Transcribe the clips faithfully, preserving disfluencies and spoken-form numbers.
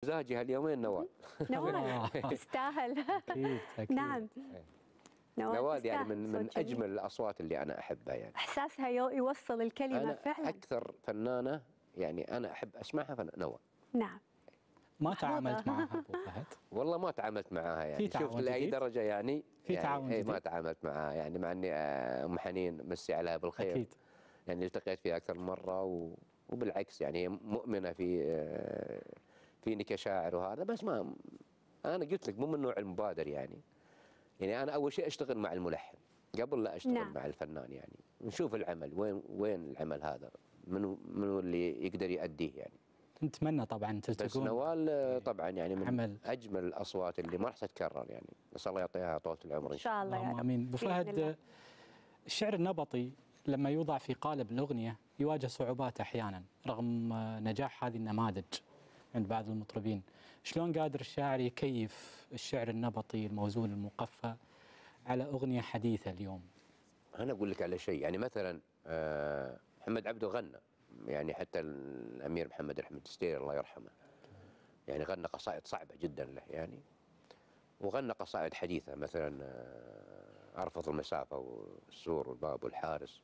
مزاجي هاليومين نوال. نوال تستاهل. اكيد اكيد. نعم نوال, نوال يعني من من صوت جميل. اجمل الاصوات اللي انا احبها يعني. احساسها يو- يوصل الكلمه أنا فعلا. اكثر فنانه يعني انا احب اسمعها فن نوال. نعم. ما تعاملت معها ابو فهد؟ والله ما تعاملت معاها يعني، شفت لاي درجه يعني. في يعني تعاون اي جديد؟ ما تعاملت معاها يعني، مع اني آه، ام حنين مسي عليها بالخير. اكيد. يعني التقيت فيها اكثر من مره و... وبالعكس يعني هي مؤمنه في آه، فيني كشاعر وهذا، بس ما انا قلت لك مو من النوع المبادر يعني. يعني انا اول شيء اشتغل مع الملحن قبل لا اشتغل نعم. مع الفنان يعني، نشوف العمل وين وين العمل هذا، منو منو اللي يقدر يؤديه يعني. نتمنى طبعا تلتقون. بس نوال طبعا يعني من عمل. اجمل الاصوات اللي ما راح تتكرر يعني، بس الله يعطيها طولة العمر ان شاء الله يا رب. امين. ابو فهد، الشعر النبطي لما يوضع في قالب الاغنيه يواجه صعوبات احيانا رغم نجاح هذه النماذج عند بعض المطربين. شلون قادر الشاعر يكيف الشعر النبطي الموزون المقفى على اغنيه حديثه اليوم؟ انا اقول لك على شيء يعني، مثلا محمد عبده غنى يعني، حتى الامير محمد رحمة الدستيري الله يرحمه يعني غنى قصائد صعبه جدا له يعني، وغنى قصائد حديثه مثلا ارفض المسافه والسور والباب والحارس.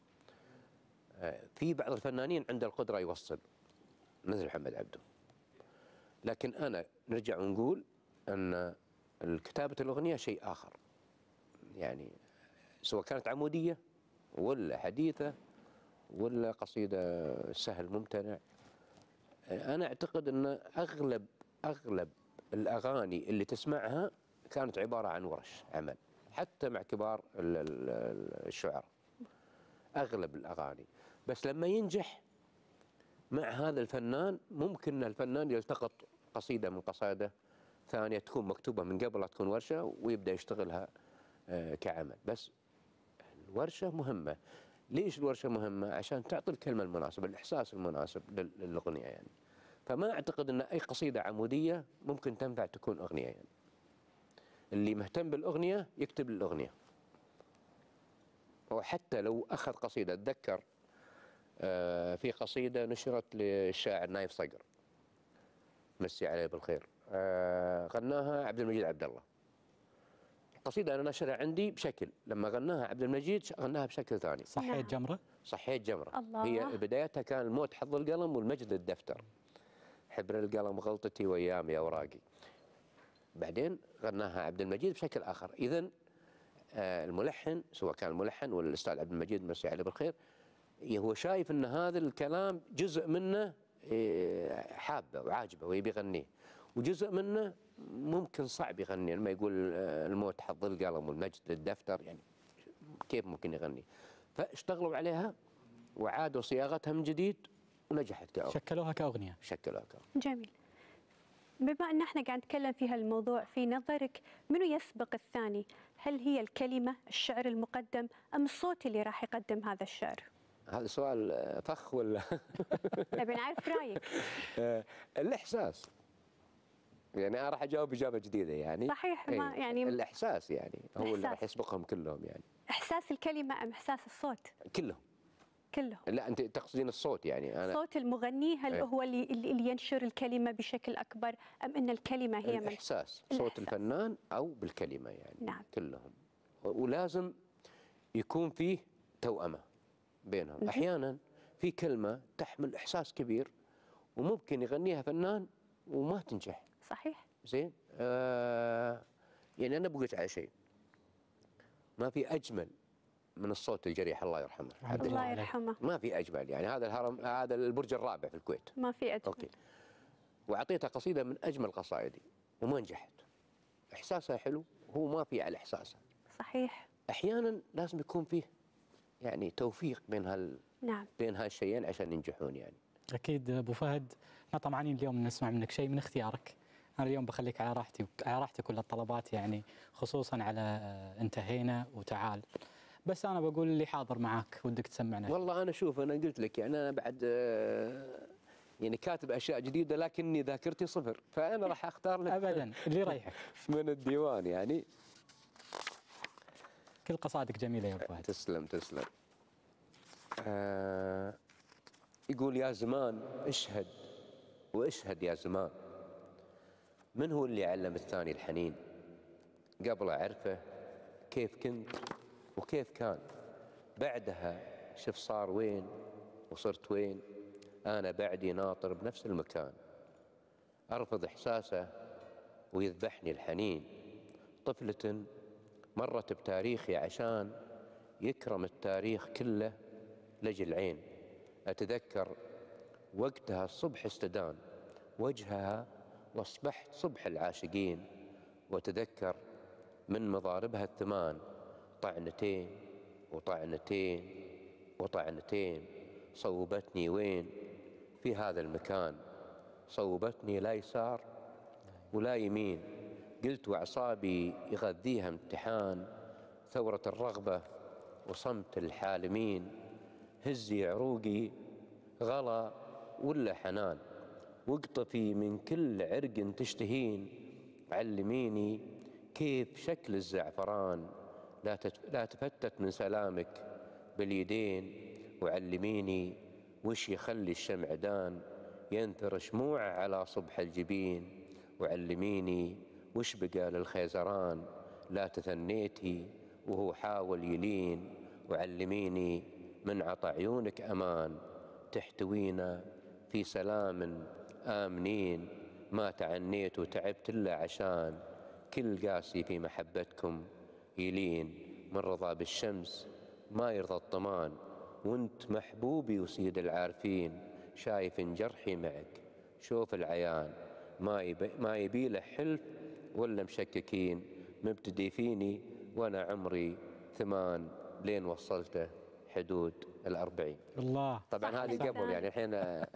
في بعض الفنانين عنده القدره يوصل مثل محمد عبده، لكن انا نرجع ونقول ان كتابه الاغنيه شيء اخر يعني، سواء كانت عموديه ولا حديثه ولا قصيده سهل ممتنع. انا اعتقد ان اغلب اغلب الاغاني اللي تسمعها كانت عباره عن ورش عمل، حتى مع كبار الشعراء اغلب الاغاني. بس لما ينجح مع هذا الفنان ممكن الفنان يلتقط قصيده من قصائده ثانيه تكون مكتوبه من قبل لا تكون ورشه ويبدا يشتغلها كعمل. بس الورشه مهمه. ليش الورشه مهمه؟ عشان تعطي الكلمه المناسبه، الاحساس المناسب للاغنيه يعني. فما اعتقد ان اي قصيده عموديه ممكن تنفع تكون اغنيه يعني. اللي مهتم بالاغنيه يكتب الاغنيه، وحتى لو اخذ قصيده. اتذكر آه في قصيده نشرت للشاعر نايف صقر مسي عليه بالخير، آه غناها عبد المجيد عبد الله. القصيده انا نشرها عندي بشكل، لما غناها عبد المجيد غناها بشكل ثاني. صحيت جمره؟ صحيت جمره. الله. هي بدايتها كان الموت حظ القلم والمجد الدفتر، حبر القلم غلطتي وايامي اوراقي. بعدين غناها عبد المجيد بشكل اخر. اذا آه الملحن سواء كان الملحن ولا الاستاذ عبد المجيد مسي عليه بالخير، هو شايف ان هذا الكلام جزء منه حابه وعاجبه ويبي يغنيه، وجزء منه ممكن صعب يغني. لما يقول الموت حظ القلم والمجد للدفتر يعني كيف ممكن يغني؟ فاشتغلوا عليها وعادوا صياغتها من جديد ونجحت كأغنية. شكلوها كأغنية. شكلوها كأغنية. جميل. بما ان احنا قاعد نتكلم في هالموضوع، في نظرك منو يسبق الثاني؟ هل هي الكلمة الشعر المقدم أم الصوت اللي راح يقدم هذا الشعر؟ هذا سؤال فخ ولا؟ نبي نعرف رايك. الاحساس يعني، انا راح اجاوب اجابه جديده يعني. صحيح. ما ايه يعني الاحساس يعني هو الإحساس. اللي راح يسبقهم كلهم يعني. احساس الكلمه ام احساس الصوت؟ كلهم. كلهم. لا انت تقصدين الصوت يعني. انا صوت المغني هل ايه؟ هو اللي اللي ينشر الكلمه بشكل اكبر ام ان الكلمه هي الاحساس من صوت الإحساس. الفنان او بالكلمه يعني. نعم. كلهم. ولازم يكون فيه توأمه بينهم. احيانا في كلمه تحمل احساس كبير وممكن يغنيها فنان وما تنجح. صحيح. زين. آه يعني انا بقول على شيء، ما في اجمل من الصوت الجريح الله يرحمه. الله يرحمه. ما في اجمل يعني. هذا الهرم، هذا البرج الرابع في الكويت. ما في اجمل. اوكي. واعطيتها قصيده من اجمل قصائدي وما نجحت. احساسها حلو وهو ما في على احساسها. صحيح. احيانا لازم يكون فيه يعني توفيق بين هال نعم. بين هالشيئين عشان ينجحون يعني. اكيد ابو فهد، احنا طمعانين اليوم نسمع منك شيء من اختيارك. انا اليوم بخليك على راحتي على راحتك كل الطلبات يعني، خصوصا على انتهينا وتعال. بس انا بقول اللي حاضر معاك ودك تسمعنا. والله انا شوف، انا قلت لك يعني انا بعد يعني كاتب اشياء جديده لكني ذاكرتي صفر، فانا راح اختار لك ابدا اللي يريحك من الديوان يعني. كل قصائدك جميله يا ابو فهد. تسلم تسلم. آه يقول يا زمان اشهد واشهد يا زمان، من هو اللي علم الثاني الحنين؟ قبل أعرفه كيف كنت وكيف كان، بعدها شوف صار وين وصرت وين، أنا بعدي ناطر بنفس المكان. أرفض إحساسه ويذبحني الحنين، طفلة مرت بتاريخي عشان يكرم التاريخ كله لجل عين. أتذكر وقتها الصبح استدان وجهها واصبحت صبح العاشقين، وأتذكر من مضاربها الثمان طعنتين وطعنتين وطعنتين، صوبتني وين في هذا المكان، صوبتني لا يسار ولا يمين، قلت وأعصابي يغذيها امتحان، ثورة الرغبة وصمت الحالمين، هزي عروقي غلا ولا حنان، واقطفي من كل عرق تشتهين، علميني كيف شكل الزعفران، لا لا تفتت من سلامك باليدين، وعلميني وش يخلي الشمعدان ينثر شموعه على صبح الجبين، وعلميني وش بقى للخيزران لا تثنيتي وهو حاول يلين، وعلميني من عطى عيونك أمان تحتوينا في سلام آمنين، ما تعنيت وتعبت إلا عشان كل قاسي في محبتكم يلين، من رضا بالشمس ما يرضى الطمان، وانت محبوبي وسيد العارفين، شايف جرحي معك شوف العيان، ما يبي ما يبي له حلف ولا مشككين، مبتدي فيني وانا عمري ثمان لين وصلته حدود الأربعين. الله. طبعا هذه قبل يعني الحين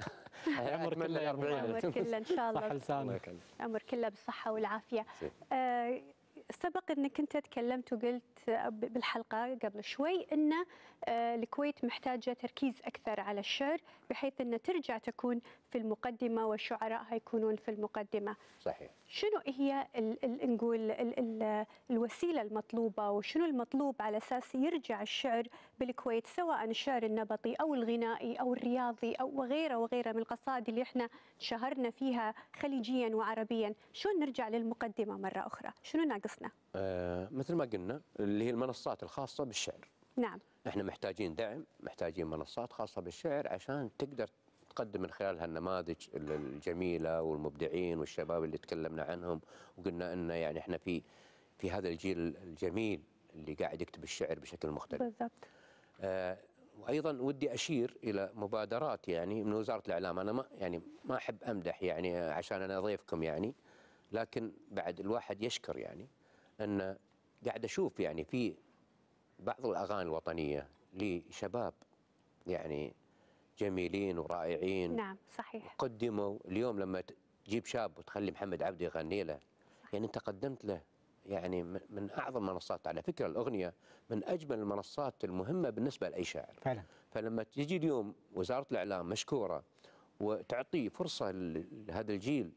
عمر كله يا أبو الأربعين. عمر كله إن شاء الله. صح لسانك. عمر كله بالصحة والعافية. آه سبق أنك أنت تكلمت وقلت بالحلقة قبل شوي أن الكويت محتاجة تركيز أكثر على الشعر، بحيث أن ترجع تكون في المقدمة والشعراء يكونون في المقدمة. صحيح. شنو هي ال ال نقول ال ال الوسيلة المطلوبة، وشنو المطلوب على أساس يرجع الشعر بالكويت، سواء الشعر النبطي أو الغنائي أو الرياضي أو وغيره وغيره من القصائد اللي احنا شهرنا فيها خليجيا وعربيا، شلون نرجع للمقدمة مرة أخرى؟ شنو ناقصنا؟ آه مثل ما قلنا اللي هي المنصات الخاصة بالشعر. نعم. احنا محتاجين دعم، محتاجين منصات خاصة بالشعر عشان تقدر تقدم من خلالها النماذج الجميلة والمبدعين والشباب اللي تكلمنا عنهم، وقلنا ان يعني احنا في في هذا الجيل الجميل اللي قاعد يكتب الشعر بشكل مختلف. بالضبط. آه وايضا ودي اشير الى مبادرات يعني من وزارة الاعلام. انا ما يعني ما احب امدح يعني عشان انا ضيفكم يعني، لكن بعد الواحد يشكر يعني ان قاعد اشوف يعني في بعض الاغاني الوطنيه لشباب يعني جميلين ورائعين. نعم صحيح. قدموا اليوم لما تجيب شاب وتخلي محمد عبده يغني له، يعني انت قدمت له يعني من اعظم المنصات. على فكره الاغنيه من اجمل المنصات المهمه بالنسبه لاي شاعر فعلا. فلما تجي اليوم وزاره الاعلام مشكوره وتعطي فرصه لهذا الجيل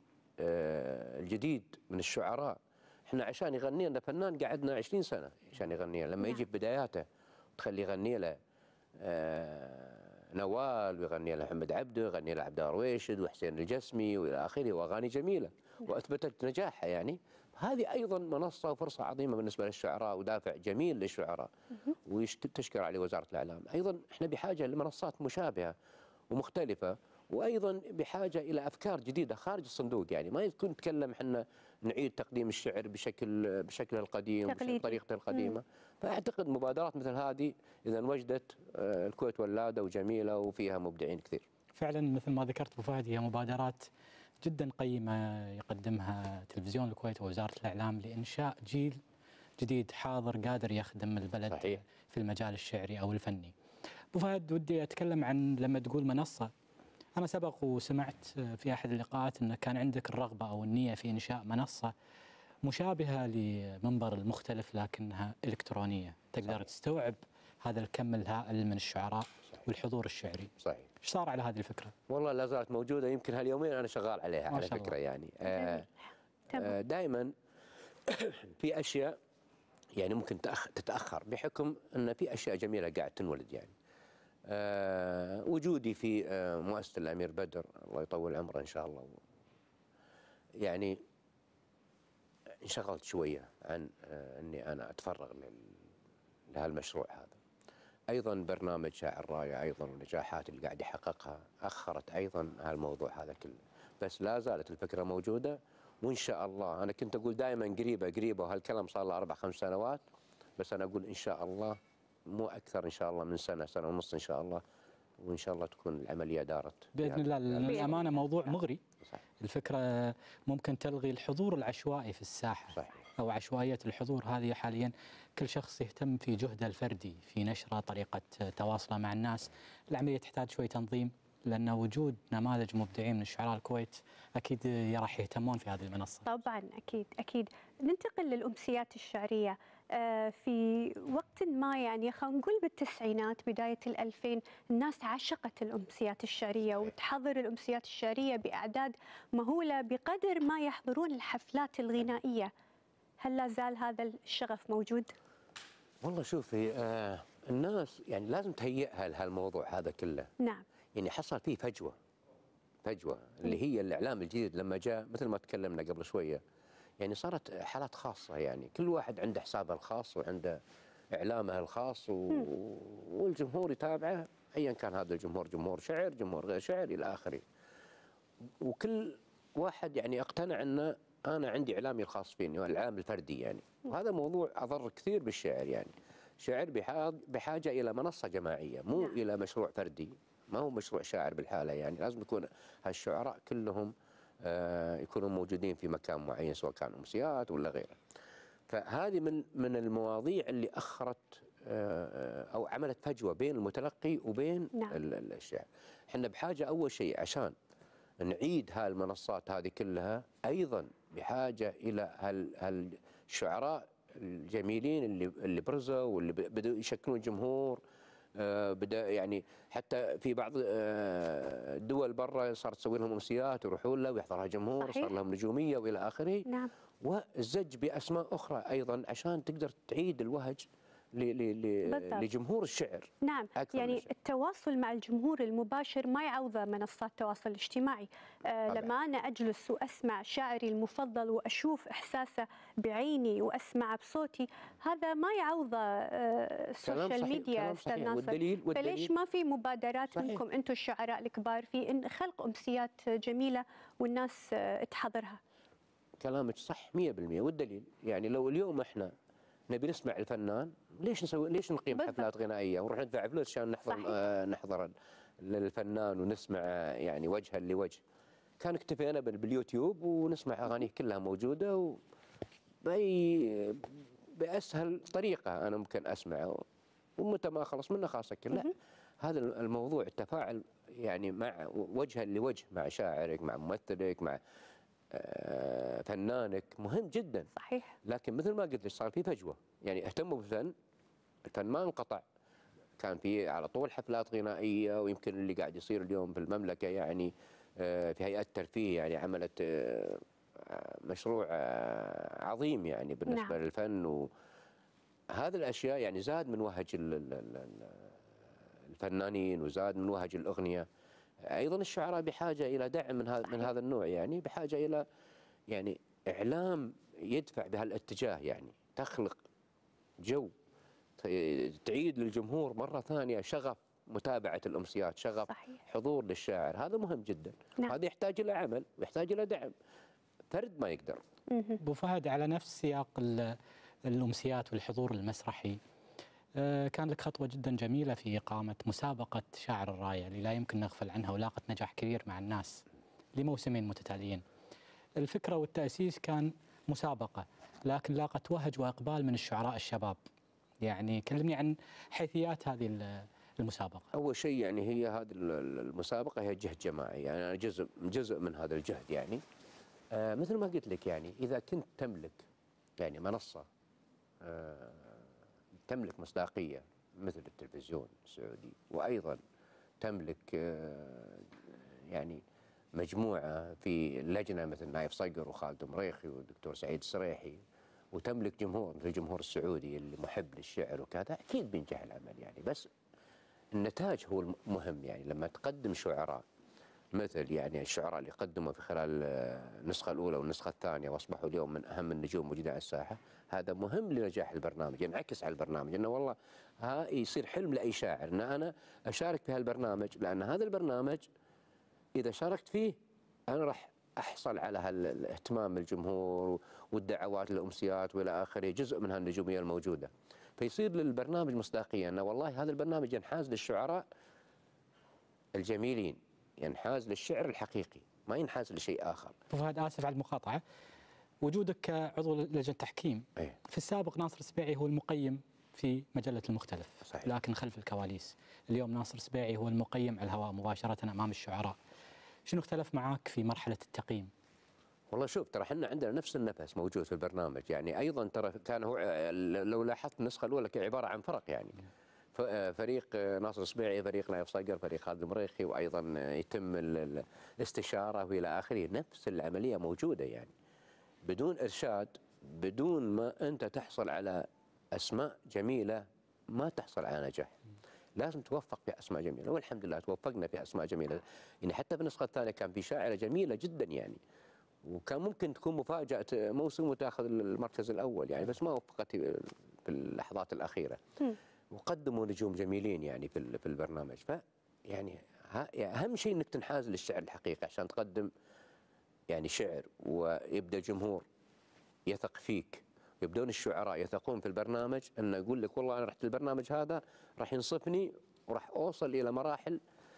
الجديد من الشعراء، احنا عشان يغني لنا فنان قعدنا عشرين سنه عشان يغني لما يجي بداياته وتخلي يغني له نوال ويغني له محمد عبده ويغني له عبد الله رويشد وحسين الجسمي والى اخره، واغاني جميله واثبتت نجاحها. يعني هذه ايضا منصه وفرصه عظيمه بالنسبه للشعراء ودافع جميل للشعراء، وتشكر عليه وزاره الاعلام. ايضا احنا بحاجه لمنصات مشابهه ومختلفه، وايضا بحاجه الى افكار جديده خارج الصندوق. يعني ما يكون نتكلم احنا نعيد تقديم الشعر بشكل بشكله القديم بطريقته القديمه. مم. فاعتقد مبادرات مثل هذه اذا وجدت الكويت ولاده وجميله وفيها مبدعين كثير. فعلا مثل ما ذكرت ابو فهد، هي مبادرات جدا قيمه يقدمها تلفزيون الكويت ووزاره الاعلام لانشاء جيل جديد حاضر قادر يخدم البلد. صحيح. في المجال الشعري او الفني. ابو فهد ودي اتكلم عن لما تقول منصه، أنا سبق وسمعت في أحد اللقاءات أن كان عندك الرغبة أو النية في إنشاء منصة مشابهة لمنبر المختلف لكنها إلكترونية تقدر صحيح. تستوعب هذا الكم الهائل من الشعراء صحيح. والحضور الشعري. صحيح. إيش صار على هذه الفكرة؟ والله لا زالت موجودة، يمكن هاليومين أنا شغال عليها على فكرة الله. يعني آه آه دائما في أشياء يعني ممكن تتأخر بحكم أن في أشياء جميلة قاعد تنولد. يعني أه وجودي في أه مؤسسة الأمير بدر الله يطول عمره إن شاء الله، يعني انشغلت شويه عن آه، اني انا اتفرغ لل- لهالمشروع هذا. ايضا برنامج شاعر رايه ايضا والنجاحات اللي قاعد يحققها اخرت ايضا هالموضوع هذا كله، بس لا زالت الفكره موجوده. وان شاء الله انا كنت اقول دائما قريبه قريبه، وهالكلام صار له اربع خمس سنوات، بس انا اقول ان شاء الله مو اكثر، ان شاء الله من سنه سنه ونص ان شاء الله، وان شاء الله تكون العمليه دارت باذن الله. بهذا- للامانه موضوع مغري. صح. الفكره ممكن تلغي الحضور العشوائي في الساحه صحيح. او عشوائيه الحضور هذه. حاليا كل شخص يهتم في جهده الفردي في نشره، طريقه تواصله مع الناس. العمليه تحتاج شوي تنظيم، لان وجود نماذج مبدعين من الشعراء الكويت اكيد راح يهتمون في هذه المنصه. طبعا اكيد اكيد. ننتقل للامسيات الشعريه. آه، في وقت ما يعني خلينا نقول بالتسعينات بدايه الألفين، الناس عشقت الامسيات الشعريه وتحضر الامسيات الشعريه باعداد مهوله بقدر ما يحضرون الحفلات الغنائيه. هل لا زال هذا الشغف موجود؟ والله شوفي، آه الناس يعني لازم تهيئها لهالموضوع هذا كله. نعم. يعني حصل فيه فجوه فجوه اللي هي الاعلام الجديد لما جاء، مثل ما تكلمنا قبل شويه، يعني صارت حالات خاصه، يعني كل واحد عنده حسابه الخاص وعنده اعلامه الخاص و... والجمهور يتابعه، ايا كان هذا الجمهور، جمهور شعر، جمهور غير شعر الى اخره. وكل واحد يعني اقتنع ان انا عندي اعلامي الخاص فيني والاعلام الفردي يعني، وهذا موضوع اضر كثير بالشعر. يعني الشعر بحاجه الى منصه جماعيه، مو نعم. الى مشروع فردي، ما هو مشروع شاعر بالحاله. يعني لازم يكون هالشعراء كلهم آه يكونوا موجودين في مكان معين، سواء كان امسيات ولا غيره. فهذه من من المواضيع اللي اخرت آه او عملت فجوه بين المتلقي وبين نعم. الشاعر. احنا بحاجه اول شيء عشان نعيد هالمنصات هذه كلها، ايضا بحاجه الى هال هالشعراء الجميلين اللي اللي برزوا واللي بدأوا يشكلون جمهور. آه بدا يعني حتى في بعض آه الدول برا صارت تسوي لهم امسيات ويروحون له ويحضرها جمهور. صحيح. صار لهم نجوميه والى اخره. نعم. والزج باسماء اخرى ايضا عشان تقدر تعيد الوهج لجمهور الشعر. نعم. يعني الشعر. التواصل مع الجمهور المباشر ما يعوضه منصات التواصل الاجتماعي. آه لما أنا أجلس وأسمع شاعري المفضل وأشوف إحساسه بعيني وأسمع بصوتي، هذا ما يعوضه آه السوشيال ميديا أستاذ ناصر. والدليل والدليل فليش ما في مبادرات صحيح. منكم أنتم الشعراء الكبار في إن خلق أمسيات جميلة والناس آه تحضرها؟ كلامك صح مئة بالمئة. والدليل يعني لو اليوم احنا نبي نسمع الفنان، ليش نسوي ليش نقيم بالضبط. حفلات غنائيه ونروح ندفع فلوس عشان نحضر آه نحضر للفنان ونسمع آه يعني وجها لوجه؟ كان اكتفينا باليوتيوب ونسمع اغانيه كلها موجوده، و باي باسهل طريقه انا ممكن اسمعه، ومتى ما خلص منه خلاص أكل. لا، هذا الموضوع التفاعل يعني مع وجها لوجه مع شاعرك، مع ممثلك، مع فنانك مهم جدا. صحيح. لكن مثل ما قلت لك صار في فجوه، يعني اهتموا بالفن، الفن ما انقطع، كان في على طول حفلات غنائيه. ويمكن اللي قاعد يصير اليوم في المملكه يعني في هيئه الترفيه يعني عملت مشروع عظيم يعني بالنسبه نعم. للفن، وهذه الاشياء يعني زاد من وهج الفنانين وزاد من وهج الاغنيه. ايضا الشعراء بحاجه الى دعم من هذا من هذا النوع، يعني بحاجه الى يعني اعلام يدفع بهالاتجاه، يعني تخلق جو تعيد للجمهور مره ثانيه شغف متابعه الامسيات، شغف صحيح. حضور للشاعر. هذا مهم جدا. نعم. هذا يحتاج الى عمل ويحتاج الى دعم، فرد ما يقدر. ابو فهد، على نفس سياق الامسيات والحضور المسرحي، كان لك خطوة جدا جميلة في إقامة مسابقة شاعر الراية اللي لا يمكن نغفل عنها، ولاقت نجاح كبير مع الناس لموسمين متتاليين. الفكرة والتأسيس كان مسابقة، لكن لاقت وهج وإقبال من الشعراء الشباب. يعني كلمني عن حيثيات هذه المسابقة. أول شيء يعني هي هذه المسابقة هي جهد جماعي، يعني أنا جزء جزء من هذا الجهد. يعني آه مثل ما قلت لك، يعني إذا كنت تملك يعني منصة آه تملك مصداقية مثل التلفزيون السعودي، وأيضا تملك يعني مجموعة في اللجنة مثل نايف صقر وخالد مريخي والدكتور سعيد السريحي، وتملك جمهور مثل الجمهور السعودي اللي محب للشعر وكذا، أكيد بينجح العمل يعني. بس النتاج هو المهم، يعني لما تقدم شعراء مثل يعني الشعراء اللي قدموا في خلال النسخة الأولى والنسخة الثانية وأصبحوا اليوم من أهم النجوم موجودة على الساحة، هذا مهم لنجاح البرنامج، ينعكس على البرنامج إنه والله ها يصير حلم لأي شاعر إن أنا أشارك في هالبرنامج، لأن هذا البرنامج إذا شاركت فيه أنا راح أحصل على هالاهتمام الجمهور والدعوات للأمسيات وإلى آخره، جزء من هالنجومية الموجودة. فيصير للبرنامج مصداقية أنه والله هذا البرنامج ينحاز للشعراء الجميلين، ينحاز للشعر الحقيقي، ما ينحاز لشيء آخر. أبو فهد آسف على المقاطعة، وجودك كعضو لجنة تحكيم أيه؟ في السابق ناصر السبيعي هو المقيم في مجلة المختلف، صحيح. لكن خلف الكواليس. اليوم ناصر السبيعي هو المقيم على الهواء مباشرة أمام الشعراء. شنو اختلف معاك في مرحلة التقييم؟ والله شوف، ترى احنا عندنا نفس النفس موجود في البرنامج، يعني ايضا ترى كان هو لو لاحظت النسخه الاولى كان عباره عن فرق، يعني فريق ناصر السبيعي، فريق نايف صقر، فريق خالد المريخي، وايضا يتم الاستشاره والى اخره. نفس العمليه موجوده، يعني بدون ارشاد، بدون ما انت تحصل على اسماء جميله ما تحصل على نجاح. لازم توفق في اسماء جميله، والحمد لله توفقنا في اسماء جميله. يعني حتى في النسخه الثانيه كان في شاعره جميله جدا، يعني وكان ممكن تكون مفاجأة موسم وتاخذ المركز الأول، يعني بس ما وفقت في اللحظات الأخيرة. وقدموا نجوم جميلين يعني في في البرنامج. ف يعني أهم شيء إنك تنحاز للشعر الحقيقي عشان تقدم يعني شعر، ويبدأ الجمهور يثق فيك، يبدون الشعراء يثقون في البرنامج، أنه يقول لك والله أنا رحت البرنامج هذا راح ينصفني وراح أوصل إلى مراحل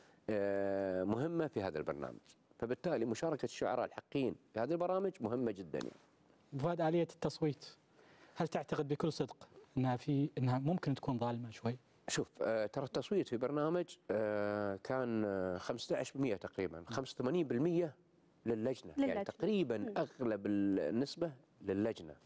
مهمة في هذا البرنامج. فبالتالي مشاركة الشعراء الحقيقيين في هذه البرامج مهمة جدا. يعني بفاد آلية التصويت، هل تعتقد بكل صدق انها في انها ممكن تكون ظالمة شوي؟ شوف، آه ترى التصويت في برنامج آه كان آه خمسة عشر بالمئة تقريبا، خمسة وثمانين بالمئة للجنة. للجنة، يعني تقريبا م. أغلب النسبة للجنة.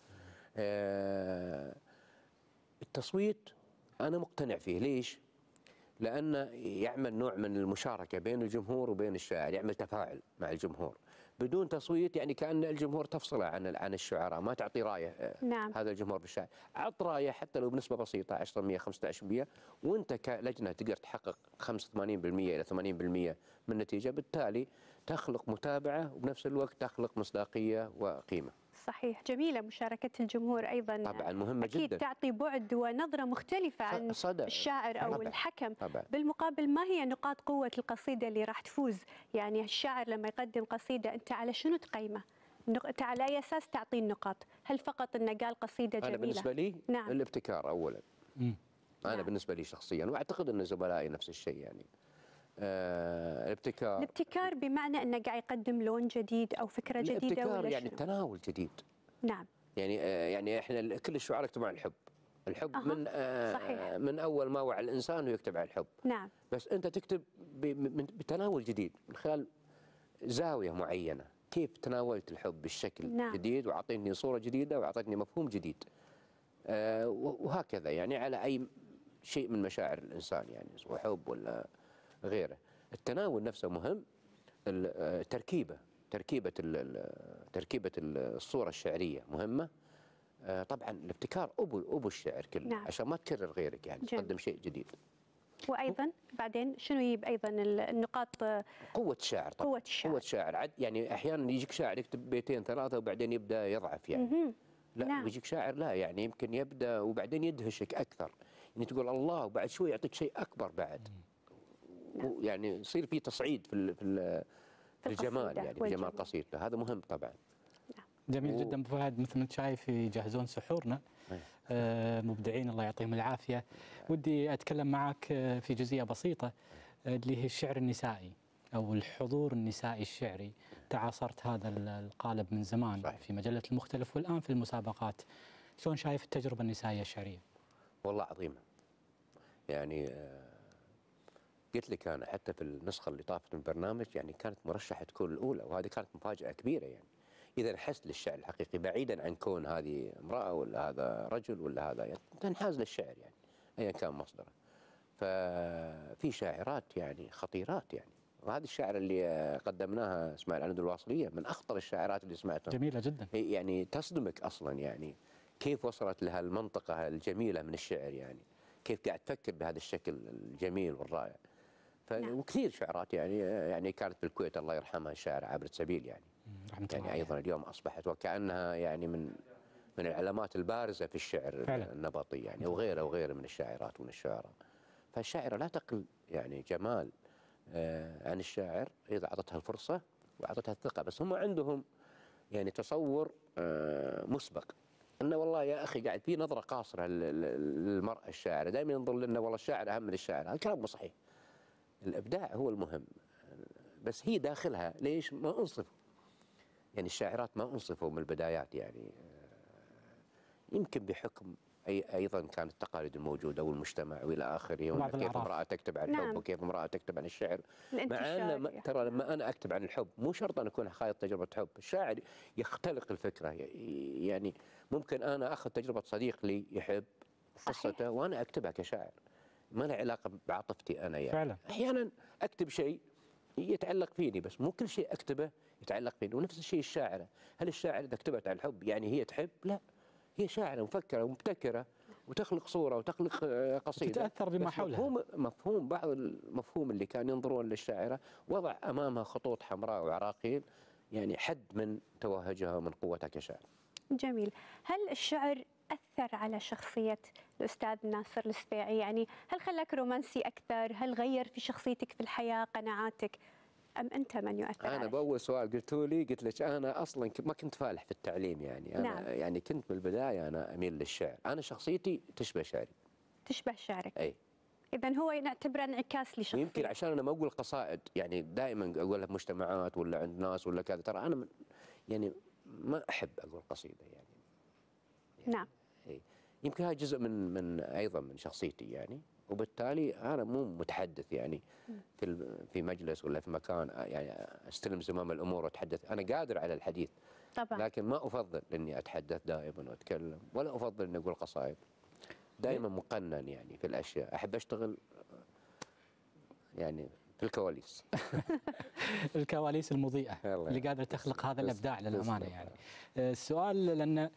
آه التصويت أنا مقتنع فيه، ليش؟ لأنه يعمل نوع من المشاركة بين الجمهور وبين الشاعر، يعمل تفاعل مع الجمهور. بدون تصويت يعني كأن الجمهور تفصله عن عن الشعراء، ما تعطي راية. نعم. هذا الجمهور بالشاعر، عط راية حتى لو بنسبة بسيطة عشرة بالمئة خمسة عشر بالمئة، وأنت كلجنة تقدر تحقق خمسة وثمانين بالمئة إلى ثمانين بالمئة من النتيجة، بالتالي تخلق متابعة وبنفس الوقت تخلق مصداقية وقيمة. صحيح، جميلة مشاركة الجمهور أيضا، طبعا مهمة أكيد جدا، تعطي بعد ونظرة مختلفة عن صدق. الشاعر أو طبعًا. الحكم. طبعًا. بالمقابل ما هي نقاط قوة القصيدة اللي راح تفوز؟ يعني الشاعر لما يقدم قصيدة أنت على شنو تقيمه؟ على أي أساس تعطيه النقاط؟ هل فقط أنه قال قصيدة جميلة؟ أنا بالنسبة لي نعم. الابتكار أولا. مم. أنا نعم. بالنسبة لي شخصيا، وأعتقد أن زملائي نفس الشيء، يعني آه الابتكار. الابتكار بمعنى أنه قاعد يقدم لون جديد أو فكرة جديدة، الابتكار ولا يعني شنو؟ تناول جديد. نعم. يعني آه يعني احنا كل الشعراء يكتبون عن الحب، الحب أه. من آه صحيح. من أول ما وعى الإنسان ويكتب عن الحب. نعم. بس أنت تكتب بتناول جديد من خلال زاوية معينة، كيف تناولت الحب بالشكل نعم. جديد، وأعطيتني صورة جديدة وأعطيتني مفهوم جديد. آه وهكذا يعني على أي شيء من مشاعر الإنسان، يعني سواء حب ولا غيره. التناول نفسه مهم، التركيبة تركيبة تركيبة الصورة الشعرية مهمة. طبعا الابتكار أبو أبو الشعر كله. نعم. عشان ما تكرر غيرك، يعني جميل. تقدم شيء جديد. وايضا بعدين شنو يجيب ايضا النقاط؟ قوة الشاعر طبعا. قوة الشاعر. قوة الشاعر عد يعني احيانا يجيك شاعر يكتب بيتين ثلاثة وبعدين يبدا يضعف، يعني مم. لا. نعم. يجيك شاعر لا، يعني يمكن يبدا وبعدين يدهشك اكثر، يعني تقول الله، وبعد شوي يعطيك شيء اكبر بعد. نعم. يعني يصير في تصعيد في في, في الجمال، يعني في جمال قصيدته. هذا مهم طبعا. نعم. جميل و... جدا ابو فهد، مثل ما انت شايف يجهزون سحورنا. آه مبدعين الله يعطيهم العافيه. ودي اتكلم معك في جزئيه بسيطه اللي هي الشعر النسائي او الحضور النسائي الشعري. تعاصرت هذا القالب من زمان. صحيح. في مجله المختلف والان في المسابقات. شلون شايف التجربه النسائيه الشعريه؟ والله عظيمه. يعني قلت لك انا حتى في النسخه اللي طافت من البرنامج يعني كانت مرشحه تكون الاولى، وهذه كانت مفاجاه كبيره. يعني اذا انحست للشعر الحقيقي بعيدا عن كون هذه امراه ولا هذا رجل ولا هذا، يعني تنحاز للشعر يعني ايا كان مصدره. ففي شاعرات يعني خطيرات، يعني وهذه الشاعره اللي قدمناها اسماء العند الواصليه من اخطر الشاعرات اللي سمعتها. جميله جدا. يعني تصدمك اصلا، يعني كيف وصلت لها المنطقه الجميله من الشعر، يعني كيف قاعد تفكر بهذا الشكل الجميل والرائع. ف... نعم. وكثير شعرات يعني يعني كانت بالكويت الله يرحمها الشاعر عابر سبيل يعني رحمة يعني الله ايضا اليوم اصبحت وكانها يعني من من العلامات البارزه في الشعر فعلا. النبطي يعني وغيره وغيره من الشاعرات ومن الشعراء. فالشاعره لا تقل يعني جمال آه عن الشاعر اذا اعطتها الفرصه واعطتها الثقه، بس هم عندهم يعني تصور آه مسبق انه والله يا اخي قاعد في نظره قاصره للمراه الشاعره، دائما ينظر لنا والله الشاعر اهم من الشاعر، هذا كلام مو صحيح. الابداع هو المهم، بس هي داخلها ليش ما انصفوا؟ يعني الشاعرات ما انصفوا من البدايات يعني يمكن بحكم أي أيضا كانت التقاليد الموجودة والمجتمع وإلى آخره، وبعض كيف الأعراف. امرأة تكتب عن الحب نعم. وكيف امرأة تكتب عن الشعر. مع الانتشار أن ما- يعني. ترى لما أنا أكتب عن الحب مو شرط أن أكون خايض تجربة حب، الشاعر يختلق الفكرة ي- يعني ممكن أنا أخذ تجربة صديق لي يحب صحيح. قصته وأنا أكتبها كشاعر، ما لها علاقة بعاطفتي أنا يعني. فعلا. أحيانا أكتب شيء يتعلق فيني بس مو كل شيء أكتبه يتعلق فيني، ونفس الشيء الشاعرة. هل الشاعر إذا كتبت عن الحب يعني هي تحب؟ لا، هي شاعرة مفكرة ومبتكرة وتخلق صورة وتخلق آه، قصيدة وتتأثر بما بس حولها. مفهوم مفهوم بعض المفهوم اللي كان ينظرون للشاعرة وضع أمامها خطوط حمراء وعراقيل يعني حد من توهجها ومن قوتها كشاعر. جميل. هل الشعر أثر على شخصية الأستاذ ناصر السبيعي؟ يعني هل خلاك رومانسي أكثر؟ هل غير في شخصيتك في الحياة، قناعاتك؟ أم أنت من يؤثر أنا عليك؟ بأول سؤال قلتوا لي قلت لك أنا أصلا ك- ما كنت فالح في التعليم يعني أنا نعم. يعني كنت بالبداية أنا أميل للشعر، أنا شخصيتي تشبه شعري. تشبه شعرك. أي إذا هو نعتبره انعكاس لشخصية. ويمكن عشان انا ما اقول قصائد يعني دائما اقولها في مجتمعات ولا عند ناس ولا كذا، ترى انا من يعني ما احب اقول قصيده يعني, يعني نعم. اي يمكن هذا جزء من من ايضا من شخصيتي يعني، وبالتالي انا مو متحدث يعني في ال- في مجلس ولا في مكان يعني استلم زمام الامور واتحدث، انا قادر على الحديث طبعا. لكن ما افضل اني اتحدث دائما واتكلم، ولا افضل اني اقول قصائد. دائما مقنن يعني في الاشياء، احب اشتغل يعني في الكواليس. الكواليس المضيئة الله اللي قادرة تخلق تسلم. هذا الإبداع تسلم. للأمانة تسلم. يعني. آه، السؤال لأن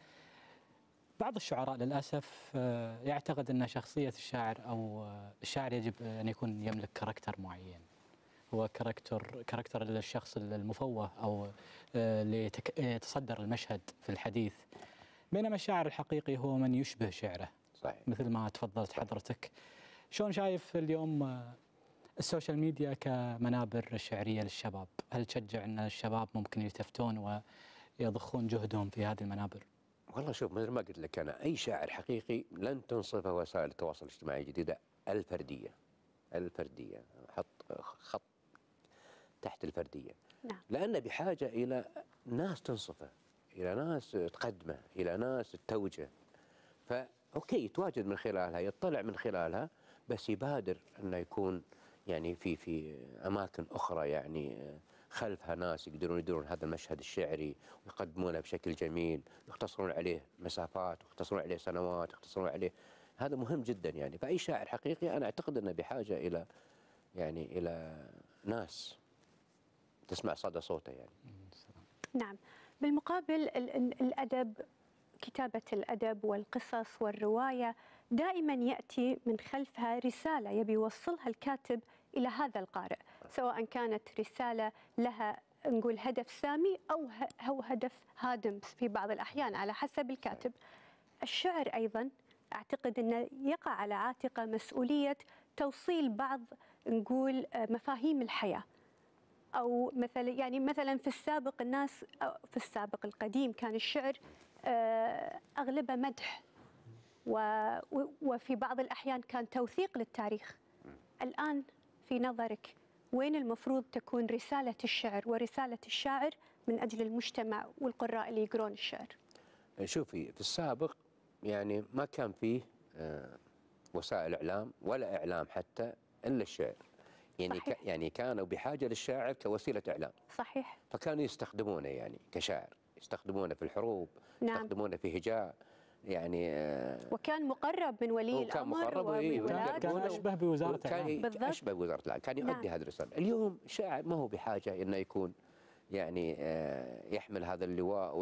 بعض الشعراء للأسف آه، يعتقد أن شخصية الشاعر أو آه، الشاعر يجب أن يكون يملك كاركتر معين، هو كاركتر كاركتر الشخص المفوه أو آه، اللي يتك- يتصدر المشهد في الحديث، بينما الشاعر الحقيقي هو من يشبه شعره صحيح. مثل ما تفضلت حضرتك. شلون شايف اليوم آه، السوشيال ميديا كمنابر شعرية للشباب؟ هل تشجع أن الشباب ممكن يلتفتون ويضخون جهدهم في هذه المنابر؟ والله شوف مثل ما قلت لك أنا أي شاعر حقيقي لن تنصفه وسائل التواصل الاجتماعي الجديدة الفردية. الفردية حط خط تحت الفردية. نعم. لأنه بحاجة إلى ناس تنصفه، إلى ناس تقدمه، إلى ناس تتوجه. فأوكي يتواجد من خلالها، يطلع من خلالها، بس يبادر أنه يكون يعني في في أماكن أخرى يعني خلفها ناس يقدرون يديرون هذا المشهد الشعري ويقدمونه بشكل جميل، يختصرون عليه مسافات ويختصرون عليه سنوات ويختصرون عليه. هذا مهم جدا يعني. فأي شاعر حقيقي أنا أعتقد أنه بحاجة إلى يعني إلى ناس تسمع صدى صوته يعني. نعم. بالمقابل ال- ال- الأدب، كتابة الأدب والقصص والرواية دائما يأتي من خلفها رسالة يبي يوصلها الكاتب إلى هذا القارئ، سواء كانت رسالة لها نقول هدف سامي أو ه- أو هدف هادم في بعض الأحيان على حسب الكاتب. الشعر أيضا أعتقد أنه يقع على عاتقه مسؤولية توصيل بعض نقول آه، مفاهيم الحياة، أو مثلا يعني مثلا في السابق الناس أو في السابق القديم كان الشعر آه، أغلبه مدح، و- و- وفي بعض الأحيان كان توثيق للتاريخ. الآن في نظرك وين المفروض تكون رسالة الشعر ورسالة الشاعر من أجل المجتمع والقراء اللي يقرون الشعر؟ شوفي في السابق يعني ما كان فيه آه، وسائل إعلام ولا إعلام حتى إلا الشعر يعني ك صحيح. يعني كانوا بحاجة للشاعر كوسيلة إعلام، صحيح. فكانوا يستخدمونه يعني كشاعر، يستخدمونه في الحروب، نعم. يستخدمونه في هجاء يعني آه، وكان مقرب من ولي هو كان الأمر مقرب ومن إيه، كان, ولاده كان يقربونه أشبه بوزارة كان إعلام. بالضبط. أشبه بوزارة الإعلام، كان يؤدي نعم. هذه الرسالة. اليوم الشاعر ما هو بحاجة إنه يكون يعني آه، يحمل هذا اللواء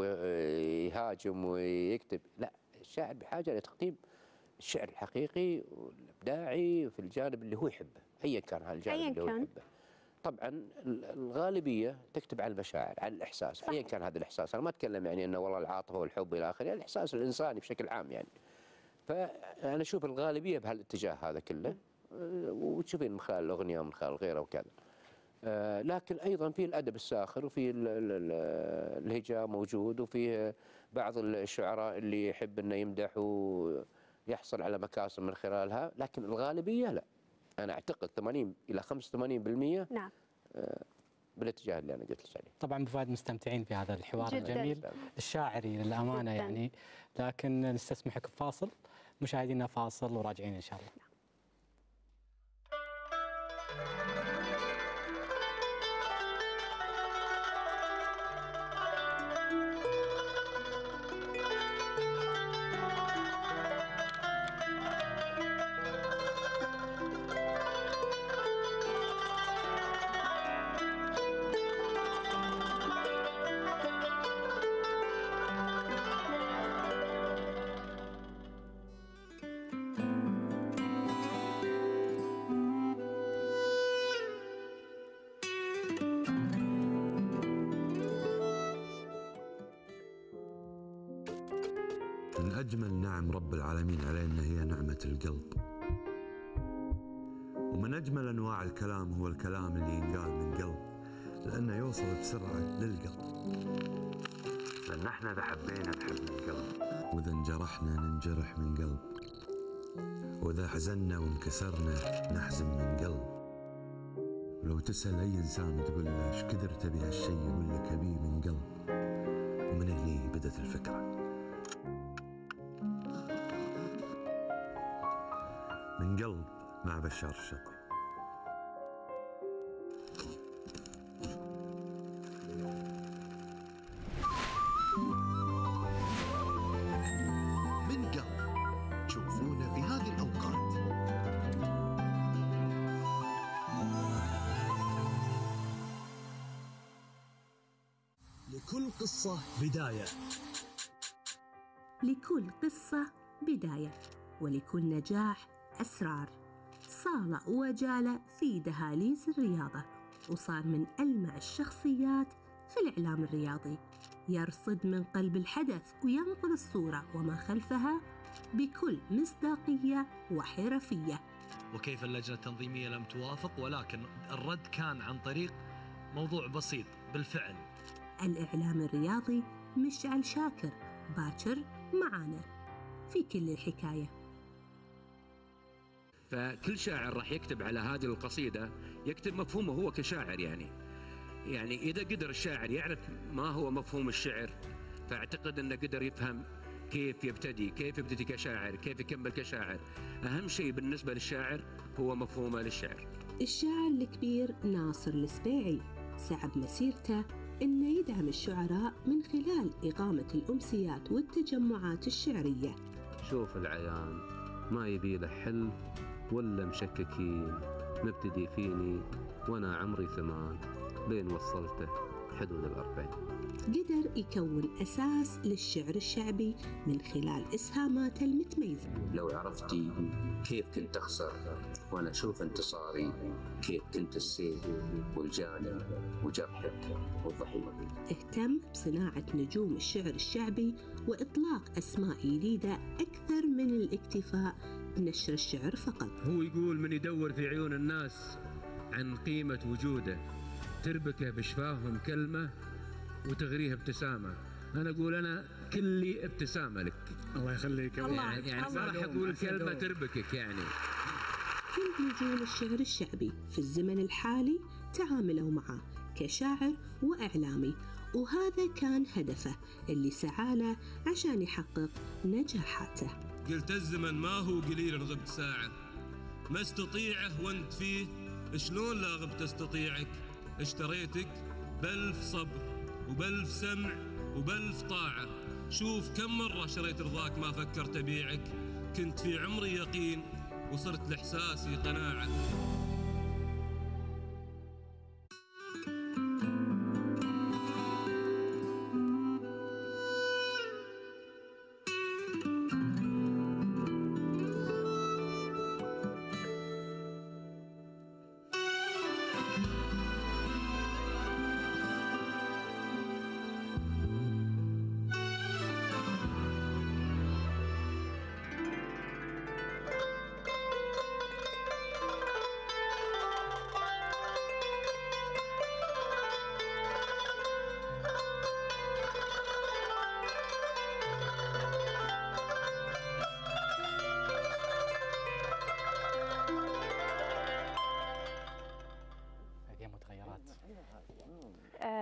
ويهاجم ويكتب، لا، الشاعر بحاجة لتقديم الشعر الحقيقي والإبداعي في الجانب اللي هو يحبه. ايا كان هذا الجانب أياً اللي هو كان. يحبه. طبعا الغالبيه تكتب على المشاعر، على الاحساس، صح. ايا كان هذا الاحساس. انا ما اتكلم يعني انه والله العاطفه والحب الى اخره، الاحساس الانساني بشكل عام يعني. فانا اشوف الغالبيه بهالاتجاه هذا كله، أه، وتشوفين من خلال الاغنيه ومن خلال غيره وكذا. أه، لكن ايضا في الادب الساخر، وفي ال- ال- ال- الهجاء موجود، وفي بعض الشعراء اللي يحب انه يمدح ويحصل على مكاسب من خلالها، لكن الغالبيه لا. انا اعتقد ثمانين الى خمسة وثمانين بالمئة نعم. بالاتجاه اللي انا قلت لك عليه. طبعا أبو فهد مستمتعين في هذا الحوار جداً. الجميل الشاعري للأمانة جداً. يعني، لكن نستسمحك بفاصل. مشاهدينا فاصل وراجعين إن شاء الله. من أجمل نعم رب العالمين علينا هي نعمة القلب، ومن أجمل أنواع الكلام هو الكلام اللي ينقال من قلب، لأنه يوصل بسرعة للقلب. لأن احنا إذا حبينا نحب من قلب، وإذا انجرحنا ننجرح من قلب، وإذا حزنا وانكسرنا نحزن من قلب. ولو تسأل أي إنسان تقول له ايش كثر تبي هالشيء يقول لك أبيه من قلب. ومن هني بدت الفكرة. من قلب مع بشار الشطي. من قلب تشوفونا في هذه الأوقات. لكل قصة بداية. لكل قصة بداية، ولكل نجاح أسرار. صال وجال في دهاليز الرياضة، وصار من ألمع الشخصيات في الإعلام الرياضي. يرصد من قلب الحدث وينقل الصورة وما خلفها بكل مصداقية وحرفية. وكيف اللجنة التنظيمية لم توافق، ولكن الرد كان عن طريق موضوع بسيط بالفعل. الإعلام الرياضي مشعل شاكر، باكر معانا في كل الحكاية. فكل شاعر راح يكتب على هذه القصيدة يكتب مفهومه هو كشاعر يعني. يعني إذا قدر الشاعر يعرف ما هو مفهوم الشعر، فأعتقد أنه قدر يفهم كيف يبتدي، كيف يبتدي كشاعر، كيف يكمل كشاعر. أهم شيء بالنسبة للشاعر هو مفهومه للشعر. الشاعر الكبير ناصر السبيعي سعى بمسيرته إنه يدعم الشعراء من خلال إقامة الأمسيات والتجمعات الشعرية. شوف العيان ما يبي له حل ولا مشككين، نبتدي فيني وأنا عمري ثمان، بين وصلته حدود الأربعين. قدر يكون أساس للشعر الشعبي من خلال إسهاماته المتميزة. لو عرفتي كيف كنت أخسر وأنا أشوف انتصاري، كيف كنت السيف والجانب وجرحك والضحية. اهتم بصناعة نجوم الشعر الشعبي وإطلاق أسماء جديدة أكثر من الاكتفاء بنشر الشعر فقط. هو يقول من يدور في عيون الناس عن قيمة وجوده، تربكه بشفاههم كلمة وتغريه ابتسامة. أنا أقول أنا كلي ابتسامة لك. الله يخليك. الله يعني ما راح أقول كلمة تربكك يعني. كل نجوم الشعر الشعبي في الزمن الحالي تعاملوا معه كشاعر وإعلامي، وهذا كان هدفه اللي سعى له عشان يحقق نجاحاته. قلت الزمن ما هو قليل غبت ساعة، ما استطيعه وانت فيه، شلون لا غبت استطيعك. اشتريتك بألف صبر وبألف سمع وبألف طاعة، شوف كم مرة شريت رضاك ما فكرت أبيعك. كنت في عمري يقين وصرت لإحساسي قناعة.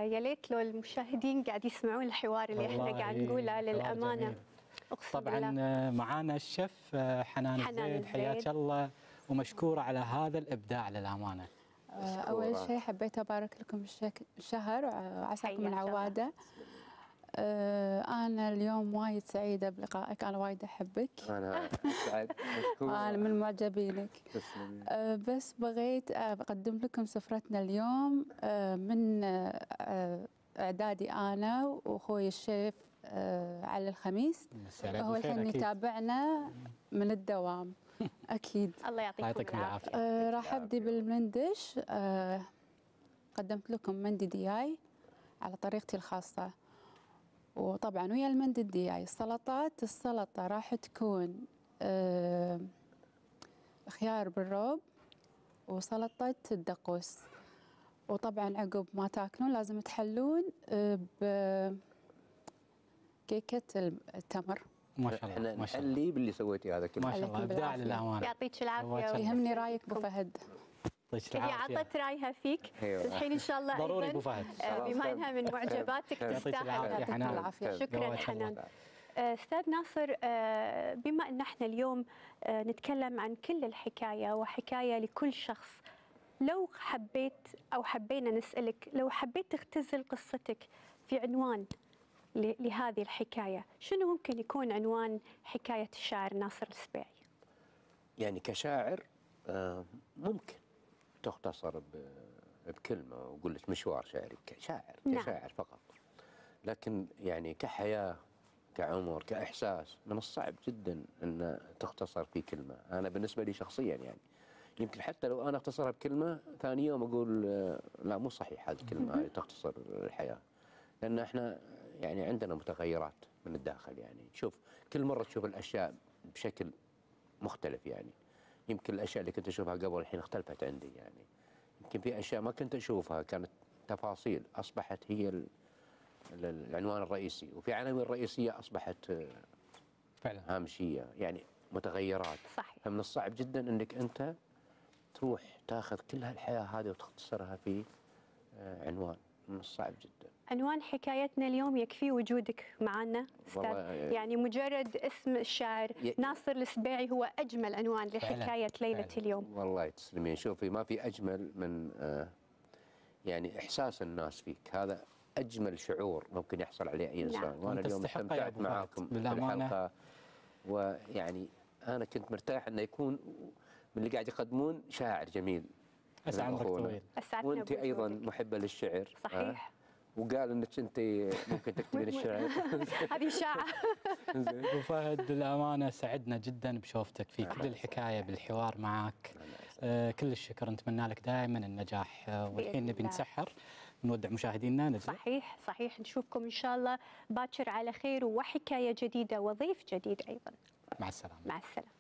يا ليت لو المشاهدين قاعد يسمعون الحوار اللي احنا والله قاعد نقوله حوار للامانه. جميل. اقسم طبعا بالله. آه، معانا الشيف آه، حنان حنان الزيد، حياك الزيد. الله ومشكوره على هذا الابداع للامانه. آه، أول شيء حبيت أبارك لكم الشك- الشهر وعساكم حياك الله. العوادة. آه، أنا اليوم وايد سعيدة بلقائك، أنا وايد أحبك، انا سعد مشكور. أنا من معجبينك. تسلمي. آه، بس بغيت أقدم لكم سفرتنا اليوم آه، من آه، إعدادي أنا وأخوي الشيف آه، علي الخميس. مساء عليك هو بالخير الحين أكيد. يتابعنا من الدوام أكيد. الله يعطيكم يعطيكم العافيه. آه، راح أبدي بالمندش. آه، قدمت لكم مندي دياي على طريقتي الخاصة، وطبعا ويا المندي الدياي السلطات. السلطة راح تكون آه، خيار بالروب وسلطة الدقوس. وطبعا عقب ما تاكلون لازم تحلون آه، بكيكة التمر. ما شاء الله احنا ما شاء الله نحلي باللي سويتي هذا كله. ما شاء الله عليكم ابداع بالعافية. للامانه. يعطيك العافيه. الله يسلمك. يهمني رايك ابو فهد. يعطيك هي العافيه. عطت رايها فيك أيوة. الحين ان شاء الله ضروري أيضاً، ابو فهد. آه، بما انها من معجباتك يعطيك تستاهل. العافية يعطيكم حنان. العافية. شكرا قوة الله. حنان. آه، استاذ ناصر، آه، بما ان احنا اليوم آه، نتكلم عن كل الحكايه وحكايه لكل شخص، لو حبيت او حبينا نسالك، لو حبيت تختزل قصتك في عنوان ل- لهذه الحكايه، شنو ممكن يكون عنوان حكايه الشاعر ناصر السبيعي؟ يعني كشاعر آه، ممكن تختصر ب- بكلمة وأقول لك مشوار شعري كشاعر نعم. كشاعر فقط. لكن يعني كحياة كعمر كإحساس من الصعب جدا أن تختصر في كلمة. أنا بالنسبة لي شخصيا يعني يمكن حتى لو أنا اختصرها بكلمة ثاني يوم أقول آه، لا مو صحيح هذه الكلمة هذه تختصر الحياة. لأن احنا يعني عندنا متغيرات من الداخل. يعني شوف كل مرة تشوف الأشياء بشكل مختلف. يعني يمكن الاشياء اللي كنت اشوفها قبل الحين اختلفت عندي. يعني يمكن في اشياء ما كنت اشوفها كانت تفاصيل اصبحت هي ال- ال- العنوان الرئيسي، وفي عناوين رئيسيه اصبحت آه، فعلا هامشيه. يعني متغيرات. صحيح. فمن الصعب جدا انك انت تروح تاخذ كل هالحياه هذه وتختصرها في آه، عنوان. من الصعب جدا. عنوان حكايتنا اليوم يكفي وجودك معنا استاذ. والله، يعني مجرد اسم الشاعر ي- ناصر السبيعي هو اجمل عنوان لحكايه ليله فعلاً. اليوم. والله تسلمين. شوفي ما في اجمل من آه، يعني احساس الناس فيك. هذا اجمل شعور ممكن يحصل عليه اي انسان. نعم. وانا وأنت اليوم تستحقه يا استمتعت أبو فهد. معاكم في بالأمانة. الحلقه. ويعني انا كنت مرتاح انه يكون من اللي قاعد يقدمون شاعر جميل. اسعى عمرك أخونا. طويل. اسعدنا وانت ايضا بوجودك. محبه للشعر. صحيح. آه، وقال انك انت ممكن تكتبين الشعر. هذه اشاعه. ابو فهد للامانه سعدنا جدا بشوفتك في كل الحكايه بالحوار معك. آه كل الشكر، نتمنى لك دائما النجاح. آه والحين بإذن نبي الله. نسحر نودع مشاهدينا نجلس. صحيح صحيح. نشوفكم ان شاء الله باكر على خير وحكايه جديده وضيف جديد ايضا. مع السلامه. مع السلامه.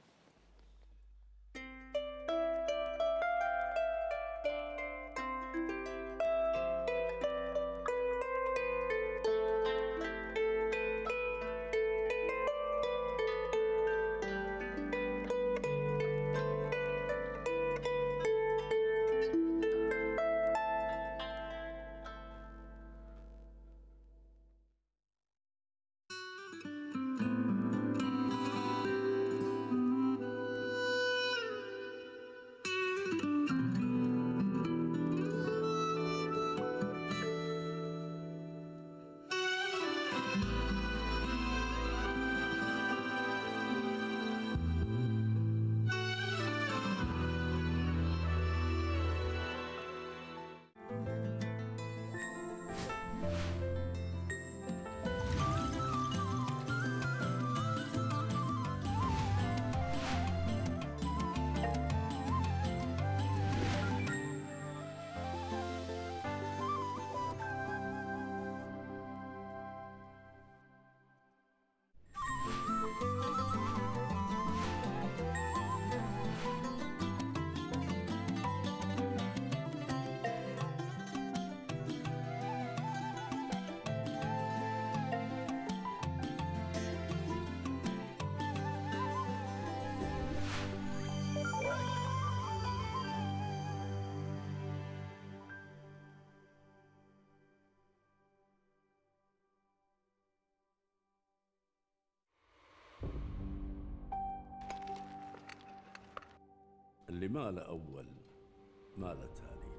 اللي ما له أول ما له تالي.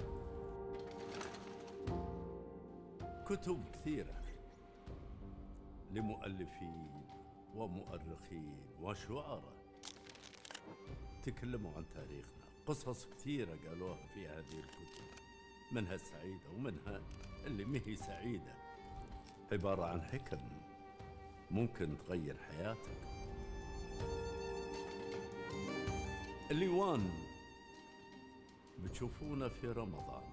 كتب كثيرة لمؤلفين ومؤرخين وشعراء تكلموا عن تاريخنا، قصص كثيرة قالوها في هذه الكتب، منها السعيدة ومنها اللي مهي سعيدة، عبارة عن حكم ممكن تغير حياتك. الليوان بتشوفونه في رمضان.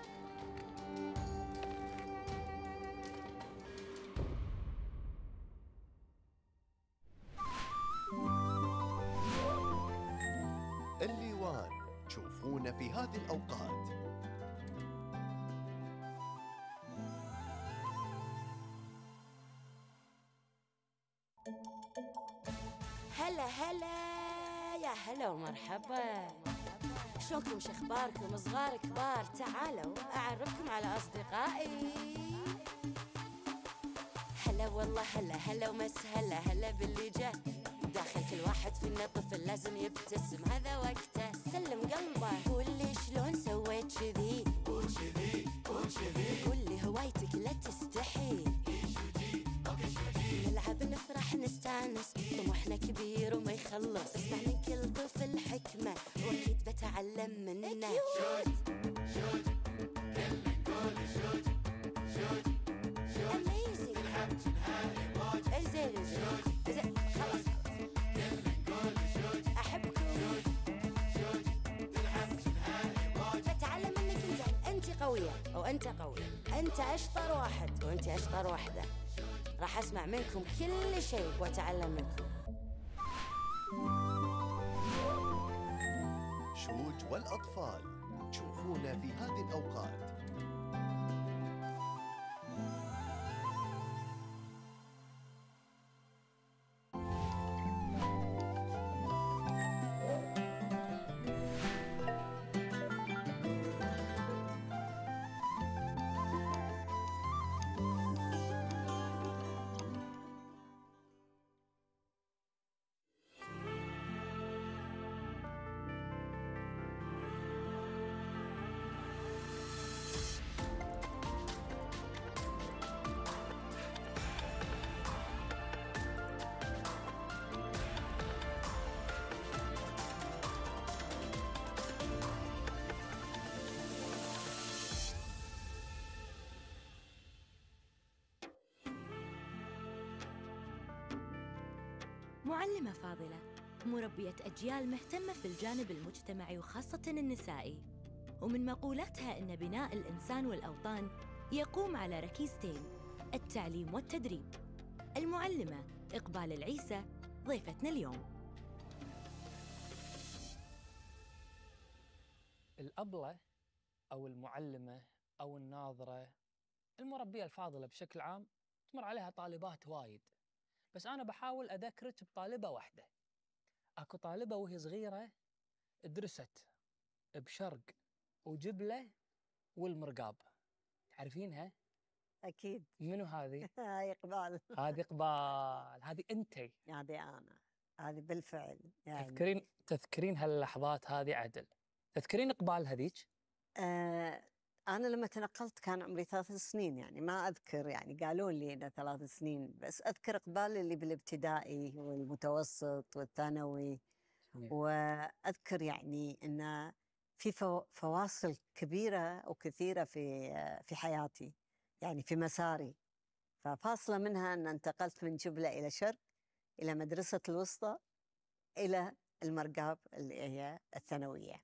الليوان تشوفونه في هذه الأوقات. هلا هلا يا هلا ومرحبا، شلونكم شخباركم صغار كبار؟ تعالوا أعرفكم على أصدقائي. هلا والله هلا هلا ومس هلا هلا باللي جه داخل كل واحد فينا طفل لازم يبتسم، هذا وقته سلم قلبه. قول لي شلون سويت كذي، قول كذي قول كذي، قول لي هوايتك لا تستحي، نلعب نفرح نستانس، طموحنا كبير وما يخلص، اسمع من كل طفل حكمة واكيد بتعلم منه. شوت شوت كلنا نقول شوت شوت شوت اميزنج زين زين خلاص كلنا نقول شوت احبكم شوت تلعب بتعلم منك. انت انت قوية وانت قوي، انت اشطر واحد وانت اشطر واحدة، راح أسمع منكم كل شيء وأتعلم منكم. شوج والأطفال تشوفونا في هذه الأوقات. معلمة فاضلة، مربية أجيال مهتمة في الجانب المجتمعي وخاصة النسائي، ومن مقولاتها أن بناء الإنسان والأوطان يقوم على ركيزتين: التعليم والتدريب. المعلمة إقبال العيسى ضيفتنا اليوم. الأبلة أو المعلمة أو الناظرة، المربية الفاضلة بشكل عام تمر عليها طالبات وايد، بس أنا بحاول أذكرك بطالبة واحدة. أكو طالبة وهي صغيرة درست بشرق وجبلة والمرقاب، تعرفينها؟ أكيد. منو هذه؟ هاي إقبال. هذه إقبال، هذه أنتي. هذه أنا، هذه بالفعل يعني. تذكرين تذكرين هاللحظات هذه عدل؟ تذكرين إقبال هذيك؟ آه أنا لما تنقلت كان عمري ثلاث سنين، يعني ما أذكر، يعني قالوا لي إنه ثلاث سنين، بس أذكر إقبال اللي بالابتدائي والمتوسط والثانوي. وأذكر يعني إنه في فواصل كبيرة وكثيرة في في حياتي، يعني في مساري. ففاصلة منها أن انتقلت من جبلة إلى شرق، إلى مدرسة الوسطى، إلى المرقاب اللي هي الثانوية.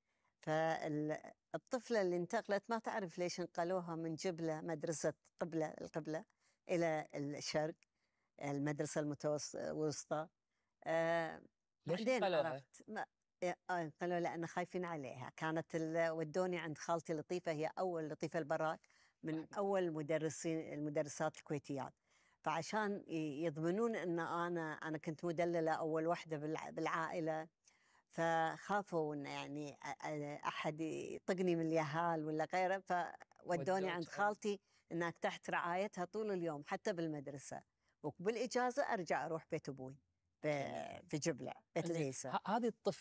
فالطفلة اللي انتقلت ما تعرف ليش انقلوها من جبلة مدرسة قبلة القبلة إلى الشرق المدرسة المتوسطى. آه ليش انقلوها؟ ما انقلوا لأن خايفين عليها. كانت ودوني عند خالتي لطيفة، هي أول لطيفة البراك من أول مدرسين المدرسات الكويتيات، فعشان يضمنون أن أنا أنا كنت مدللة أول واحدة بالعائلة، فخافوا ان يعني احد يطقني من اليهال ولا غيره، فودوني عند خالتي انك تحت رعايتها طول اليوم حتى بالمدرسه، وبالاجازه ارجع اروح بيت ابوي في جبله بيت العيسى. هذه الطفله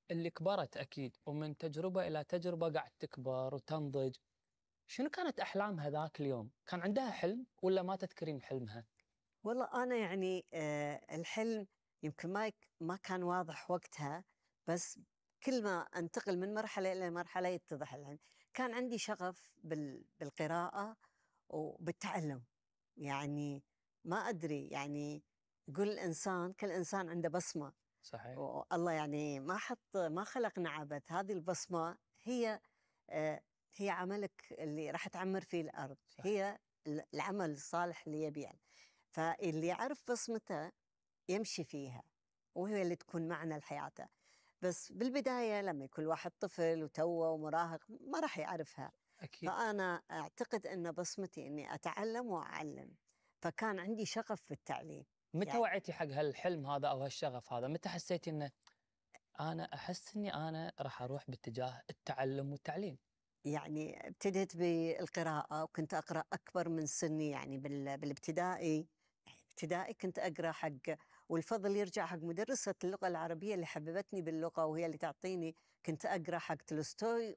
اللي كبرت أكيد ومن تجربة إلى تجربة قاعد تكبر وتنضج، شنو كانت أحلامها ذاك اليوم؟ كان عندها حلم ولا ما تذكرين حلمها؟ والله أنا يعني آه الحلم يمكن ما يك- ما كان واضح وقتها، بس كل ما أنتقل من مرحلة إلى مرحلة يتضح الحلم. كان عندي شغف بال بالقراءة وبالتعلم، يعني ما أدري، يعني يقول الإنسان كل إنسان عنده بصمة، صحيح. والله يعني ما حط ما خلقنا عبث. هذه البصمة هي آه هي عملك اللي راح تعمر فيه الأرض، صح. هي ال- العمل الصالح اللي يبيع. فاللي يعرف بصمته يمشي فيها، وهي اللي تكون معنا لحياته. بس بالبداية لما يكون واحد طفل وتوه ومراهق ما راح يعرفها. أكيد. فأنا أعتقد أن بصمتي أني أتعلم وأعلم، فكان عندي شغف في التعليم. متى يعني وعيتي حق هالحلم هذا أو هالشغف هذا؟ متى حسيتي إنه أنا أحس إني أنا راح أروح باتجاه التعلم والتعليم؟ يعني ابتديت بالقراءة وكنت أقرأ أكبر من سني، يعني بال- بالابتدائي. يعني ابتدائي كنت أقرأ حق، والفضل يرجع حق مدرسة اللغة العربية اللي حببتني باللغة وهي اللي تعطيني. كنت أقرأ حق تولستوي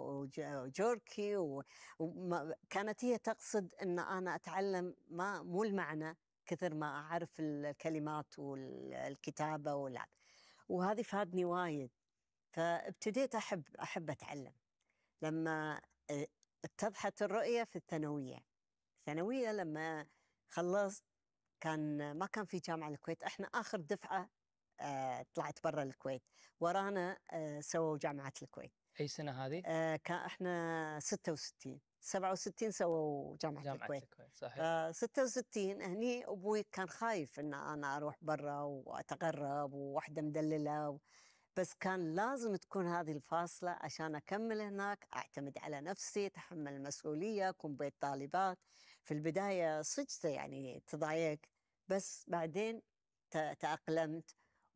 وجوركي، وكانت هي تقصد أن أنا أتعلم ما مو المعنى كثر ما أعرف الكلمات والكتابة والع- وهذه فادني وايد. فابتديت أحب أحب أتعلم لما آه، اتضحت الرؤية في الثانوية. الثانوية لما خلصت كان ما كان في جامعة الكويت، احنا آخر دفعة آه، طلعت برا الكويت، ورانا آه، سووا جامعة الكويت. أي سنة هذه؟ آه، كان احنا ستة وستين سبعة وستين سووا جامعة, جامعة الكويت. الكويت صحيح. ف ستة وستين هني أبوي كان خايف إن أنا أروح برا وأتغرب وواحدة مدللة و... بس كان لازم تكون هذه الفاصلة عشان أكمل هناك، أعتمد على نفسي، أتحمل المسؤولية، أكون بيت طالبات. في البداية صجت يعني تضايق، بس بعدين ت- تأقلمت،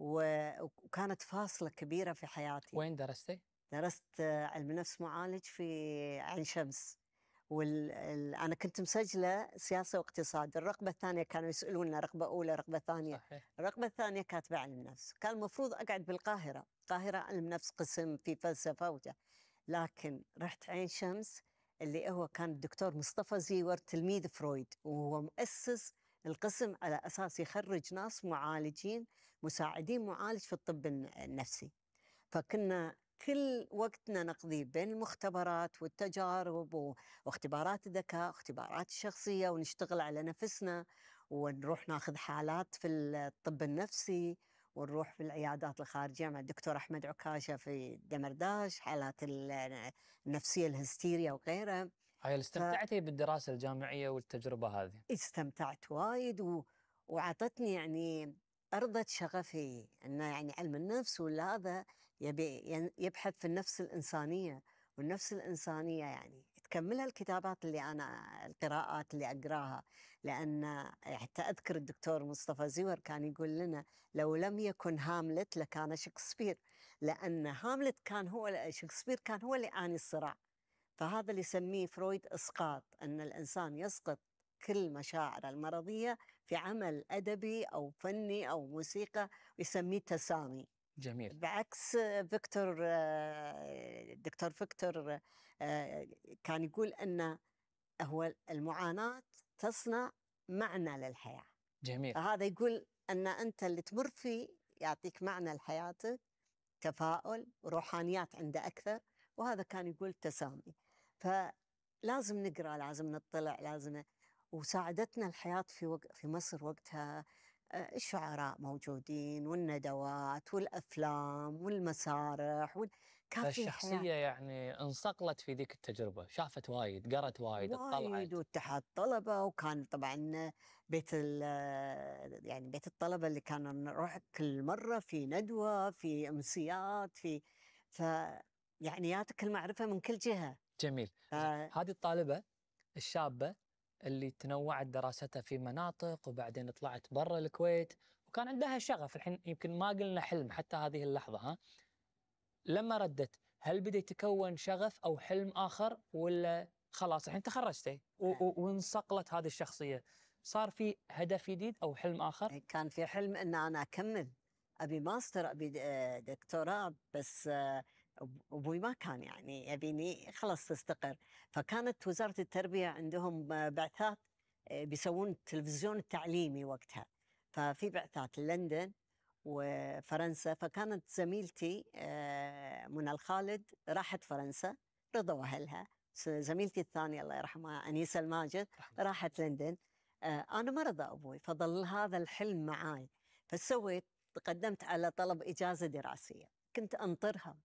و- وكانت فاصلة كبيرة في حياتي. وين درستي؟ درست علم نفس معالج في عين شمس. وال... ال... أنا كنت مسجلة سياسة واقتصاد. الرغبة الثانية كانوا يسألونا رغبة أولى رغبة ثانية. صحيح. الرغبة الثانية كاتبة علم نفس. كان المفروض أقعد بالقاهرة، القاهرة علم نفس قسم في فلسفة وجه. لكن رحت عين شمس اللي هو كان الدكتور مصطفى زيور تلميذ فرويد، وهو مؤسس القسم على أساس يخرج ناس معالجين مساعدين معالج في الطب النفسي. فكنا كل وقتنا نقضيه بين المختبرات والتجارب و- واختبارات الذكاء واختبارات الشخصية، ونشتغل على نفسنا، ونروح ناخذ حالات في الطب النفسي، ونروح في العيادات الخارجية مع الدكتور أحمد عكاشة في دمرداش، حالات ال- النفسية الهستيريا وغيرها. هاي استمتعتي بالدراسة الجامعية والتجربة هذه؟ استمتعت وايد و... وعطتني يعني أرضت شغفي أن يعني علم النفس ولا هذا يبي ين- يبحث في النفس الإنسانية، والنفس الإنسانية يعني تكملها الكتابات اللي أنا القراءات اللي أقراها. لأن حتى أذكر الدكتور مصطفى زيور كان يقول لنا لو لم يكن هاملت لكان شكسبير، لأن هاملت كان هو شكسبير كان هو اللي آني الصراع. فهذا اللي يسميه فرويد إسقاط، أن الإنسان يسقط كل مشاعره المرضية في عمل أدبي أو فني أو موسيقى، ويسميه تسامي. جميل. بعكس فيكتور الدكتور فيكتور آه، كان يقول أن هو المعاناة تصنع معنى للحياة. جميل. فهذا يقول أن أنت اللي تمر فيه يعطيك معنى لحياتك، تفاؤل وروحانيات عنده أكثر. وهذا كان يقول تسامي. فلازم نقرأ، لازم نطلع، لازم. وساعدتنا الحياة في وق... في مصر وقتها آه، الشعراء موجودين والندوات والأفلام والمسارح وال... كان في حياة فالشخصية يعني انصقلت في ذيك التجربة، شافت وايد، قرت وايد، اطلعت. وايد، واتحاد طلبة، وكان طبعا بيت ال يعني بيت الطلبة اللي كنا نروح كل مرة في ندوة، في أمسيات، في ف يعني ياتك المعرفة من كل جهة. جميل. ف... هذه الطالبة الشابة اللي تنوعت دراستها في مناطق وبعدين طلعت برا الكويت وكان عندها شغف، الحين يمكن ما قلنا حلم حتى هذه اللحظة، ها لما ردت هل بدأ يتكون شغف أو حلم آخر ولا خلاص الحين تخرجتي وانصقلت هذه الشخصية، صار في هدف جديد أو حلم آخر؟ كان في حلم أن أنا أكمل ابي ماستر، ابي د- دكتوراه، بس آه، أب- ابوي ما كان يعني يبيني خلاص تستقر. فكانت وزاره التربيه عندهم آه، بعثات، آه، بيسوون التلفزيون التعليمي وقتها، ففي بعثات لندن وفرنسا. فكانت زميلتي آه، منى الخالد راحت فرنسا، رضوا اهلها. س- زميلتي الثانيه الله يرحمها انيسه الماجد راحت لندن. آه، انا ما رضى ابوي، فظل هذا الحلم معاي. فسويت قدمت على طلب اجازه دراسيه، كنت انطرها.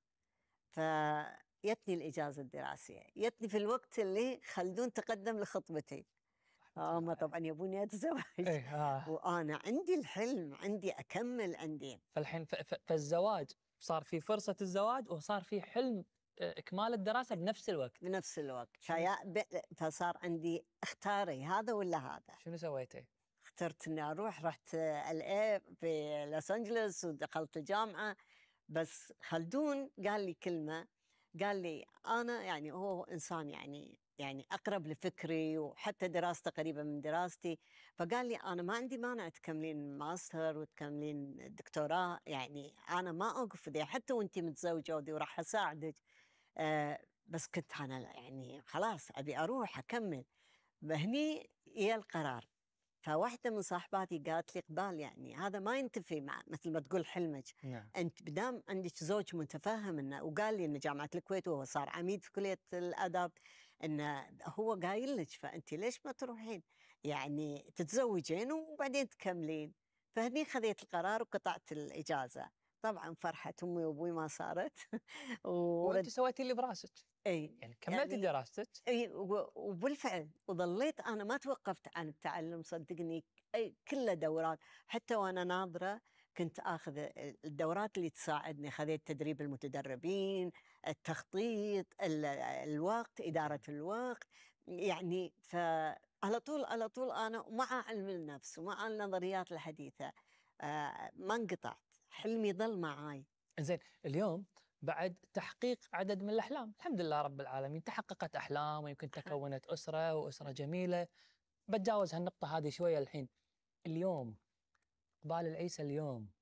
فيتني الاجازه الدراسيه، يتني في الوقت اللي خلدون تقدم لخطبتي. هم طبعا يبوني اتزوج. إيه آه. وانا عندي الحلم، عندي اكمل، عندي. فالحين ف- ف- فالزواج صار في فرصة الزواج وصار في حلم آه، إكمال الدراسة بنفس الوقت. بنفس الوقت. شنو- فيا ب... فصار عندي اختاري هذا ولا هذا. شنو سويتي؟ اخترت اني اروح، رحت الاي في لوس انجلوس ودخلت الجامعه. بس خلدون قال لي كلمه، قال لي انا يعني هو انسان يعني يعني اقرب لفكري، وحتى دراسته قريبه من دراستي. فقال لي انا ما عندي مانع تكملين ماستر وتكملين دكتوراه، يعني انا ما اوقف ذي حتى وانت متزوجه وذي، وراح اساعدك. آه بس كنت انا لا، يعني خلاص ابي اروح اكمل. هني يا القرار. فواحدة من صاحباتي قالت لي قبال يعني هذا ما ينتفي مع مثل ما تقول حلمك. نعم. انت بدام عندك زوج متفهم انه، وقال لي ان جامعة الكويت وهو صار عميد في كلية الاداب، انه هو قايل لك، فانت ليش ما تروحين يعني تتزوجين وبعدين تكملين. فهني خذيت القرار وقطعت الاجازة. طبعا فرحة امي وابوي ما صارت. وانت سويتي اللي براسك. اي يعني كملتي يعني دراستك. اي و- وبالفعل وظليت انا ما توقفت عن التعلم، صدقني. اي كله دورات، حتى وانا ناظره كنت اخذ الدورات اللي تساعدني. خذيت تدريب المتدربين، التخطيط، ال- الوقت، اداره الوقت، يعني فعلى طول على طول انا مع علم النفس ومع النظريات الحديثه. آه ما انقطعت، حلمي ظل معاي. زين اليوم بعد تحقيق عدد من الأحلام، الحمد لله رب العالمين، تحققت أحلام ويمكن تكونت أسرة وأسرة جميلة. بتجاوز هالنقطة هذه شوية الحين. اليوم قبال العيسى اليوم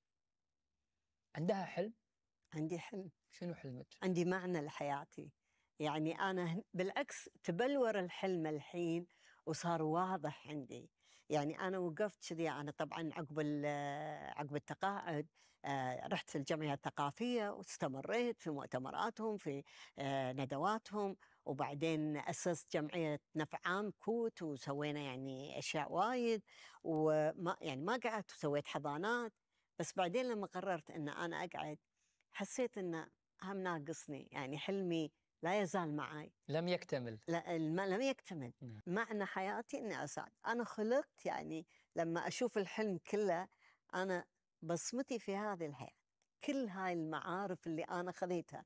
عندها حلم؟ عندي حلم. شنو حلمك؟ عندي معنى لحياتي. يعني أنا هن- بالعكس تبلور الحلم الحين وصار واضح عندي. يعني أنا وقفت كذي. أنا طبعا عقب ال- عقب التقاعد آه، رحت الجمعية الثقافية واستمريت في مؤتمراتهم، في آه، ندواتهم، وبعدين أسست جمعية نفع عام كوت وسوينا يعني أشياء وايد. وما يعني ما قعدت وسويت حضانات. بس بعدين لما قررت أن أنا أقعد حسيت أن هم ناقصني، يعني حلمي لا يزال معي، لم يكتمل. لا الم- لم يكتمل. نعم. معنى حياتي اني اساعد. انا خلقت يعني لما اشوف الحلم كله، انا بصمتي في هذه الحياه. كل هاي المعارف اللي انا خذيتها،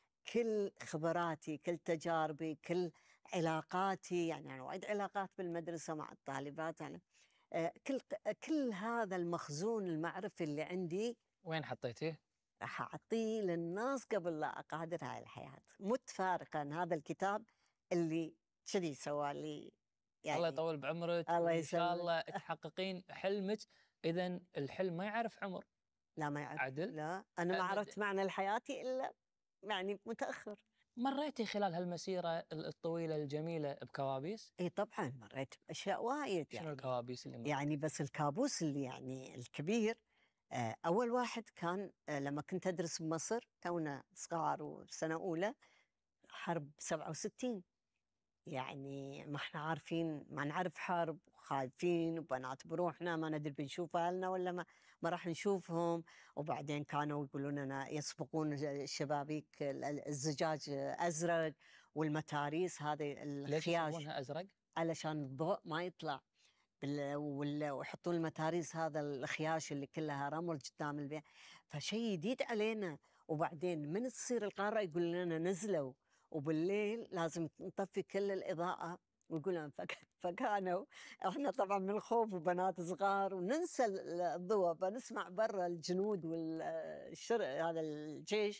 كل خبراتي، كل تجاربي، كل علاقاتي، يعني انا وايد علاقات بالمدرسه مع الطالبات يعني. آه، كل كل هذا المخزون المعرفي اللي عندي وين حطيتيه؟ راح أعطيه للناس قبل لا أقادر هاي الحياة. مت فارقا هذا الكتاب اللي كذي سوى لي يعني. الله يطول بعمرك الله وإن شاء يسلمك. الله تحققين حلمك. إذا الحلم ما يعرف عمر. لا ما يعرف. عدل؟ لا أنا ما عرفت معنى لحياتي إلا يعني متأخر. مريتي خلال هالمسيرة الطويلة الجميلة بكوابيس؟ اي طبعا مريت باشياء وايد شنو يعني. الكوابيس اللي مريت؟ يعني بس الكابوس اللي يعني الكبير، آه، اول واحد كان آه، لما كنت ادرس بمصر، تونا صغار وسنه اولى، حرب سبعة وستين. يعني ما احنا عارفين، ما نعرف حرب، وخايفين وبنات بروحنا، ما ندري بنشوف اهلنا ولا ما ما راح نشوفهم. وبعدين كانوا يقولون لنا يصبغون الشبابيك الزجاج ازرق، والمتاريس هذه ليش الخياش يصبغونها ازرق؟ علشان الضوء ما يطلع بال- وال- ويحطون المتاريس هذا الخياش اللي كلها رمل قدام البيت. فشيء جديد علينا. وبعدين من تصير القارة يقول لنا نزلوا، وبالليل لازم نطفي كل الإضاءة، ويقول لنا فك... فكانوا احنا طبعا من الخوف وبنات صغار وننسى ال- الضوء، فنسمع برا الجنود والشر هذا الجيش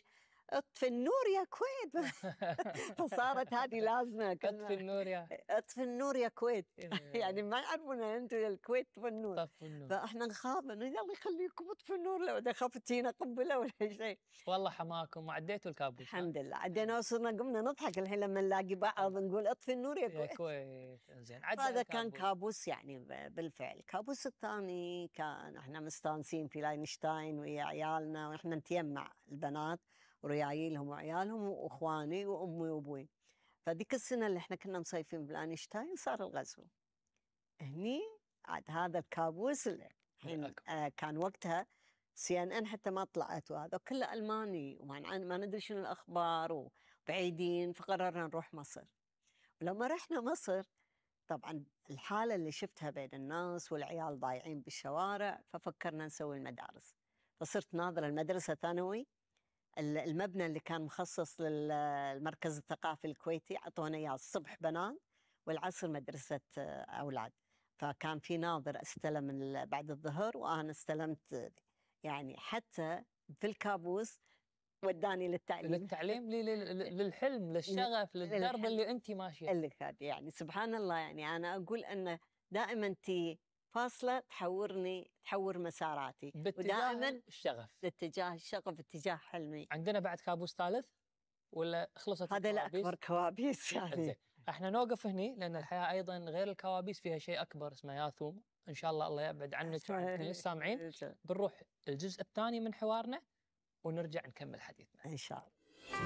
اطفي النور يا كويت. فصارت هذه لازمه. اطفي النور يا اطفي النور يا كويت. يعني ما يعرفون انتم يا الكويت طفوا النور. طفوا النور. فاحنا نخاف انه يلا يخليكم اطفوا النور لو اذا خاف تجينا قنبله ولا شيء. والله حماكم وعديتوا الكابوس. الحمد لله عدينا وصرنا قمنا نضحك الحين لما نلاقي بعض نقول اطفي النور يا كويت. يا كويت زين. هذا كان كابوس يعني بالفعل. الكابوس الثاني كان احنا مستانسين في لاينشتاين ويا عيالنا ونحن نتيمع البنات وريايلهم وعيالهم واخواني وامي وابوي. فذيك السنه اللي احنا كنا مصيفين بلاينشتاين صار الغزو. هني عاد هذا الكابوس اللي الحين آه كان وقتها سي ان ان حتى ما طلعت وهذا كله الماني وما ما ندري شنو الاخبار وبعيدين. فقررنا نروح مصر. ولما رحنا مصر طبعا الحاله اللي شفتها بين الناس والعيال ضايعين بالشوارع ففكرنا نسوي المدارس. فصرت ناظره المدرسه ثانوي. المبنى اللي كان مخصص للمركز الثقافي الكويتي اعطونا اياه الصبح بنات والعصر مدرسه اولاد. فكان في ناظر استلم بعد الظهر وانا استلمت. يعني حتى في الكابوس وداني للتعليم. للتعليم للحلم للشغف للدرب اللي انت ماشيه. اللي كان يعني سبحان الله. يعني انا اقول ان دائما انت فاصله تحورني تحور مساراتي ودائما الشغف باتجاه الشغف اتجاه حلمي. عندنا بعد كابوس ثالث ولا خلصت هذا لا اكبر كوابيس يعني. احنا نوقف هني لان الحياه ايضا غير الكوابيس فيها شيء اكبر اسمه ياثوم. ان شاء الله الله يبعد عنك وعن كل السامعين. بنروح الجزء الثاني من حوارنا ونرجع نكمل حديثنا ان شاء الله.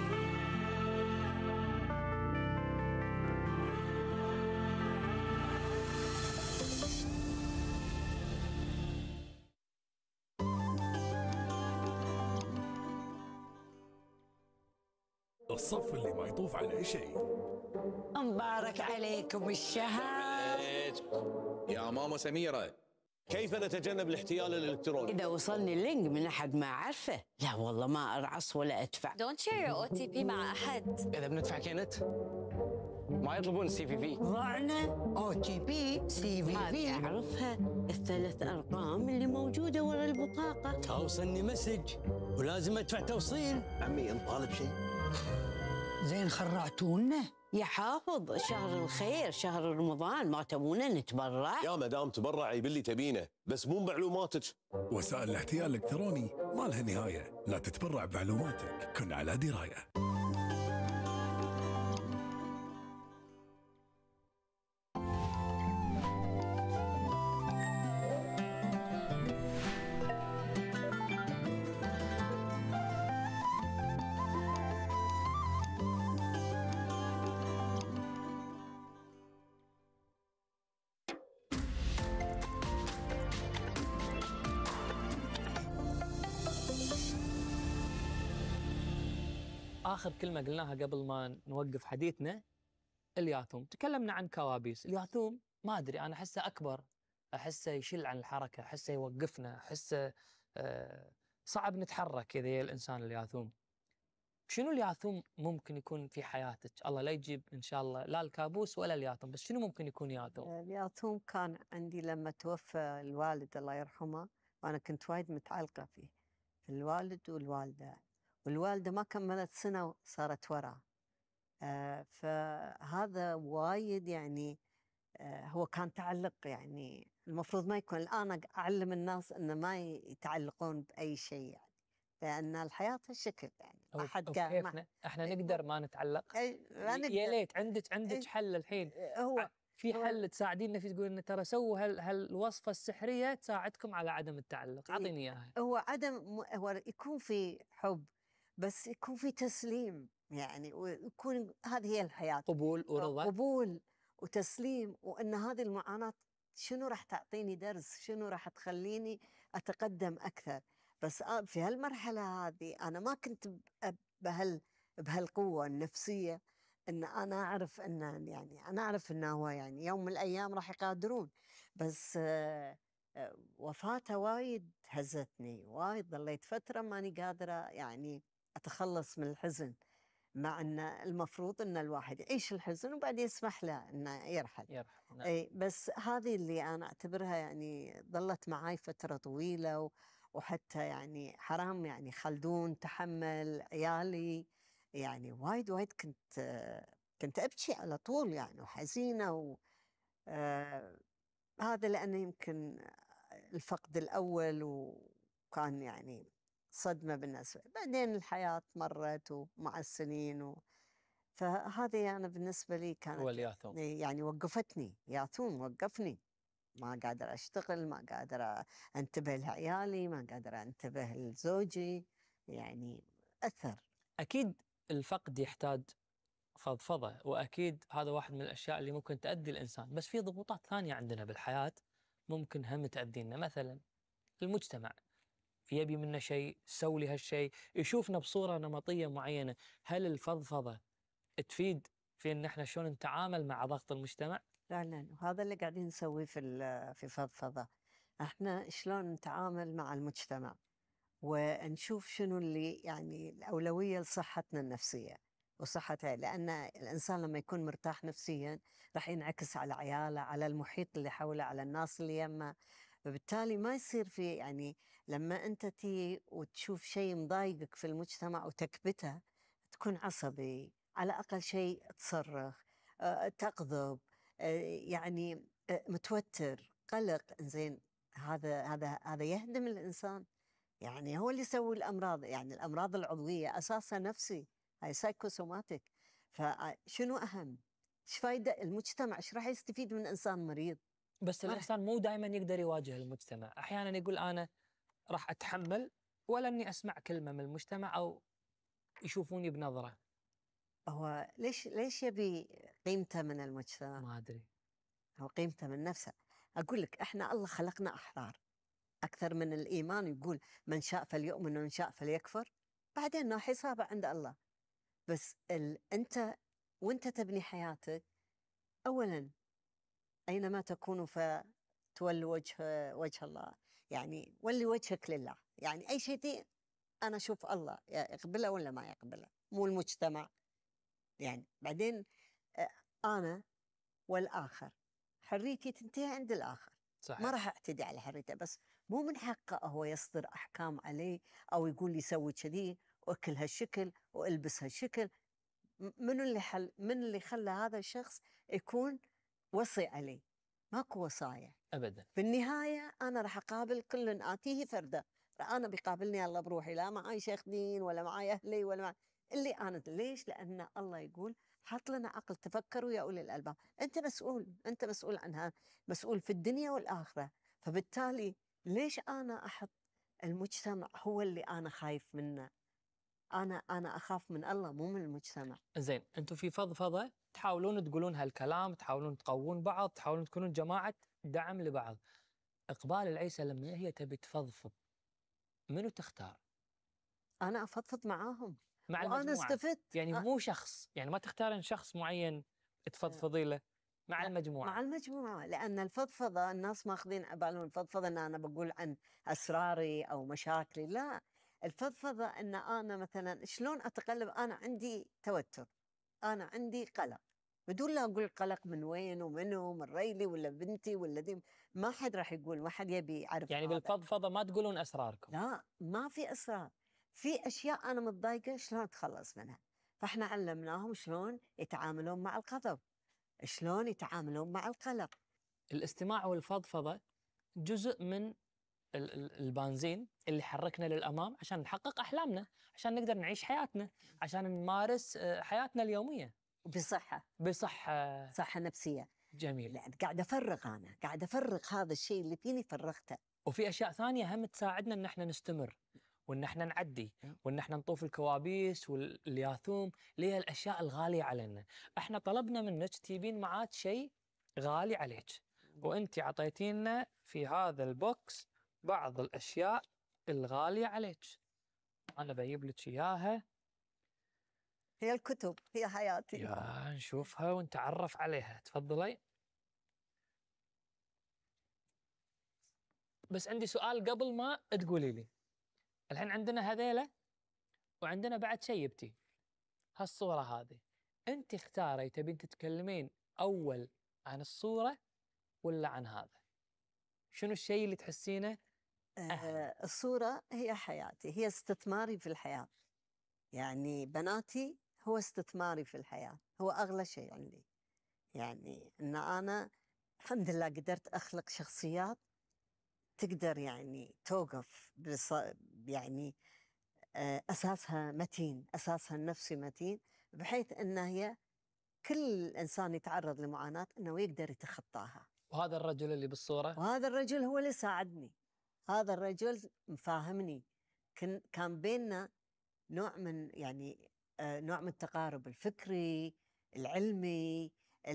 الصف اللي ما يطوف عليه شيء. مبارك عليكم الشهر. يا ماما سميرة، كيف نتجنب الاحتيال الإلكتروني؟ إذا وصلني اللينك من أحد ما أعرفه، لا والله ما أرعص ولا أدفع. Don't share your أو تي بي مع أحد. إذا بندفع كينت ما يطلبون السي في في. ضعنا أو تي بي سي في في. أعرفها الثلاث أرقام اللي موجودة ورا البطاقة. توصلني مسج ولازم أدفع توصيل. عمي أنت طالب شيء؟ زين خرعتونا يا حافظ. شهر الخير شهر رمضان ما تبونا نتبرع؟ يا مدام تبرعي باللي تبينه بس مو بمعلوماتك. وسائل الاحتيال الإلكتروني ما لها نهاية. لا تتبرع بمعلوماتك. كن على دراية. آخر كلمة قلناها قبل ما نوقف حديثنا الياثوم. تكلمنا عن كوابيس. الياثوم ما أدري أنا أحسه أكبر، أحسه يشل عن الحركة، أحسه يوقفنا، أحسه آه صعب نتحرك إذا الإنسان الياثوم. شنو الياثوم ممكن يكون في حياتك؟ الله لا يجيب إن شاء الله لا الكابوس ولا الياثوم، بس شنو ممكن يكون ياثوم؟ الياثوم كان عندي لما توفى الوالد الله يرحمه وأنا كنت وايد متعلقة فيه. الوالد والوالدة. والوالدة ما كملت سنة صارت وراه. آه فهذا وايد يعني آه هو كان تعلق يعني المفروض ما يكون. الآن أعلم الناس أن ما يتعلقون بأي شيء يعني لأن الحياة هالشكل يعني. أحد كيفنا احنا نقدر ما نتعلق. لا نقدر. يا ليت عندك عندك حل الحين. هو في حل تساعدينا فيه تقول إن ترى سووا هال هالوصفة السحرية تساعدكم على عدم التعلق. أعطيني إياها. هو عدم هو يكون في حب بس يكون في تسليم يعني ويكون هذه هي الحياة. قبول ورضا. قبول وتسليم وأن هذه المعاناة شنو راح تعطيني درس، شنو راح تخليني أتقدم أكثر. بس في هالمرحلة هذه أنا ما كنت بهال بهالقوة النفسية أن أنا أعرف أن يعني أنا أعرف أنه هو يعني يوم من الأيام راح يقادرون. بس وفاته وايد هزتني وايد. ظليت فترة ماني قادرة يعني أتخلص من الحزن مع أن المفروض أن الواحد يعيش الحزن وبعد يسمح له أنه يرحل. يرحل. نعم. أي بس هذه اللي أنا أعتبرها يعني ظلت معاي فترة طويلة و... وحتى يعني حرام يعني خلدون تحمل عيالي، يعني وايد وايد كنت آه، كنت أبكي على طول يعني وحزينة و آه، هذا لأنه يمكن الفقد الأول وكان يعني صدمة بالنسبة، بعدين الحياة مرت ومع السنين و... فهذه أنا بالنسبة لي هو كانت الياثوم. يعني وقفتني، ياثوم وقفني، ما قادرة أشتغل، ما قادرة أنتبه لعيالي، ما قادرة أنتبه لزوجي، يعني أثر. أكيد الفقد يحتاج فضفضة، وأكيد هذا واحد من الأشياء اللي ممكن تأذي الإنسان، بس في ضغوطات ثانية عندنا بالحياة ممكن هم تأذينا. مثلا المجتمع يبي منا شيء، سوي لي هالشيء، يشوفنا بصورة نمطية معينة. هل الفضفضة تفيد في ان احنا شلون نتعامل مع ضغط المجتمع؟ فعلا، وهذا اللي قاعدين نسويه في ال- في فضفضة، احنا شلون نتعامل مع المجتمع ونشوف شنو اللي يعني الأولوية لصحتنا النفسية وصحتها، لأن الإنسان لما يكون مرتاح نفسيا راح ينعكس على عياله، على المحيط اللي حوله، على الناس اللي يمه، فبالتالي ما يصير في يعني لما أنت تي وتشوف شيء مضايقك في المجتمع وتكبته تكون عصبي، على أقل شيء تصرخ، آه، تغضب، آه، يعني آه، متوتر، قلق، زين هذا هذا هذا يهدم الإنسان، يعني هو اللي يسوي الأمراض، يعني الأمراض العضوية أساسها نفسي، هاي سايكوسوماتيك. فشنو أهم؟ ايش فايدة المجتمع؟ ايش راح يستفيد من إنسان مريض؟ بس ما راح- الانسان مو دائما يقدر يواجه المجتمع، احيانا يقول انا راح اتحمل ولا اني اسمع كلمة من المجتمع او يشوفوني بنظرة. هو ليش ليش يبي قيمته من المجتمع؟ ما ادري. هو قيمته من نفسه. أقول لك إحنا الله خلقنا أحرار أكثر من الإيمان، يقول من شاء فليؤمن ومن شاء فليكفر، بعدين نوع حسابه عند الله. بس ال... أنت وأنت تبني حياتك، أولا أينما تكونوا فتولوا وجه وجه الله، يعني ولي وجهك لله، يعني أي شيء دي أنا أشوف الله يقبله ولا ما يقبله، مو المجتمع. يعني بعدين آه، أنا والآخر حريتي تنتهي عند الآخر، صحيح. ما راح أعتدي على حريته، بس مو من حقه هو يصدر أحكام عليه أو يقول لي سوي كذي وأكل هالشكل وألبس هالشكل. م- منو اللي حل من اللي خلى هذا الشخص يكون وصي عليه؟ ماكو وصاية ابدا. في النهاية. أنا راح أقابل كل آتيه فردا، أنا بيقابلني الله بروحي، لا معاي شيخ دين ولا معاي أهلي ولا معاي اللي أنا. ليش؟ لأن الله يقول حط لنا عقل، تفكروا يا أولي الألباب، أنت مسؤول، أنت مسؤول عنها، مسؤول في الدنيا والآخرة. فبالتالي ليش أنا أحط المجتمع هو اللي أنا خايف منه؟ أنا أنا أخاف من الله مو من المجتمع. زين، انتم في فضفضة تحاولون تقولون هالكلام، تحاولون تقوون بعض، تحاولون تكونون جماعة دعم لبعض. اقبال العيسى لما هي تبي تفضفض منو تختار؟ أنا أفضفض معاهم مع وأنا المجموعة. استفدت. يعني أ- مو شخص، يعني ما تختارين شخص معين تفضفضي له، مع لا، المجموعة. مع المجموعة، لأن الفضفضة الناس ماخذين على بالهم الفضفضة أن أنا بقول عن أسراري أو مشاكلي، لا، الفضفضة أن أنا مثلا شلون أتقلب، أنا عندي توتر، أنا عندي قلق، بدون لا أقول قلق من وين ومنو، من ريلي ولا بنتي ولا ذي، ما حد راح يقول، ما حد يبي يعرف يعني هذا. بالفضفضة ما تقولون أسراركم؟ لا، ما في أسرار، في أشياء أنا متضايقة شلون أتخلص منها، فإحنا علمناهم شلون يتعاملون مع الغضب، شلون يتعاملون مع القلق. الاستماع والفضفضة جزء من ال- ال- البنزين اللي حركنا للأمام عشان نحقق أحلامنا، عشان نقدر نعيش حياتنا، عشان نمارس آه، حياتنا اليومية بصحة بصحة صحة نفسية. جميل. لأن قاعد أفرغ، أنا قاعد أفرغ هذا الشيء اللي فيني، فرغته. وفي أشياء ثانية هم تساعدنا إن احنا نستمر، وإن احنا نعدي، وإن احنا نطوف الكوابيس والياثوم، اللي هي الأشياء الغالية علينا. احنا طلبنا منك تجيبين معاك شيء غالي عليك، وأنت عطيتينا في هذا البوكس بعض الأشياء الغالية عليك. أنا بجيب لك إياها، هي الكتب، هي حياتي. يا نشوفها ونتعرف عليها. تفضلي. بس عندي سؤال قبل ما تقولي لي. الحين عندنا هذيله وعندنا بعد شيء يبتي. هالصورة هذه أنت اختاري تبين تتكلمين أول عن الصورة ولا عن هذا؟ شنو الشيء اللي تحسينه آه الصورة هي حياتي، هي استثماري في الحياة. يعني بناتي هو استثماري في الحياة، هو أغلى شيء عندي. يعني أن أنا الحمد لله قدرت أخلق شخصيات تقدر يعني توقف بص... يعني آه أساسها متين، أساسها النفسي متين، بحيث أن هي كل إنسان يتعرض لمعاناة أنه يقدر يتخطاها. وهذا الرجل اللي بالصورة؟ وهذا الرجل هو اللي ساعدني. هذا الرجل مفاهمني. كان كان بيننا نوع من يعني آه نوع من التقارب الفكري، العلمي،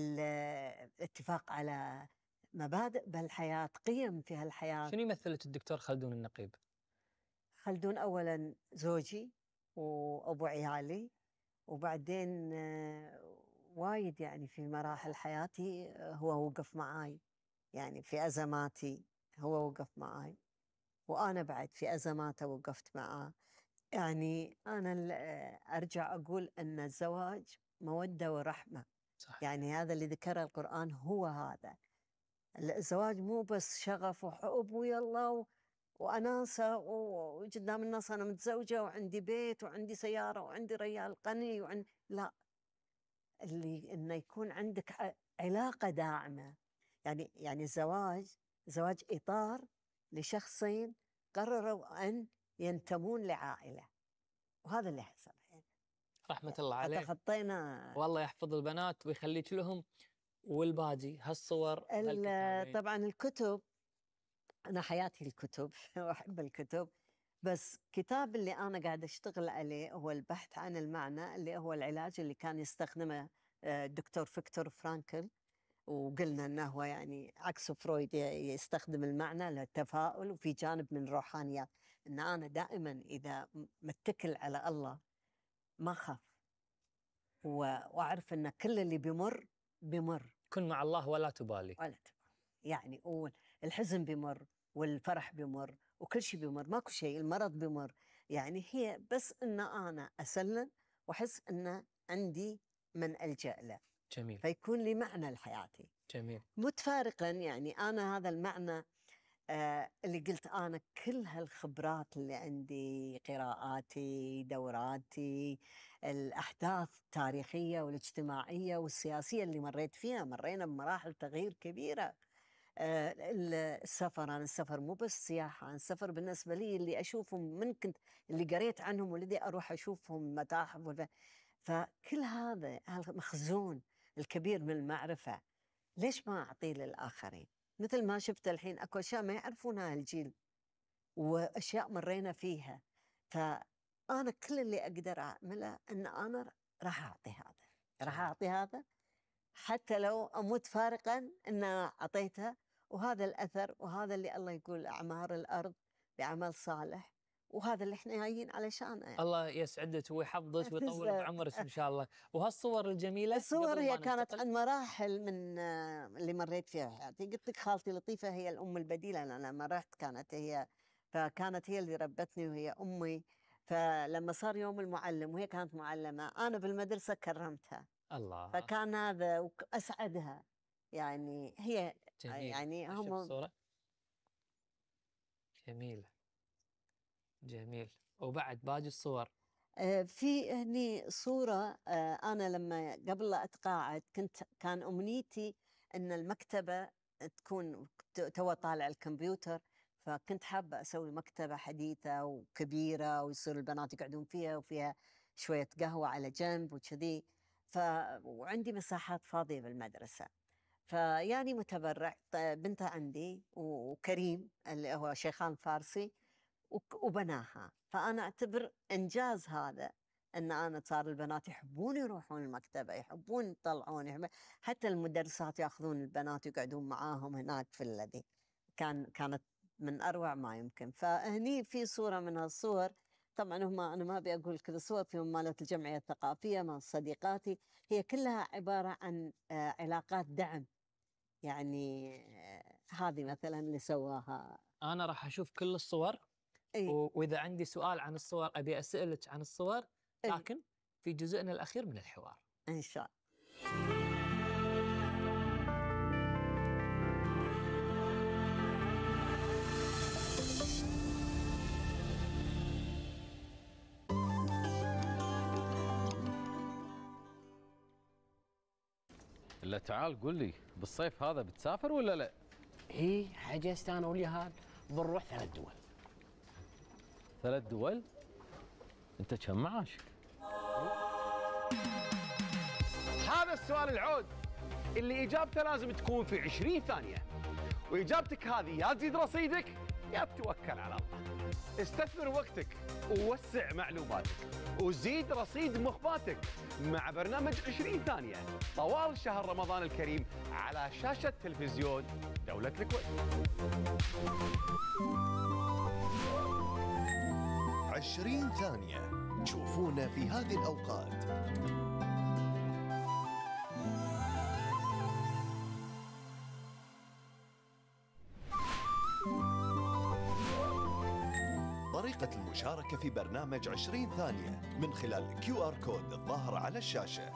الاتفاق على مبادئ بالحياة، قيم في هالحياة. شنو يمثلك الدكتور خلدون النقيب؟ خلدون أولا زوجي وأبو عيالي، وبعدين آه وايد يعني في مراحل حياتي آه هو وقف معاي، يعني في أزماتي هو وقف معاي، وأنا بعد في أزماته وقفت معاه. يعني أنا أرجع أقول أن الزواج مودة ورحمة. صح. يعني هذا اللي ذكره القرآن هو هذا. الزواج مو بس شغف وحب ويلا و... وأناسة وقدام الناس أنا متزوجة وعندي بيت وعندي سيارة وعندي ريال غني وعندي، لا، اللي إنه يكون عندك علاقة داعمة. يعني يعني الزواج زواج إطار لشخصين قرروا أن ينتمون لعائلة، وهذا اللي حصل. رحمة الله عليه. تخطينا. والله يحفظ البنات ويخليك لهم. والباقي هالصور طبعا الكتب، أنا حياتي الكتب وأحب الكتب، بس كتاب اللي أنا قاعدة أشتغل عليه هو البحث عن المعنى، اللي هو العلاج اللي كان يستخدمه الدكتور فيكتور فرانكل، وقلنا أنه هو يعني عكس فرويد يستخدم المعنى للتفاؤل، وفي جانب من الروحانيات أن أنا دائما إذا متكل على الله ما خاف، وأعرف أن كل اللي بيمر بيمر. كن مع الله ولا تبالي. ولا تبالي. يعني الحزن بيمر والفرح بيمر وكل شيء بيمر، ماكو شيء، المرض بيمر. يعني هي بس أن أنا أسلم وأحس أن عندي من ألجأ له. جميل. فيكون لي معنى لحياتي. جميل. متفارقا، يعني أنا هذا المعنى آه اللي قلت أنا كل هالخبرات اللي عندي، قراءاتي، دوراتي، الأحداث التاريخية والاجتماعية والسياسية اللي مريت فيها، مرينا بمراحل تغيير كبيرة. آه السفر، أنا السفر مو بس سياحة، أنا السفر بالنسبة لي اللي أشوفهم من كنت اللي قريت عنهم والذي أروح أشوفهم متاحف، فكل هذا المخزون الكبير من المعرفة ليش ما أعطيه للآخرين؟ مثل ما شفت الحين أكو أشياء ما يعرفونها الجيل، وأشياء مرينا فيها، فأنا كل اللي أقدر أعمله أن أنا راح أعطي هذا، راح أعطي هذا حتى لو أموت فارقا أن أعطيته. وهذا الأثر، وهذا اللي الله يقول أعمار الأرض بعمل صالح، وهذا اللي احنا جايين علشانه. يعني. الله يسعدك ويحفظك ويطول بعمرك ان شاء الله. وهالصور الجميله، الصور هي كانت عن مراحل من اللي مريت فيها حياتي. قلت لك خالتي لطيفه هي الام البديله، لأن لما رحت كانت هي، فكانت هي اللي ربتني وهي امي. فلما صار يوم المعلم وهي كانت معلمه، انا بالمدرسه كرمتها. الله. فكان هذا واسعدها. يعني هي جميل. يعني هم الصورة جميله جميل. وبعد باقي الصور آه في هني صورة آه أنا لما قبل لا أتقاعد كنت كان أمنيتي أن المكتبة تكون تو طالع الكمبيوتر، فكنت حابة أسوي مكتبة حديثة وكبيرة ويصير البنات يقعدون فيها وفيها شوية قهوة على جنب وكذي. ف وعندي مساحات فاضية بالمدرسة، فيعني متبرع بنته عندي وكريم اللي هو شيخان فارسي وبناها. فأنا أعتبر إنجاز هذا أن أنا صار البنات يحبون يروحون المكتبة، يحبون يطلعون، يحبون حتى المدرسات يأخذون البنات يقعدون معاهم هناك في الذي كان كانت من أروع ما يمكن. فهني في صورة من هالصور، طبعا هم أنا ما أبي أقول كل صور، في مالت الجمعية الثقافية مع صديقاتي، هي كلها عبارة عن علاقات دعم. يعني هذه مثلا اللي سواها. أنا راح أشوف كل الصور. إيه؟ وإذا عندي سؤال عن الصور أبي أسألك عن الصور، لكن إيه؟ في جزءنا الأخير من الحوار إن شاء الله. لا تعال قول لي بالصيف هذا بتسافر ولا لا؟ اي حجزت انا واليهال بنروح ثلاث دول. ثلاث دول؟ انت كم معاشك؟ هذا السؤال العود اللي اجابته لازم تكون في عشرين ثانيه، واجابتك هذه يا تزيد رصيدك يا تتوكل على الله. استثمر وقتك ووسع معلوماتك وزيد رصيد مخباتك مع برنامج عشرين ثانيه طوال شهر رمضان الكريم على شاشه تلفزيون دوله الكويت. عشرين ثانية تشوفونا في هذه الأوقات. طريقة المشاركة في برنامج عشرين ثانية من خلال كيو آر كود الظاهر على الشاشة.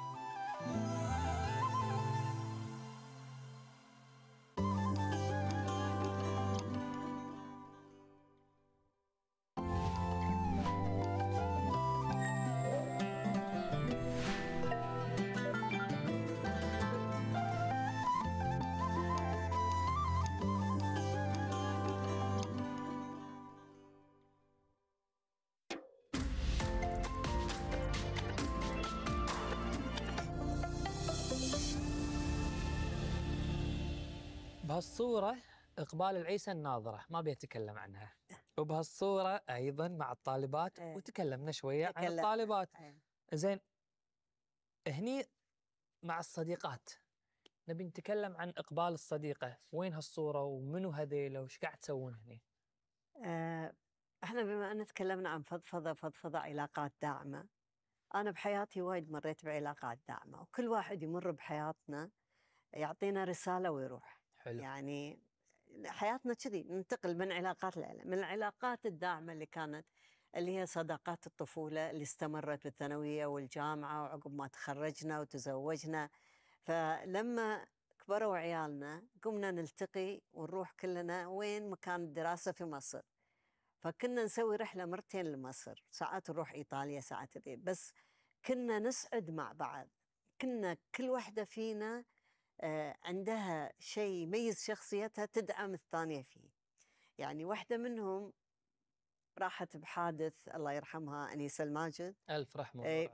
بهالصورة إقبال العيسى الناظرة ما بيتكلم عنها، وبهالصورة أيضا مع الطالبات وتكلمنا شوية عن الطالبات. زين هني مع الصديقات نبي نتكلم عن إقبال الصديقة، وين هالصورة ومنو هذيلا وش قاعد تسوون هني؟ آه، احنا بما أن تكلمنا عن فضفضة فضفضة علاقات داعمة، أنا بحياتي وايد مريت بعلاقات داعمة، وكل واحد يمر بحياتنا يعطينا رسالة ويروح. حلو. يعني حياتنا كذي ننتقل من علاقات لعلاقات. من العلاقات الداعمة اللي كانت اللي هي صداقات الطفولة اللي استمرت بالثانوية والجامعة وعقب ما تخرجنا وتزوجنا، فلما كبروا عيالنا قمنا نلتقي ونروح كلنا وين مكان الدراسة في مصر، فكنا نسوي رحلة مرتين لمصر، ساعات نروح إيطاليا ساعات ذي، بس كنا نسعد مع بعض. كنا كل واحدة فينا آه عندها شيء يميز شخصيتها تدعم الثانية فيه. يعني واحدة منهم راحت بحادث الله يرحمها أنيسة الماجد، ألف رحمة الله.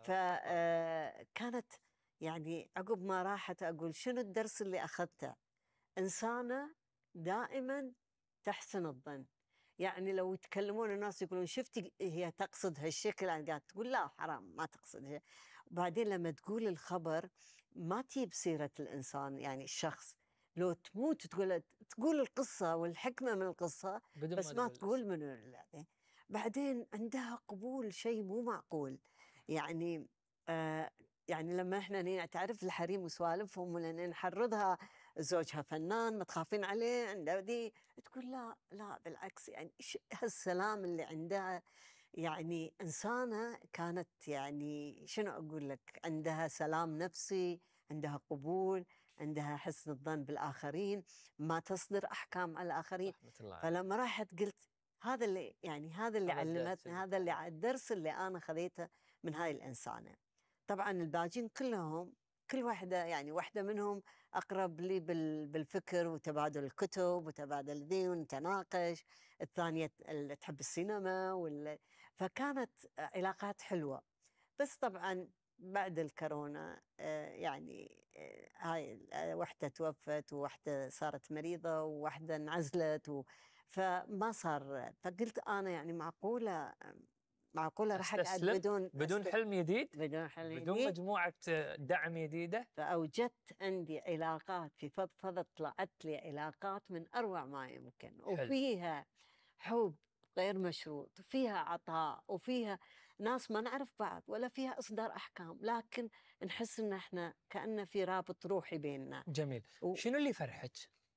فكانت يعني عقب ما راحت أقول شنو الدرس اللي أخذته؟ إنسانة دائما تحسن الظن. يعني لو يتكلمون الناس يقولون شفتي هي تقصد هالشكل، يعني قاعد تقول لا حرام ما تقصد هي. وبعدين لما تقول الخبر ما تجيب سيرة الإنسان، يعني الشخص لو تموت تقول تقول القصة والحكمة من القصة بس ما, ما تقول منو. بعدين عندها قبول شيء مو معقول. يعني آه يعني لما احنا تعرف الحريم وسوالفهم ولان نحرضها زوجها فنان ما تخافين عليه عنده دي، تقول لا لا بالعكس، يعني هالسلام اللي عندها. يعني إنسانة كانت يعني شنو أقول لك، عندها سلام نفسي، عندها قبول، عندها حسن الظن بالآخرين، ما تصدر أحكام على الآخرين. فلما راحت قلت هذا اللي يعني هذا اللي علمتني، هذا اللي الدرس اللي أنا خذيته من هاي الإنسانة. طبعا الباجين كلهم كل واحدة يعني واحدة منهم أقرب لي بالفكر وتبادل الكتب وتبادل ذي ونتناقش، الثانية اللي تحب السينما وال... فكانت علاقات حلوة. بس طبعا بعد الكورونا يعني هاي واحدة توفت وواحدة صارت مريضة وواحدة انعزلت و... فما صار. فقلت أنا يعني معقولة معقولة راح أقعد بدون بدون حلم جديد، بدون حلم بدون جديد. مجموعة دعم جديدة. فأوجدت عندي علاقات في فضفضة، طلعت لي علاقات من أروع ما يمكن، وفيها حب غير مشروط، وفيها عطاء، وفيها ناس ما نعرف بعض ولا فيها إصدار أحكام، لكن نحس إن إحنا كأنه في رابط روحي بيننا. جميل. و... شنو اللي يفرحك؟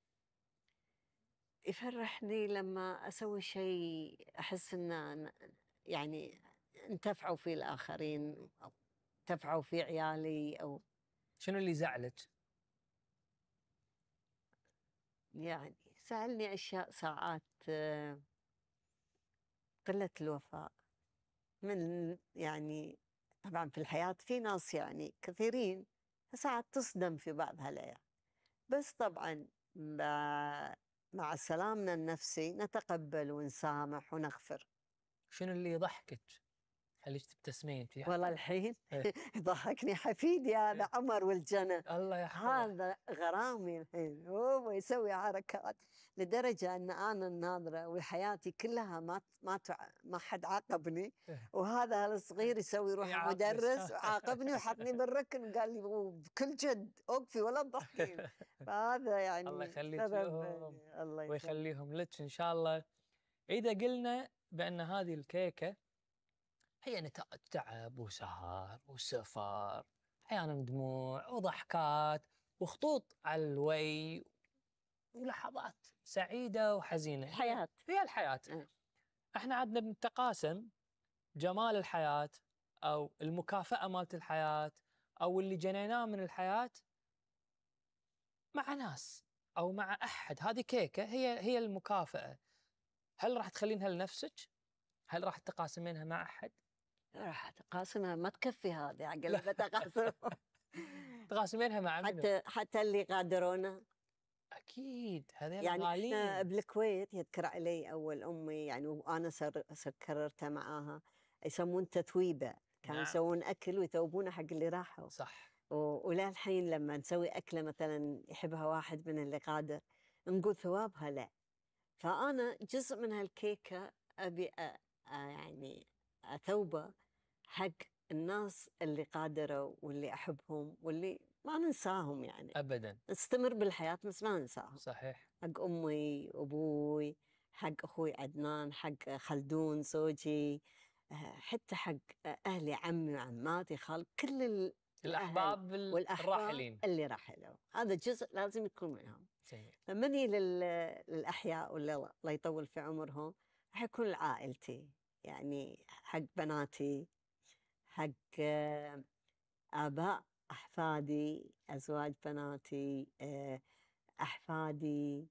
يفرحني لما أسوي شيء أحس إنه يعني انتفعوا فيه الآخرين أو انتفعوا فيه عيالي. أو شنو اللي زعلك؟ يعني زعلني أشياء ساعات قلة الوفاء من يعني طبعا في الحياة في ناس يعني كثيرين ساعات تصدم في بعض هالأيام. بس طبعا مع مع سلامنا النفسي نتقبل ونسامح ونغفر. شنو اللي يضحكك؟ خليك تبتسمين في والله الحين يضحكني حفيدي هذا عمر والجنة، الله يحفظه، هذا غرامي الحين، هو يسوي حركات لدرجة أن أنا الناظرة وحياتي كلها ما ما ما حد عاقبني، وهذا الصغير يسوي روحه مدرس وعاقبني وحطني بالركن وقال لي بكل جد اوقفي ولا تضحكين. فهذا يعني الله يخليك لهم الله ويخليهم لك إن شاء الله. إذا قلنا بأن هذه الكيكة هي نتاج تعب وسهر وسفر، أحيانا دموع وضحكات وخطوط على الوي ولحظات سعيدة وحزينة، الحياة هي الحياة. أه. احنا عندنا بنتقاسم جمال الحياة أو المكافأة مالت الحياة أو اللي جنيناه من الحياة مع ناس أو مع أحد. هذه كيكة هي هي المكافأة. هل راح تخلينها لنفسك؟ هل راح تقاسمينها مع أحد؟ راح تقاسمها ما تكفي هذه عقل بتقاسم. تقاسمينها مع منو؟ حتى حتى اللي قادرونا. اكيد هذول يعني غاليين. احنا بالكويت يذكر علي اول امي يعني وانا سر كررتها معاها يسمون تثويبه، كانوا نعم. يسوون اكل ويثوبونه حق اللي راحوا. صح. وللحين لما نسوي اكله مثلا يحبها واحد من اللي قادر نقول ثوابها لا. فانا جزء من هالكيكه ابي أ... يعني اثوبه حق الناس اللي قادروا واللي احبهم واللي ما ننساهم يعني ابدا. نستمر بالحياه بس ما ننساهم. صحيح. حق امي ابوي، حق اخوي عدنان، حق خلدون زوجي، حتى حق اهلي عمي وعماتي خال كل الاحباب الراحلين اللي رحلوا. هذا جزء لازم يكون منهم. جميل. لما نجي للاحياء واللي الله يطول في عمرهم راح يكون لعائلتي، يعني حق بناتي، حق آباء أحفادي، أزواج بناتي، أحفادي،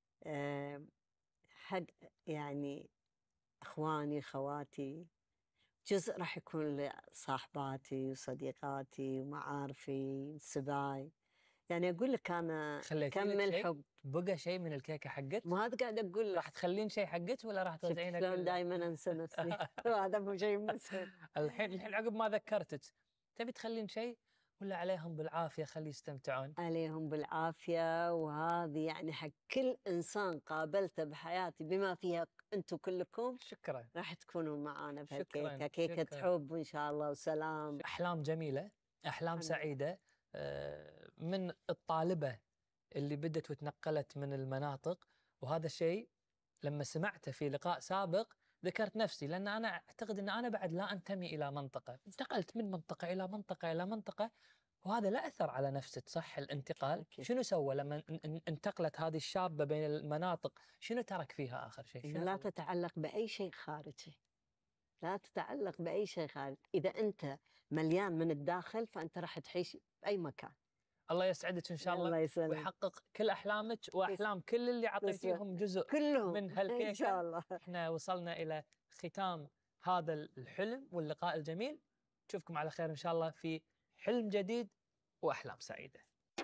حق يعني إخواني خواتي. جزء راح يكون لصاحباتي وصديقاتي ومعارفي سباي. يعني أقول لك أنا كم الحب. بقى شيء من الكيكة حقت؟ ما هذا قاعد أقول لك. راح تخلين شيء حقت ولا راح توزعينه كله؟ دائما أنسى نفسي. هذا مو شيء مسهل. الحين الحين عقب ما ذكرتك تبي تخلين شيء ولا عليهم بالعافية خلي يستمتعون؟ عليهم بالعافية، وهذه يعني حق كل إنسان قابلته بحياتي بما فيها أنتم كلكم. شكرا. راح تكونوا معانا بهالكيكة، كيكة حب إن شاء الله وسلام. أحلام جميلة، أحلام سعيدة من الطالبة اللي بدت وتنقلت من المناطق. وهذا الشيء لما سمعته في لقاء سابق ذكرت نفسي، لأن أنا أعتقد أن أنا بعد لا أنتمي إلى منطقة، انتقلت من منطقة إلى منطقة إلى منطقة، وهذا لا أثر على نفسك. صح الانتقال أكيد. شنو سوى لما انتقلت هذه الشابة بين المناطق؟ شنو ترك فيها آخر شيء؟ لا تتعلق بأي شيء خارجي، لا تتعلق بأي شيء خارجي. إذا أنت مليان من الداخل فأنت راح تعيش بأي مكان. الله يسعدك إن شاء الله, الله يسلم. ويحقق كل أحلامك وأحلام كل اللي عطيتيهم جزء كلهم من هالكيكة. إن شاء الله. إحنا وصلنا إلى ختام هذا الحلم واللقاء الجميل. نشوفكم على خير إن شاء الله في حلم جديد وأحلام سعيدة.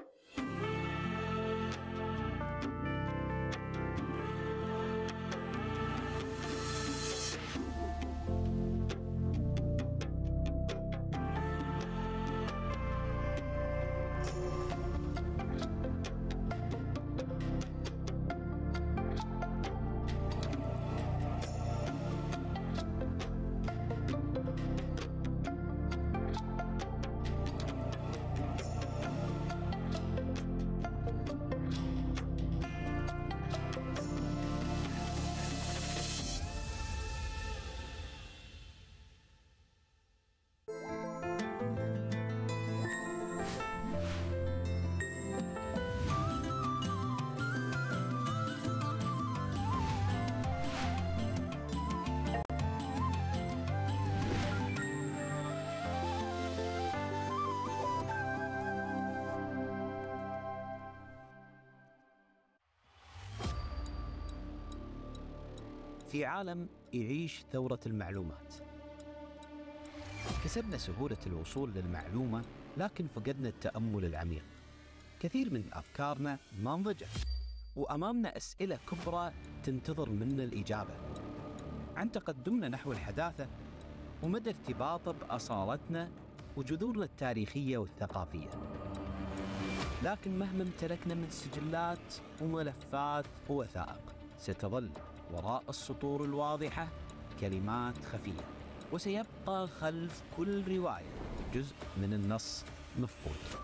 في عالم يعيش ثورة المعلومات، كسبنا سهولة الوصول للمعلومة لكن فقدنا التأمل العميق. كثير من أفكارنا ما نضجت، وأمامنا أسئلة كبرى تنتظر منا الإجابة عن تقدمنا نحو الحداثة ومدى ارتباطه بأصالتنا وجذورنا التاريخية والثقافية. لكن مهما امتلكنا من سجلات وملفات ووثائق، ستظل وراء السطور الواضحة كلمات خفية، وسيبقى خلف كل رواية جزء من النص مفقود.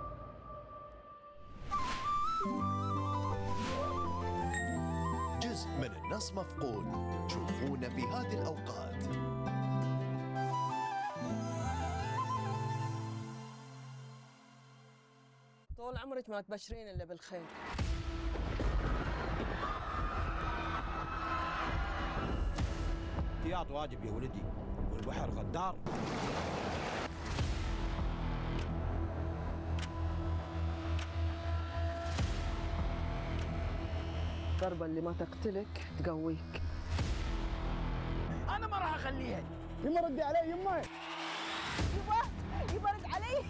جزء من النص مفقود، شوفونا في هذه الأوقات. طول عمرك ما تبشرين إلا بالخير. احتياط واجب يا ولدي، والبحر غدار. الضربة اللي ما تقتلك تقويك. انا ما راح اخليها. يما ردي علي يما. يبا يبا رد علي.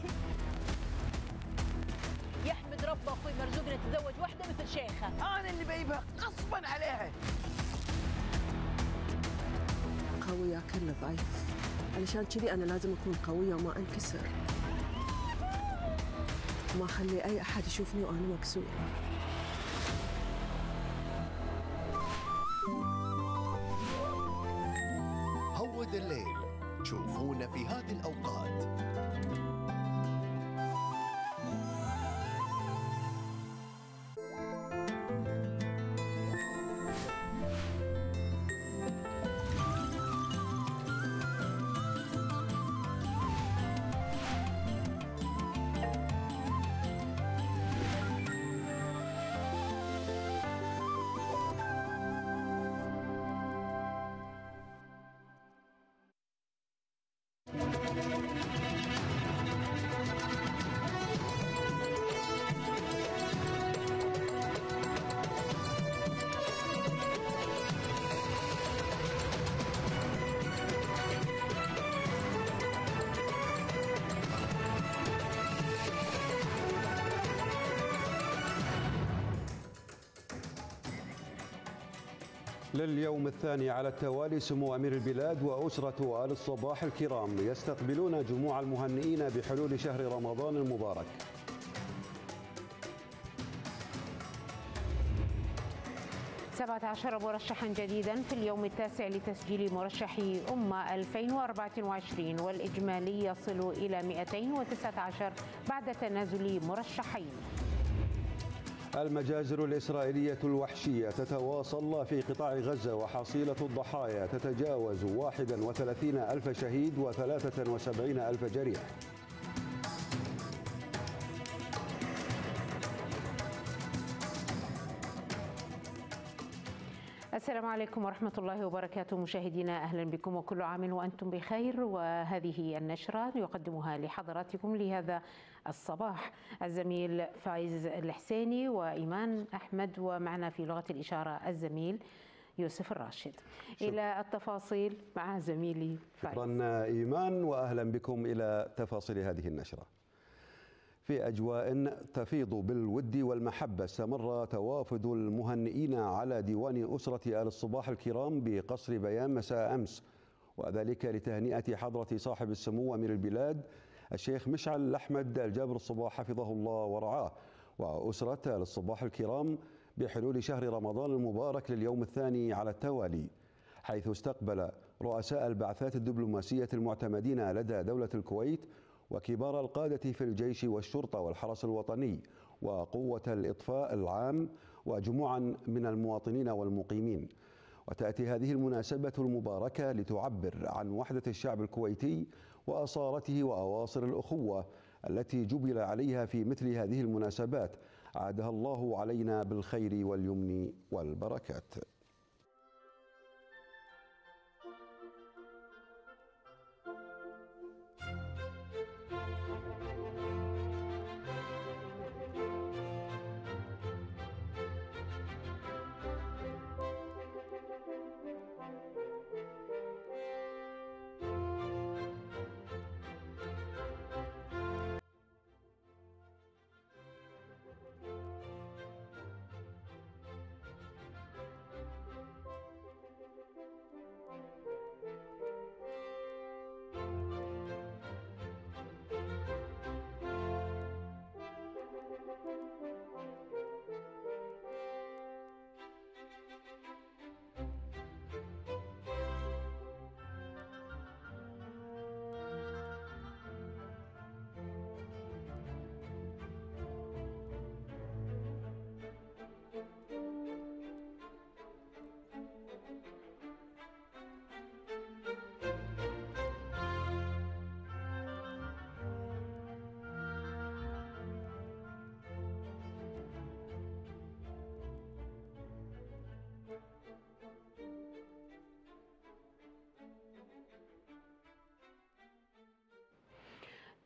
يحمد ربه اخوي مرزوقنا تتزوج واحده مثل شيخه. انا اللي بجيبها غصبا عليها. قوية كل ضعيف، علشان كذي أنا لازم أكون قوية وما أنكسر، وما أخلي أي أحد يشوفني وأنا مكسورة. هود الليل، شوفونا في هذه الأوقات. لليوم الثاني على التوالي سمو أمير البلاد وأسرة آل الصباح الكرام يستقبلون جموع المهنئين بحلول شهر رمضان المبارك. سبعة عشر مرشحا جديدا في اليوم التاسع لتسجيل مرشحي أمة ألفين وأربعة وعشرين، والإجمالي يصل إلى مئتين وتسعة عشر بعد تنازل مرشحين. المجازر الإسرائيلية الوحشية تتواصل في قطاع غزة، وحصيلة الضحايا تتجاوز واحد وثلاثين ألف شهيد وثلاثة وسبعين ألف جريح. السلام عليكم ورحمة الله وبركاته مشاهدينا، أهلا بكم وكل عام وأنتم بخير. وهذه النشرة يقدمها لحضراتكم لهذا الصباح الزميل فايز الحسيني وإيمان أحمد، ومعنا في لغة الإشارة الزميل يوسف الراشد. شكرا. إلى التفاصيل مع زميلي فايز. شكرا إيمان، وأهلا بكم إلى تفاصيل هذه النشرة. في أجواء تفيض بالود والمحبة، استمر توافد المهنئين على ديوان أسرة آل الصباح الكرام بقصر بيان مساء أمس، وذلك لتهنئة حضرة صاحب السمو أمير البلاد الشيخ مشعل أحمد الجابر الصباح حفظه الله ورعاه، وأسرة آل الصباح الكرام بحلول شهر رمضان المبارك لليوم الثاني على التوالي، حيث استقبل رؤساء البعثات الدبلوماسية المعتمدين لدى دولة الكويت وكبار القادة في الجيش والشرطة والحرس الوطني وقوة الإطفاء العام وجموعا من المواطنين والمقيمين. وتأتي هذه المناسبة المباركة لتعبر عن وحدة الشعب الكويتي وأصالته وأواصر الأخوة التي جبل عليها في مثل هذه المناسبات، عادها الله علينا بالخير واليمن والبركات.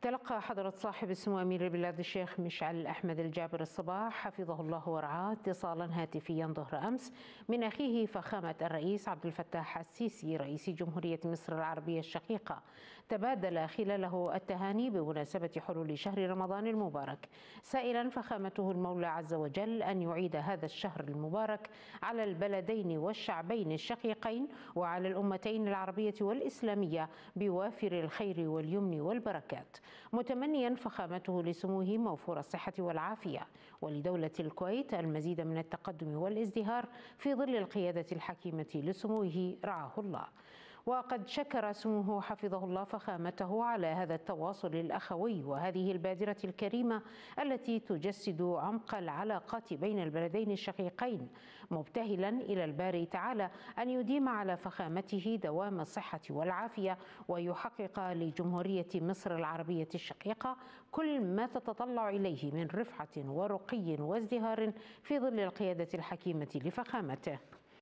تلقى حضرة صاحب السمو أمير البلاد الشيخ مشعل أحمد الجابر الصباح حفظه الله ورعاه اتصالا هاتفيا ظهر أمس من أخيه فخامة الرئيس عبد الفتاح السيسي رئيس جمهورية مصر العربية الشقيقة، تبادل خلاله التهاني بمناسبة حلول شهر رمضان المبارك، سائلا فخامته المولى عز وجل أن يعيد هذا الشهر المبارك على البلدين والشعبين الشقيقين وعلى الأمتين العربية والإسلامية بوافر الخير واليمن والبركات، متمنيا فخامته لسموه موفور الصحة والعافية ولدولة الكويت المزيد من التقدم والازدهار في ظل القيادة الحكيمة لسموه رعاه الله. وقد شكر سموه حفظه الله فخامته على هذا التواصل الأخوي وهذه البادرة الكريمة التي تجسد عمق العلاقات بين البلدين الشقيقين، مبتهلا إلى الباري تعالى أن يديم على فخامته دوام الصحة والعافية ويحقق لجمهورية مصر العربية الشقيقة كل ما تتطلع إليه من رفعة ورقي وازدهار في ظل القيادة الحكيمة لفخامته.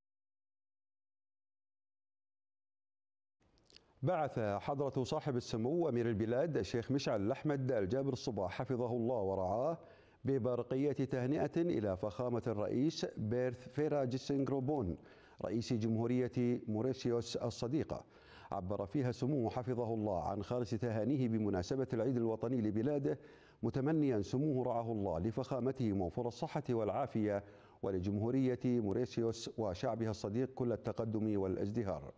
بعث حضرة صاحب السمو أمير البلاد الشيخ مشعل أحمد الجابر الصباح حفظه الله ورعاه ببرقية تهنئة إلى فخامة الرئيس بيرث فيرا جيسينغروبون رئيس جمهورية موريسيوس الصديقة، عبر فيها سموه حفظه الله عن خالص تهانيه بمناسبة العيد الوطني لبلاده، متمنيا سموه رعاه الله لفخامته موفور الصحة والعافية ولجمهورية موريسيوس وشعبها الصديق كل التقدم والازدهار.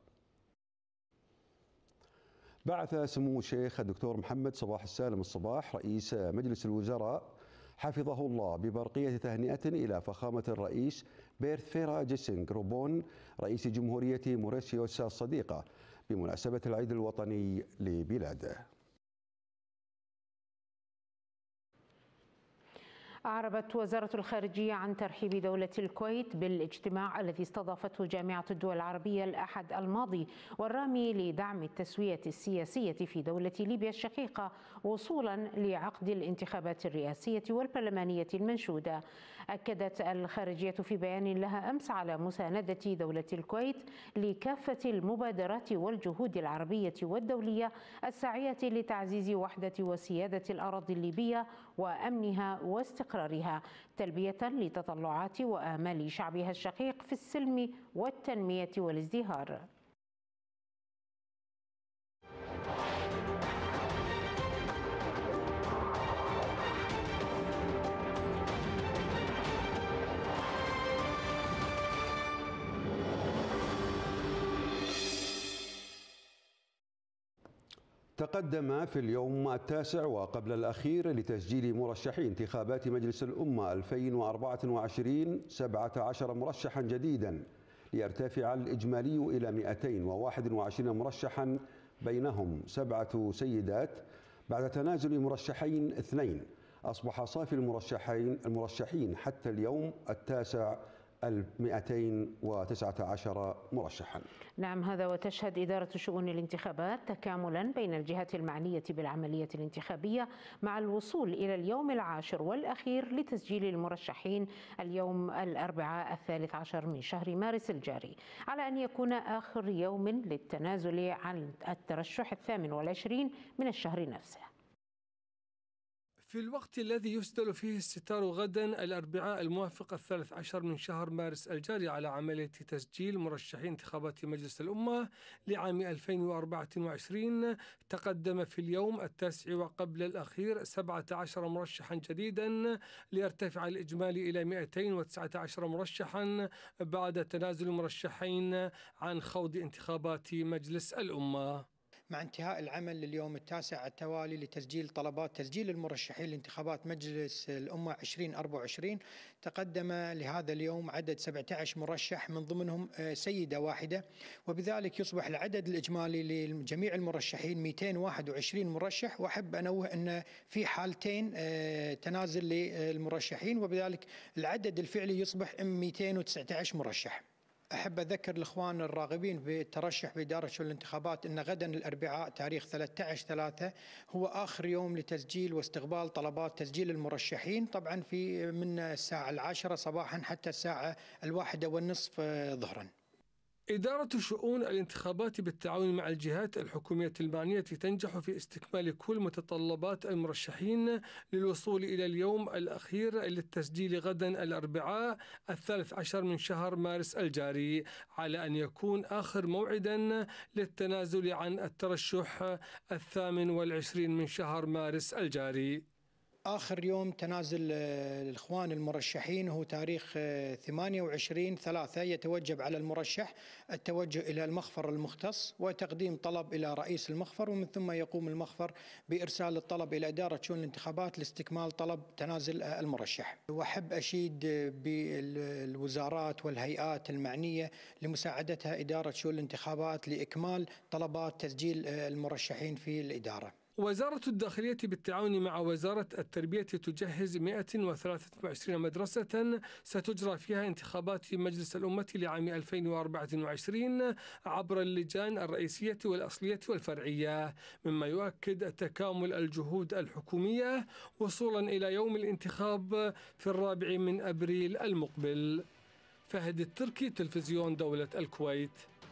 بعث سمو الشيخ الدكتور محمد صباح السالم الصباح رئيس مجلس الوزراء حفظه الله ببرقية تهنئة إلى فخامة الرئيس بيرث فيرا جيسينغروبون رئيس جمهورية موريسيوس الصديقة بمناسبة العيد الوطني لبلاده. أعربت وزارة الخارجية عن ترحيب دولة الكويت بالاجتماع الذي استضافته جامعة الدول العربية الأحد الماضي والرامي لدعم التسوية السياسية في دولة ليبيا الشقيقة وصولا لعقد الانتخابات الرئاسية والبرلمانية المنشودة. أكدت الخارجية في بيان لها أمس على مساندة دولة الكويت لكافة المبادرات والجهود العربية والدولية الساعية لتعزيز وحدة وسيادة الأراضي الليبية وأمنها واستقرارها، تلبية لتطلعات وآمال شعبها الشقيق في السلم والتنمية والازدهار. تقدم في اليوم التاسع وقبل الأخير لتسجيل مرشحي انتخابات مجلس الأمة ألفين وأربعة وعشرين سبعة عشر مرشحا جديدا ليرتفع الإجمالي إلى مئتين وواحد وعشرين مرشحا، بينهم سبعة سيدات بعد تنازل مرشحين اثنين. أصبح صافي المرشحين المرشحين حتى اليوم التاسع مئتين وتسعة عشر مرشحا. نعم، هذا وتشهد إدارة شؤون الانتخابات تكاملا بين الجهات المعنية بالعملية الانتخابية مع الوصول إلى اليوم العاشر والأخير لتسجيل المرشحين اليوم الأربعاء الثالث عشر من شهر مارس الجاري، على أن يكون آخر يوم للتنازل عن الترشح الثامن والعشرين من الشهر نفسه. في الوقت الذي يسدل فيه الستار غدا الأربعاء الموافق الثالث عشر من شهر مارس الجاري على عملية تسجيل مرشحي انتخابات مجلس الأمة لعام ألفين وأربعة وعشرين، تقدم في اليوم التاسع وقبل الأخير سبعة عشر مرشحا جديدا ليرتفع الإجمالي إلى مئتين وتسعة عشر مرشحا بعد تنازل مرشحين عن خوض انتخابات مجلس الأمة. مع انتهاء العمل لليوم التاسع التوالي لتسجيل طلبات تسجيل المرشحين لانتخابات مجلس الأمة ألفين وأربعة وعشرين، تقدم لهذا اليوم عدد سبعة عشر مرشح من ضمنهم سيدة واحدة، وبذلك يصبح العدد الإجمالي لجميع المرشحين مئتين وواحد وعشرين مرشح. وأحب أنوه أن في حالتين تنازل للمرشحين، وبذلك العدد الفعلي يصبح مئتين وتسعة عشر مرشح. أحب أذكر الإخوان الراغبين بالترشح بإدارة شؤون الانتخابات أن غدا الأربعاء تاريخ ثلاثة عشر ثلاثة هو آخر يوم لتسجيل واستقبال طلبات تسجيل المرشحين، طبعا في من الساعة العاشرة صباحا حتى الساعة الواحدة والنصف ظهرا. إدارة شؤون الانتخابات بالتعاون مع الجهات الحكومية المعنية تنجح في استكمال كل متطلبات المرشحين للوصول إلى اليوم الأخير للتسجيل غدا الأربعاء الثالث عشر من شهر مارس الجاري، على أن يكون آخر موعدا للتنازل عن الترشح الثامن والعشرين من شهر مارس الجاري. آخر يوم تنازل الإخوان المرشحين هو تاريخ ثمانية وعشرين ثلاثة. يتوجب على المرشح التوجه إلى المخفر المختص وتقديم طلب إلى رئيس المخفر، ومن ثم يقوم المخفر بإرسال الطلب إلى إدارة شؤون الانتخابات لاستكمال طلب تنازل المرشح. وأحب أشيد بالوزارات والهيئات المعنية لمساعدتها إدارة شؤون الانتخابات لإكمال طلبات تسجيل المرشحين في الإدارة. وزارة الداخلية بالتعاون مع وزارة التربية تجهز مئة وثلاثة وعشرين مدرسة ستجرى فيها انتخابات مجلس الأمة لعام ألفين وأربعة وعشرين عبر اللجان الرئيسية والأصلية والفرعية، مما يؤكد تكامل الجهود الحكومية وصولا إلى يوم الانتخاب في الرابع من أبريل المقبل. فهد التركي، تلفزيون دولة الكويت.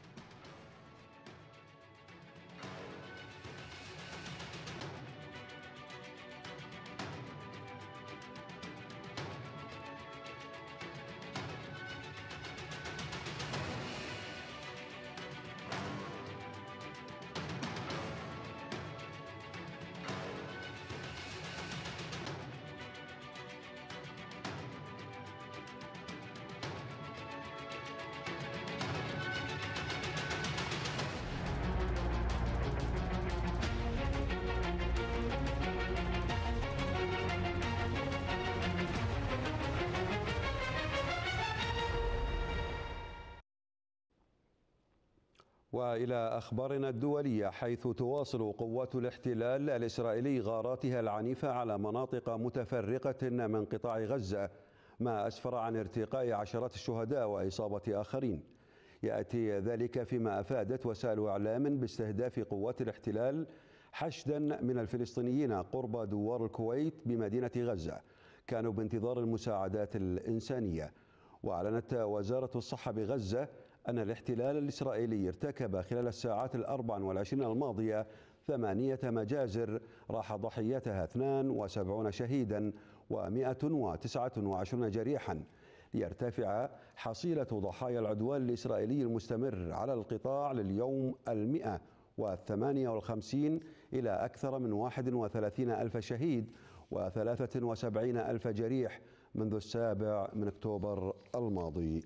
وإلى أخبارنا الدولية، حيث تواصل قوات الاحتلال الإسرائيلي غاراتها العنيفة على مناطق متفرقة من قطاع غزة، ما أسفر عن ارتقاء عشرات الشهداء وإصابة آخرين. يأتي ذلك فيما أفادت وسائل إعلام باستهداف قوات الاحتلال حشدا من الفلسطينيين قرب دوار الكويت بمدينة غزة كانوا بانتظار المساعدات الإنسانية. وأعلنت وزارة الصحة بغزة أن الاحتلال الإسرائيلي ارتكب خلال الساعات الأربع والعشرين الماضية ثمانية مجازر راح ضحيتها اثنان وسبعين شهيدا ومئة وتسعة وعشرين جريحا، ليرتفع حصيلة ضحايا العدوان الإسرائيلي المستمر على القطاع لليوم المئة والثمانية والخمسين إلى أكثر من واحد وثلاثين ألف شهيد وثلاثة وسبعين ألف جريح منذ السابع من أكتوبر الماضي.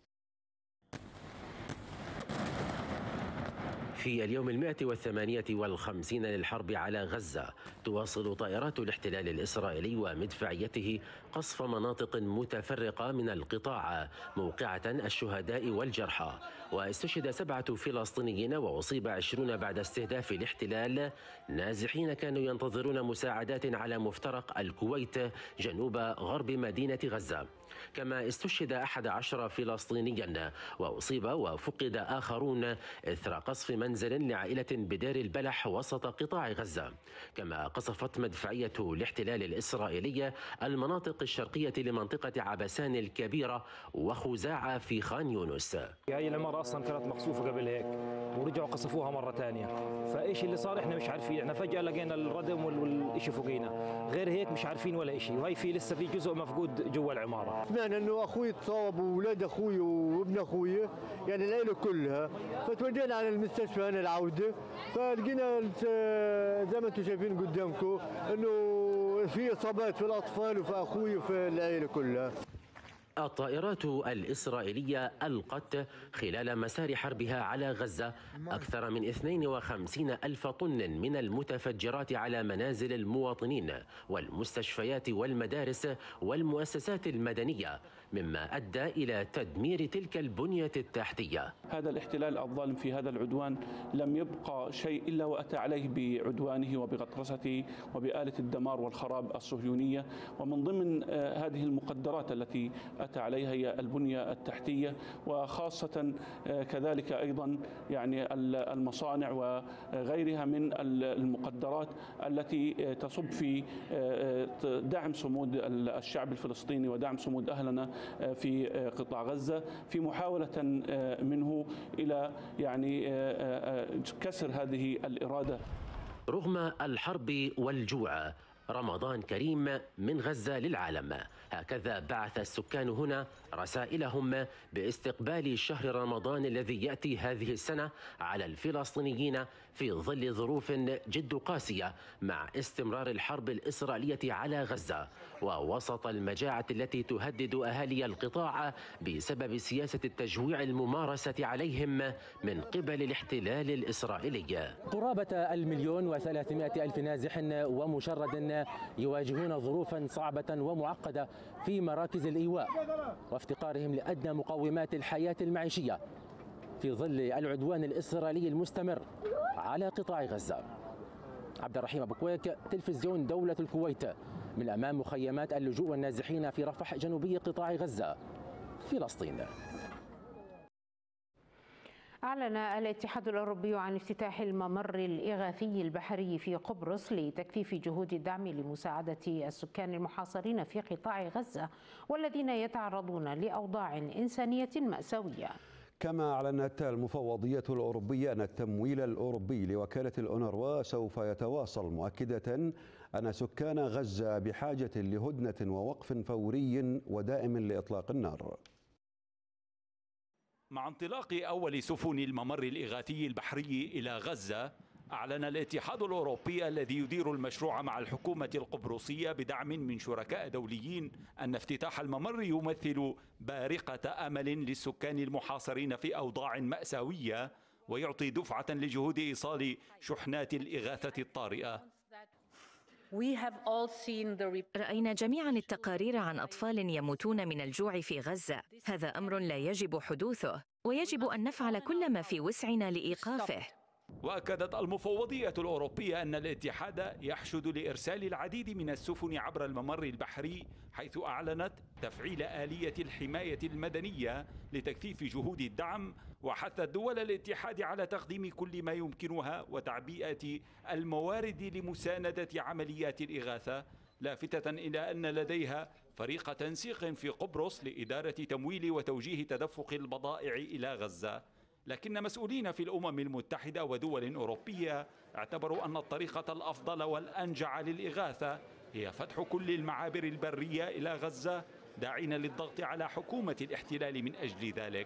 في اليوم المائة والثمانية والخمسين للحرب على غزة، تواصل طائرات الاحتلال الإسرائيلي ومدفعيته قصف مناطق متفرقة من القطاع موقعة الشهداء والجرحى، واستشهد سبعة فلسطينيين وأصيب عشرون بعد استهداف الاحتلال نازحين كانوا ينتظرون مساعدات على مفترق الكويت جنوب غرب مدينة غزة. كما استشهد أحد عشر فلسطينيا وأصيب وفقد آخرون إثر قصف منزل لعائلة بدير البلح وسط قطاع غزة. كما قصفت مدفعية الاحتلال الإسرائيلي المناطق الشرقية لمنطقة عبسان الكبيرة وخزاعة في خان يونس. هاي العمارة أصلا كانت مقصوفة قبل هيك ورجعوا قصفوها مرة ثانية، فإيش اللي صار إحنا مش عارفين. إحنا فجأة لقينا الردم والإشي فوقينا، غير هيك مش عارفين ولا إشي. وهي في لسه في جزء مفقود جوا العمارة. سمعنا إنه أخوي تصاب وولاد أخوي وابن أخوي يعني العيلة كلها، فتودينا على المستشفى هنا العودة، فلقينا زي ما أنتم شايفين قدامكم إنه في إصابات في الأطفال وفي أخوي وفي العيلة كلها. الطائرات الإسرائيلية ألقت خلال مسار حربها على غزة أكثر من اثنين وخمسين ألف طن من المتفجرات على منازل المواطنين والمستشفيات والمدارس والمؤسسات المدنية، مما أدى إلى تدمير تلك البنية التحتية. هذا الاحتلال الظالم في هذا العدوان لم يبقى شيء إلا وأتى عليه بعدوانه وبغطرسته وبآلة الدمار والخراب الصهيونية. ومن ضمن هذه المقدرات التي أتى عليها هي البنية التحتية، وخاصة كذلك أيضا يعني المصانع وغيرها من المقدرات التي تصب في دعم صمود الشعب الفلسطيني ودعم صمود أهلنا في قطاع غزة في محاولة منه إلى يعني كسر هذه الإرادة. رغم الحرب والجوع رمضان كريم من غزة للعالم، هكذا بعث السكان هنا رسائلهم باستقبال شهر رمضان الذي يأتي هذه السنة على الفلسطينيين في ظل ظروف جد قاسية مع استمرار الحرب الإسرائيلية على غزة ووسط المجاعة التي تهدد أهالي القطاع بسبب سياسة التجويع الممارسة عليهم من قبل الاحتلال الإسرائيلي. قرابة المليون وثلاثمائة ألف نازح ومشرد يواجهون ظروفا صعبة ومعقدة في مراكز الإيواء وافتقارهم لأدنى مقومات الحياة المعيشية في ظل العدوان الإسرائيلي المستمر على قطاع غزة. عبد الرحيم أبو كويك، تلفزيون دولة الكويت، من أمام مخيمات اللجوء والنازحين في رفح جنوبي قطاع غزة فلسطين. أعلن الاتحاد الأوروبي عن افتتاح الممر الإغاثي البحري في قبرص لتكثيف جهود الدعم لمساعدة السكان المحاصرين في قطاع غزة والذين يتعرضون لأوضاع إنسانية مأساوية. كما أعلنت المفوضية الأوروبية أن التمويل الأوروبي لوكالة الأونروا سوف يتواصل، مؤكدة أن سكان غزة بحاجة لهدنة ووقف فوري ودائم لإطلاق النار. مع انطلاق أول سفن الممر الإغاثي البحري إلى غزة، أعلن الاتحاد الأوروبي الذي يدير المشروع مع الحكومة القبرصية بدعم من شركاء دوليين أن افتتاح الممر يمثل بارقة أمل للسكان المحاصرين في أوضاع مأساوية ويعطي دفعة لجهود إيصال شحنات الإغاثة الطارئة. رأينا جميعا التقارير عن أطفال يموتون من الجوع في غزة. هذا أمر لا يجب حدوثه ويجب أن نفعل كل ما في وسعنا لإيقافه. وأكدت المفوضية الأوروبية أن الاتحاد يحشد لإرسال العديد من السفن عبر الممر البحري، حيث أعلنت تفعيل آلية الحماية المدنية لتكثيف جهود الدعم، وحثت دول الاتحاد على تقديم كل ما يمكنها وتعبئة الموارد لمساندة عمليات الإغاثة، لافتة إلى أن لديها فريق تنسيق في قبرص لإدارة تمويل وتوجيه تدفق البضائع إلى غزة. لكن مسؤولين في الأمم المتحدة ودول أوروبية اعتبروا أن الطريقة الأفضل والأنجع للإغاثة هي فتح كل المعابر البرية إلى غزة، داعين للضغط على حكومة الاحتلال من أجل ذلك.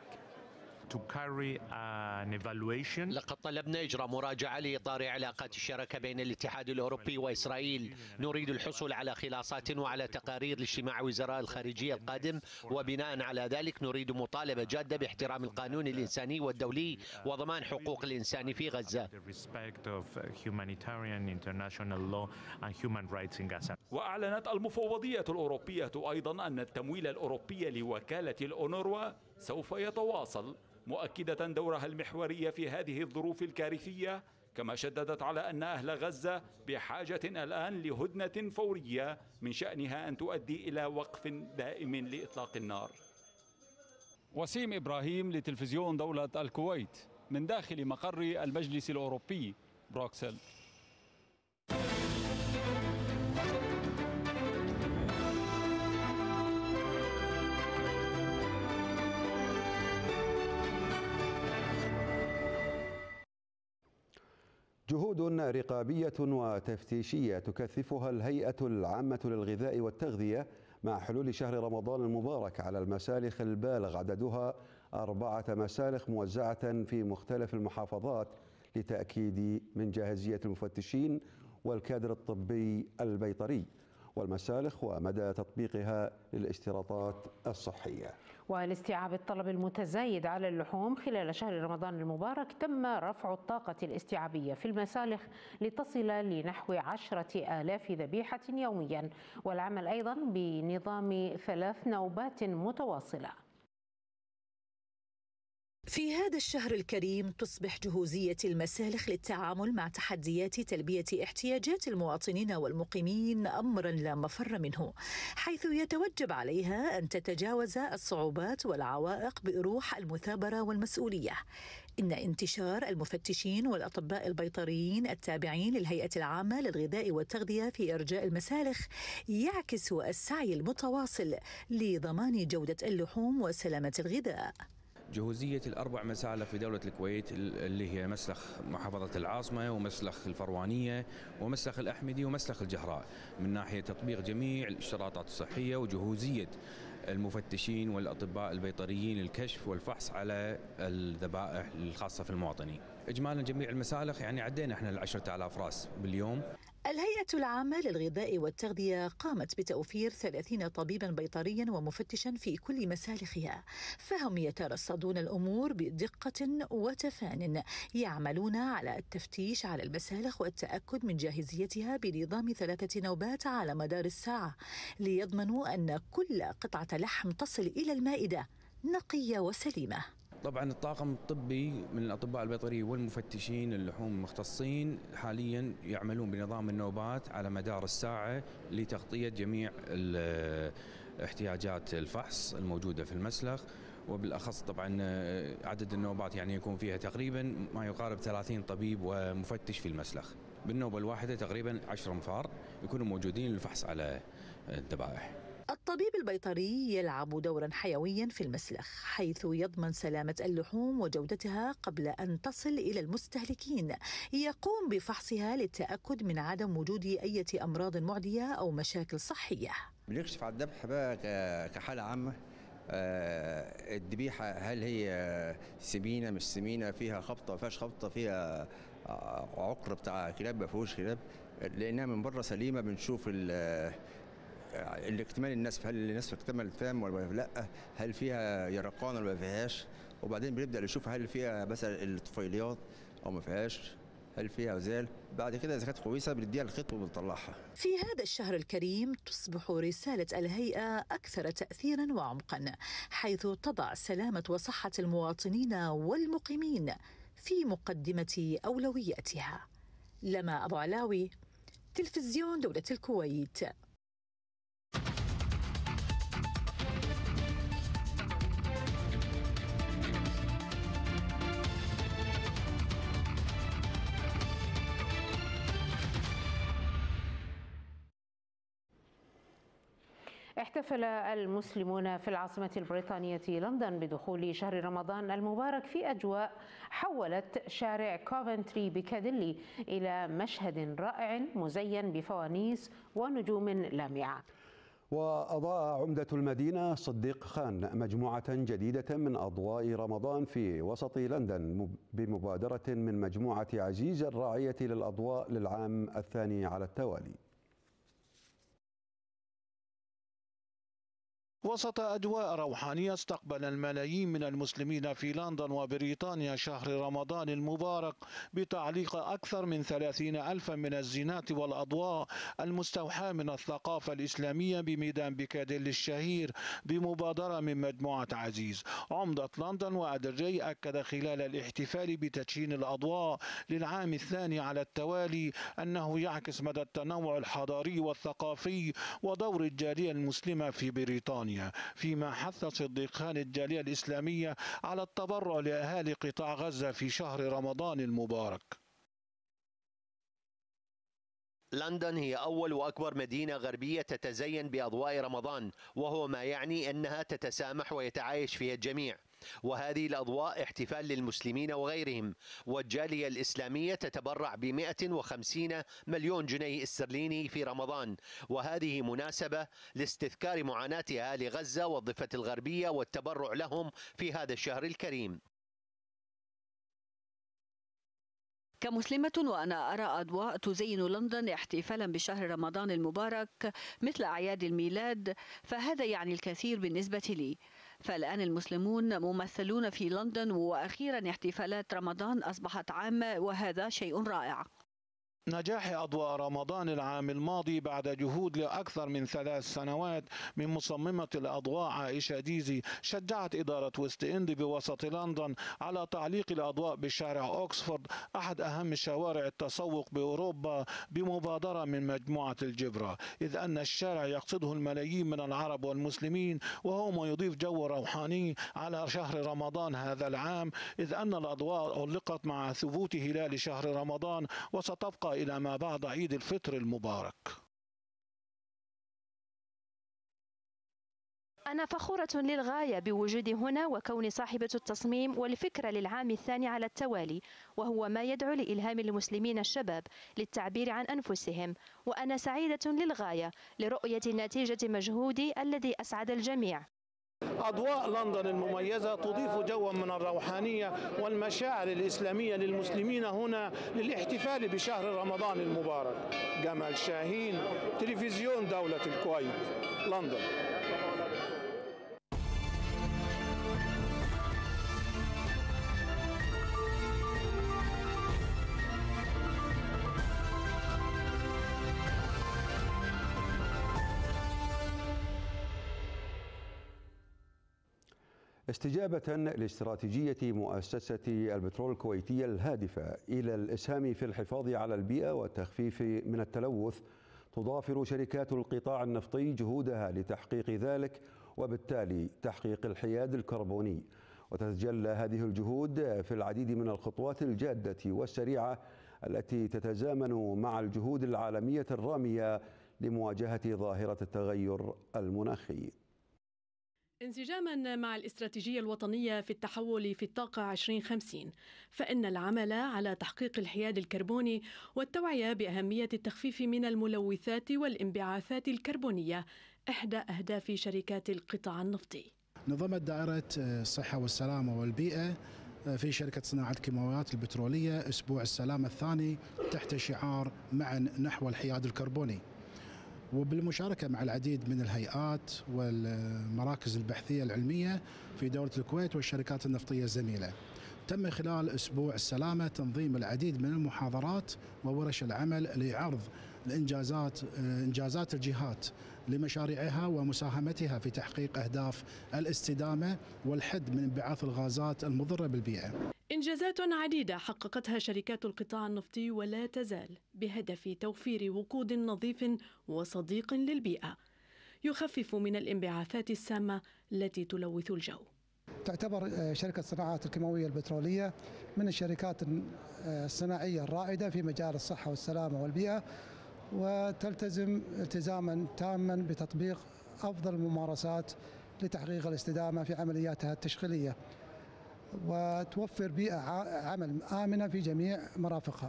لقد طلبنا إجراء مراجعة لإطار علاقات الشراكة بين الاتحاد الأوروبي وإسرائيل. نريد الحصول على خلاصات وعلى تقارير لاجتماع وزراء الخارجية القادم، وبناء على ذلك نريد مطالبة جادة باحترام القانون الإنساني والدولي وضمان حقوق الإنسان في غزة. وأعلنت المفوضية الأوروبية أيضا أن التمويل الأوروبي لوكالة الأونروا سوف يتواصل، مؤكدة دورها المحوري في هذه الظروف الكارثية، كما شددت على أن أهل غزة بحاجة الآن لهدنة فورية من شأنها أن تؤدي إلى وقف دائم لإطلاق النار. وسيم إبراهيم لتلفزيون دولة الكويت من داخل مقر المجلس الأوروبي بروكسل. جهود رقابية وتفتيشية تكثفها الهيئة العامة للغذاء والتغذية مع حلول شهر رمضان المبارك على المسالخ البالغ عددها أربعة مسالخ موزعة في مختلف المحافظات لتأكيد من جاهزية المفتشين والكادر الطبي البيطري والمسالخ ومدى تطبيقها للاشتراطات الصحية. ولاستيعاب الطلب المتزايد على اللحوم خلال شهر رمضان المبارك تم رفع الطاقة الاستيعابية في المسالخ لتصل لنحو عشرة آلاف ذبيحة يوميا، والعمل أيضا بنظام ثلاث نوبات متواصلة. في هذا الشهر الكريم تصبح جهوزية المسالخ للتعامل مع تحديات تلبية احتياجات المواطنين والمقيمين أمرا لا مفر منه، حيث يتوجب عليها أن تتجاوز الصعوبات والعوائق بروح المثابرة والمسؤولية. إن انتشار المفتشين والأطباء البيطريين التابعين للهيئة العامة للغذاء والتغذية في إرجاء المسالخ يعكس السعي المتواصل لضمان جودة اللحوم وسلامة الغذاء. جهوزية الأربع مسالخ في دولة الكويت اللي هي مسلخ محافظة العاصمة ومسلخ الفروانية ومسلخ الأحمدي ومسلخ الجهراء من ناحية تطبيق جميع الاشتراطات الصحية وجهوزية المفتشين والأطباء البيطريين للكشف والفحص على الذبائح الخاصة في المواطنين. إجمالا جميع المسالخ يعني عدينا احنا العشرة آلاف راس باليوم. الهيئة العامة للغذاء والتغذية قامت بتوفير ثلاثين طبيبا بيطريا ومفتشا في كل مسالخها، فهم يترصدون الأمور بدقة وتفان، يعملون على التفتيش على المسالخ والتأكد من جاهزيتها بنظام ثلاثة نوبات على مدار الساعة، ليضمنوا أن كل قطعة لحم تصل إلى المائدة نقية وسليمة. طبعا الطاقم الطبي من الأطباء البيطريين والمفتشين اللحوم المختصين حاليا يعملون بنظام النوبات على مدار الساعة لتغطية جميع احتياجات الفحص الموجودة في المسلخ، وبالأخص طبعا عدد النوبات يعني يكون فيها تقريبا ما يقارب ثلاثين طبيب ومفتش في المسلخ. بالنوبة الواحدة تقريبا عشرة انفار يكونوا موجودين للفحص على الذبائح. الطبيب البيطري يلعب دورا حيويا في المسلخ، حيث يضمن سلامة اللحوم وجودتها قبل أن تصل إلى المستهلكين. يقوم بفحصها للتأكد من عدم وجود أي أمراض معدية أو مشاكل صحية. بنكشف على الذبح بقى كحالة عامة، الذبيحة هل هي سمينة مش سمينة، فيها خبطة ما فيهاش خبطة، فيها عقر بتاع كلاب ما فيهوش كلاب، لأنها من بره سليمة. بنشوف الاكتمال النسف، هل النسف اكتمل تام ولا لا، هل فيها يرقان ولا ما فيهاش، وبعدين بنبدا نشوف هل فيها مثلا الطفيليات او ما فيهاش، هل فيها اوزال. بعد كده اذا كانت كويسه بنديها الخيط وبنطلعها. في هذا الشهر الكريم تصبح رساله الهيئه اكثر تاثيرا وعمقا، حيث تضع سلامه وصحه المواطنين والمقيمين في مقدمه اولوياتها. لما ابو علاوي، تلفزيون دوله الكويت. احتفل المسلمون في العاصمة البريطانية لندن بدخول شهر رمضان المبارك في أجواء حولت شارع كوفنتري بيكاديلي إلى مشهد رائع مزين بفوانيس ونجوم لامعة. وأضاء عمدة المدينة صديق خان مجموعة جديدة من أضواء رمضان في وسط لندن بمبادرة من مجموعة عزيز الراعية للأضواء للعام الثاني على التوالي. وسط أجواء روحانية استقبل الملايين من المسلمين في لندن وبريطانيا شهر رمضان المبارك بتعليق أكثر من ثلاثين ألفا من الزينات والأضواء المستوحاة من الثقافة الإسلامية بميدان بيكاديلي الشهير بمبادرة من مجموعة عزيز. عمدة لندن وأدرجي أكد خلال الاحتفال بتدشين الأضواء للعام الثاني على التوالي أنه يعكس مدى التنوع الحضاري والثقافي ودور الجالية المسلمة في بريطانيا، فيما حث صديق خان الجالية الإسلامية على التبرع لأهالي قطاع غزة في شهر رمضان المبارك. لندن هي أول وأكبر مدينة غربية تتزين بأضواء رمضان، وهو ما يعني أنها تتسامح ويتعايش فيها الجميع، وهذه الأضواء احتفال للمسلمين وغيرهم. والجالية الإسلامية تتبرع ب مئة وخمسين مليون جنيه استرليني في رمضان، وهذه مناسبة لاستذكار معاناة أهالي غزة والضفة الغربية والتبرع لهم في هذا الشهر الكريم. كمسلمة وأنا أرى أضواء تزين لندن احتفالا بشهر رمضان المبارك مثل أعياد الميلاد، فهذا يعني الكثير بالنسبة لي. فالآن المسلمون ممثلون في لندن، وأخيرا احتفالات رمضان أصبحت عامة، وهذا شيء رائع. نجاح أضواء رمضان العام الماضي بعد جهود لأكثر من ثلاث سنوات من مصممة الأضواء عائشة ديزي شجعت إدارة ويست إند بوسط لندن على تعليق الأضواء بشارع أوكسفورد أحد أهم شوارع التسوق بأوروبا بمبادرة من مجموعة الجبرة، إذ أن الشارع يقصده الملايين من العرب والمسلمين، وهو ما يضيف جو روحاني على شهر رمضان هذا العام، إذ أن الأضواء علقت مع ثبوت هلال شهر رمضان وستبقى إلى ما بعد عيد الفطر المبارك. أنا فخورة للغاية بوجودي هنا وكوني صاحبة التصميم والفكرة للعام الثاني على التوالي، وهو ما يدعو لإلهام المسلمين الشباب للتعبير عن أنفسهم، وأنا سعيدة للغاية لرؤية نتيجة مجهودي الذي أسعد الجميع. أضواء لندن المميزة تضيف جوا من الروحانية والمشاعر الإسلامية للمسلمين هنا للاحتفال بشهر رمضان المبارك. جمال شاهين، تلفزيون دولة الكويت، لندن. استجابة لاستراتيجية مؤسسة البترول الكويتية الهادفة إلى الإسهام في الحفاظ على البيئة والتخفيف من التلوث، تضافر شركات القطاع النفطي جهودها لتحقيق ذلك وبالتالي تحقيق الحياد الكربوني. وتتجلى هذه الجهود في العديد من الخطوات الجادة والسريعة التي تتزامن مع الجهود العالمية الرامية لمواجهة ظاهرة التغير المناخي. انسجاما مع الاستراتيجية الوطنية في التحول في الطاقة عشرين خمسين، فإن العمل على تحقيق الحياد الكربوني والتوعية بأهمية التخفيف من الملوثات والانبعاثات الكربونية إحدى أهداف شركات القطاع النفطي. نظمت دائرة الصحة والسلامة والبيئة في شركة صناعة الكيماويات البترولية أسبوع السلامة الثاني تحت شعار معا نحو الحياد الكربوني، وبالمشاركة مع العديد من الهيئات والمراكز البحثية العلمية في دولة الكويت والشركات النفطية الزميلة. تم خلال أسبوع السلامة تنظيم العديد من المحاضرات وورش العمل لعرض الإنجازات إنجازات الجهات لمشاريعها ومساهمتها في تحقيق أهداف الاستدامة والحد من انبعاث الغازات المضرة بالبيئة. إنجازات عديدة حققتها شركات القطاع النفطي ولا تزال بهدف توفير وقود نظيف وصديق للبيئة يخفف من الانبعاثات السامة التي تلوث الجو. تعتبر شركة صناعات الكيماوية البترولية من الشركات الصناعية الرائدة في مجال الصحة والسلامة والبيئة، وتلتزم التزاما تاما بتطبيق أفضل الممارسات لتحقيق الاستدامة في عملياتها التشغيلية، وتوفر بيئة عمل آمنة في جميع مرافقها.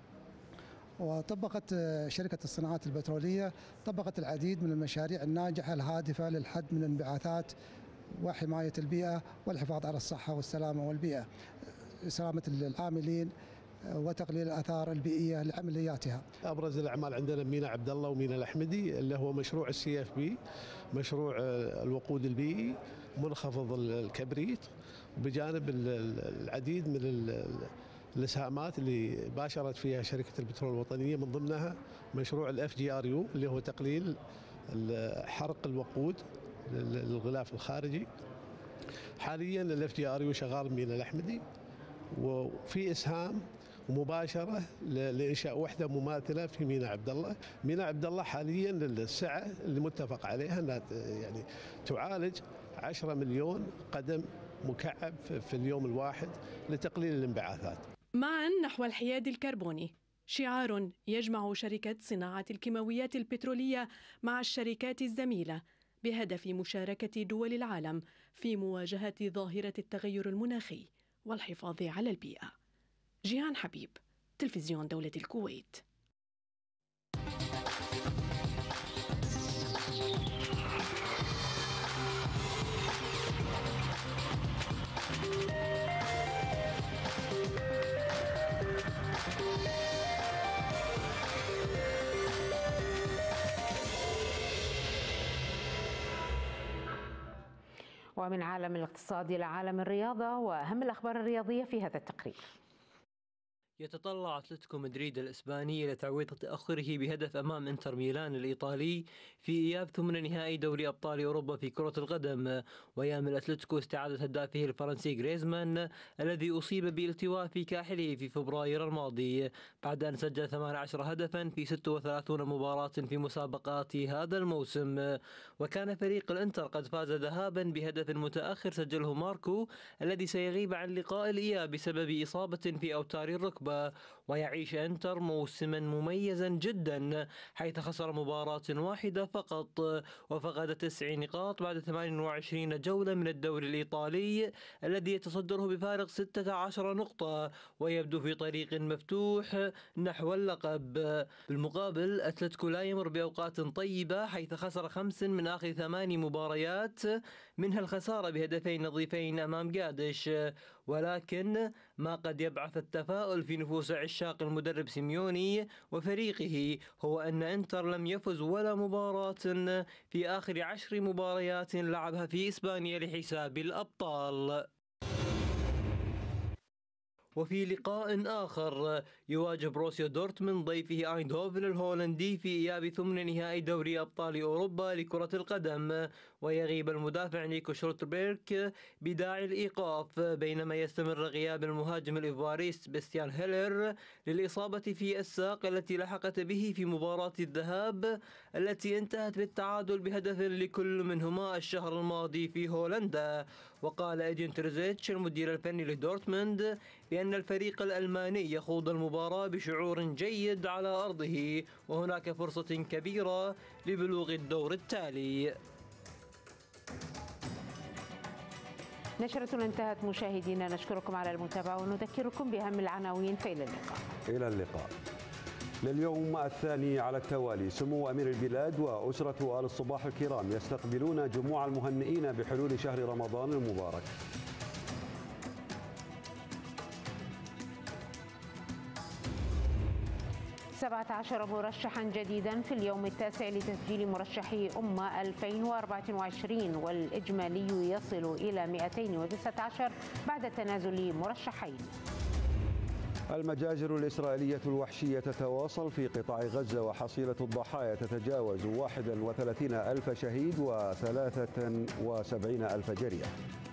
وطبقت شركة الصناعات البترولية طبقت العديد من المشاريع الناجحة الهادفة للحد من الانبعاثات وحماية البيئة والحفاظ على الصحة والسلامة والبيئة، سلامة العاملين وتقليل الآثار البيئية لعملياتها. أبرز الأعمال عندنا ميناء عبد الله وميناء الأحمدي اللي هو مشروع السي اف بي، مشروع الوقود البيئي منخفض الكبريت، بجانب العديد من الاسهامات اللي باشرت فيها شركة البترول الوطنية، من ضمنها مشروع الاف جي ار يو اللي هو تقليل حرق الوقود للغلاف الخارجي. حاليا الاف جي ار يو شغال بميناء الأحمدي، وفي اسهام مباشرة لإنشاء وحدة مماثلة في ميناء عبد الله. ميناء عبد الله حاليا السعة اللي متفق عليها أنها يعني تعالج عشرة مليون قدم مكعب في اليوم الواحد لتقليل الانبعاثات. معا نحو الحياد الكربوني، شعار يجمع شركة صناعة الكيماويات البترولية مع الشركات الزميلة بهدف مشاركة دول العالم في مواجهة ظاهرة التغير المناخي والحفاظ على البيئة. جيهان حبيب، تلفزيون دولة الكويت. ومن عالم الاقتصاد إلى عالم الرياضة وأهم الأخبار الرياضية في هذا التقرير. يتطلع أتلتيكو مدريد الإسباني إلى تعويض تأخره بهدف أمام إنتر ميلان الإيطالي في إياب ثمن نهائي دوري أبطال أوروبا في كرة القدم، ويامل أتلتيكو استعادة هدافه الفرنسي غريزمان الذي أصيب بالتواء في كاحله في فبراير الماضي بعد أن سجل ثمانية عشر هدفا في ستة وثلاثين مباراة في مسابقات هذا الموسم. وكان فريق الإنتر قد فاز ذهابا بهدف متأخر سجله ماركو الذي سيغيب عن لقاء الإياب بسبب إصابة في أوتار الركبة. ويعيش إنتر موسما مميزا جدا حيث خسر مباراة واحدة فقط وفقد تسع نقاط بعد ثمانية وعشرين جولة من الدوري الإيطالي الذي يتصدره بفارق ستة عشر نقطة ويبدو في طريق مفتوح نحو اللقب. بالمقابل أتلتيكو لا يمر بأوقات طيبة حيث خسر خمس من آخر ثماني مباريات منها الخسارة بهدفين نظيفين أمام قادش، ولكن ما قد يبعث التفاؤل في نفوس عشاق المدرب سيميوني وفريقه هو أن إنتر لم يفز ولا مباراة في آخر عشر مباريات لعبها في إسبانيا لحساب الأبطال. وفي لقاء آخر يواجه بروسيا دورتموند ضيفه ايندهوفن الهولندي في إياب ثمن نهائي دوري أبطال أوروبا لكرة القدم، ويغيب المدافع نيكو شورتبيرك بداعي الإيقاف بينما يستمر غياب المهاجم الإيفواري سباستيان هيلر للإصابة في الساق التي لحقت به في مباراة الذهاب التي انتهت بالتعادل بهدف لكل منهما الشهر الماضي في هولندا. وقال إدين تريزيتش المدير الفني لدورتموند بأن الفريق الألماني يخوض المباراة بشعور جيد على أرضه وهناك فرصة كبيرة لبلوغ الدور التالي. نشرة انتهت مشاهدينا، نشكركم على المتابعة ونذكركم بأهم العناوين فإلى اللقاء. إلى اللقاء. لليوم الثاني على التوالي سمو أمير البلاد وأسرة آل الصباح الكرام يستقبلون جموع المهنئين بحلول شهر رمضان المبارك. سبعة عشر مرشحا جديدا في اليوم التاسع لتسجيل مرشحي أمة ألفين وأربعة وعشرين والإجمالي يصل إلى مئتين وتسعة عشر بعد تنازل مرشحين. المجازر الإسرائيلية الوحشية تتواصل في قطاع غزة وحصيلة الضحايا تتجاوز واحد وثلاثين ألف شهيد وثلاثة وسبعين ألف جريح.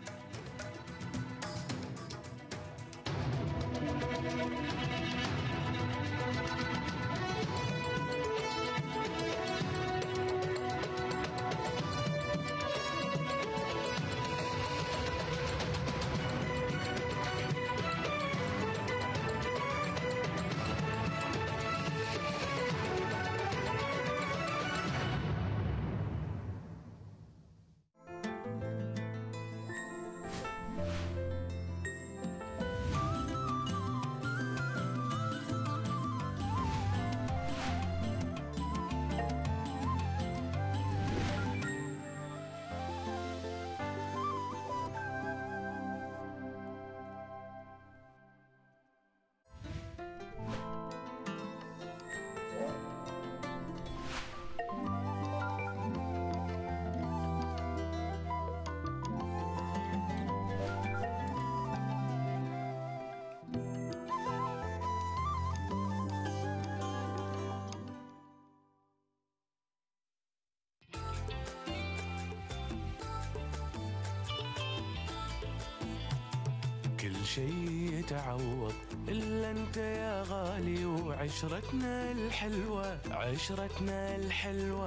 كل شي يتعوض إلا أنت يا غالي وعشرتنا الحلوة، عشرتنا الحلوة،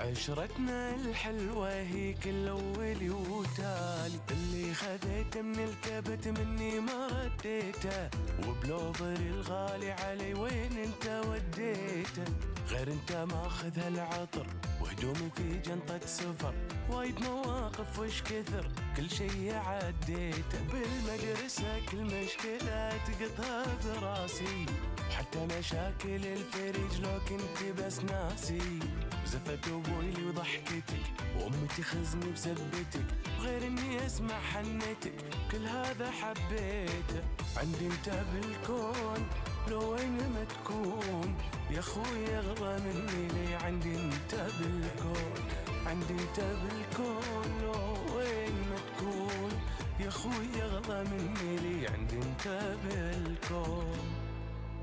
عشرتنا الحلوة هي كل أول وتالي. اللي خذيته من الكبت مني ما رديته، وبلوفري الغالي علي وين أنت وديته؟ غير أنت ماخذ هالعطر وهدومي في جنطة سفر، وايد مواقف وش كثر كل شي عديته. بالمدرسة كل مشكلة تقطها براسي، حتى مشاكل الفريج لو كنت بس ناسي. زفت ابوي وضحكتك وامتي خزني بسبتك، غير اني اسمع حنتك كل هذا حبيته. عندي انت بالكون لو وين ما تكون يا خوي اغلى مني لي. عندي انت بالكون، عندي انت بالكون لو وين ما تكون يا خوي اغلى مني لي. عندي انت بالكون.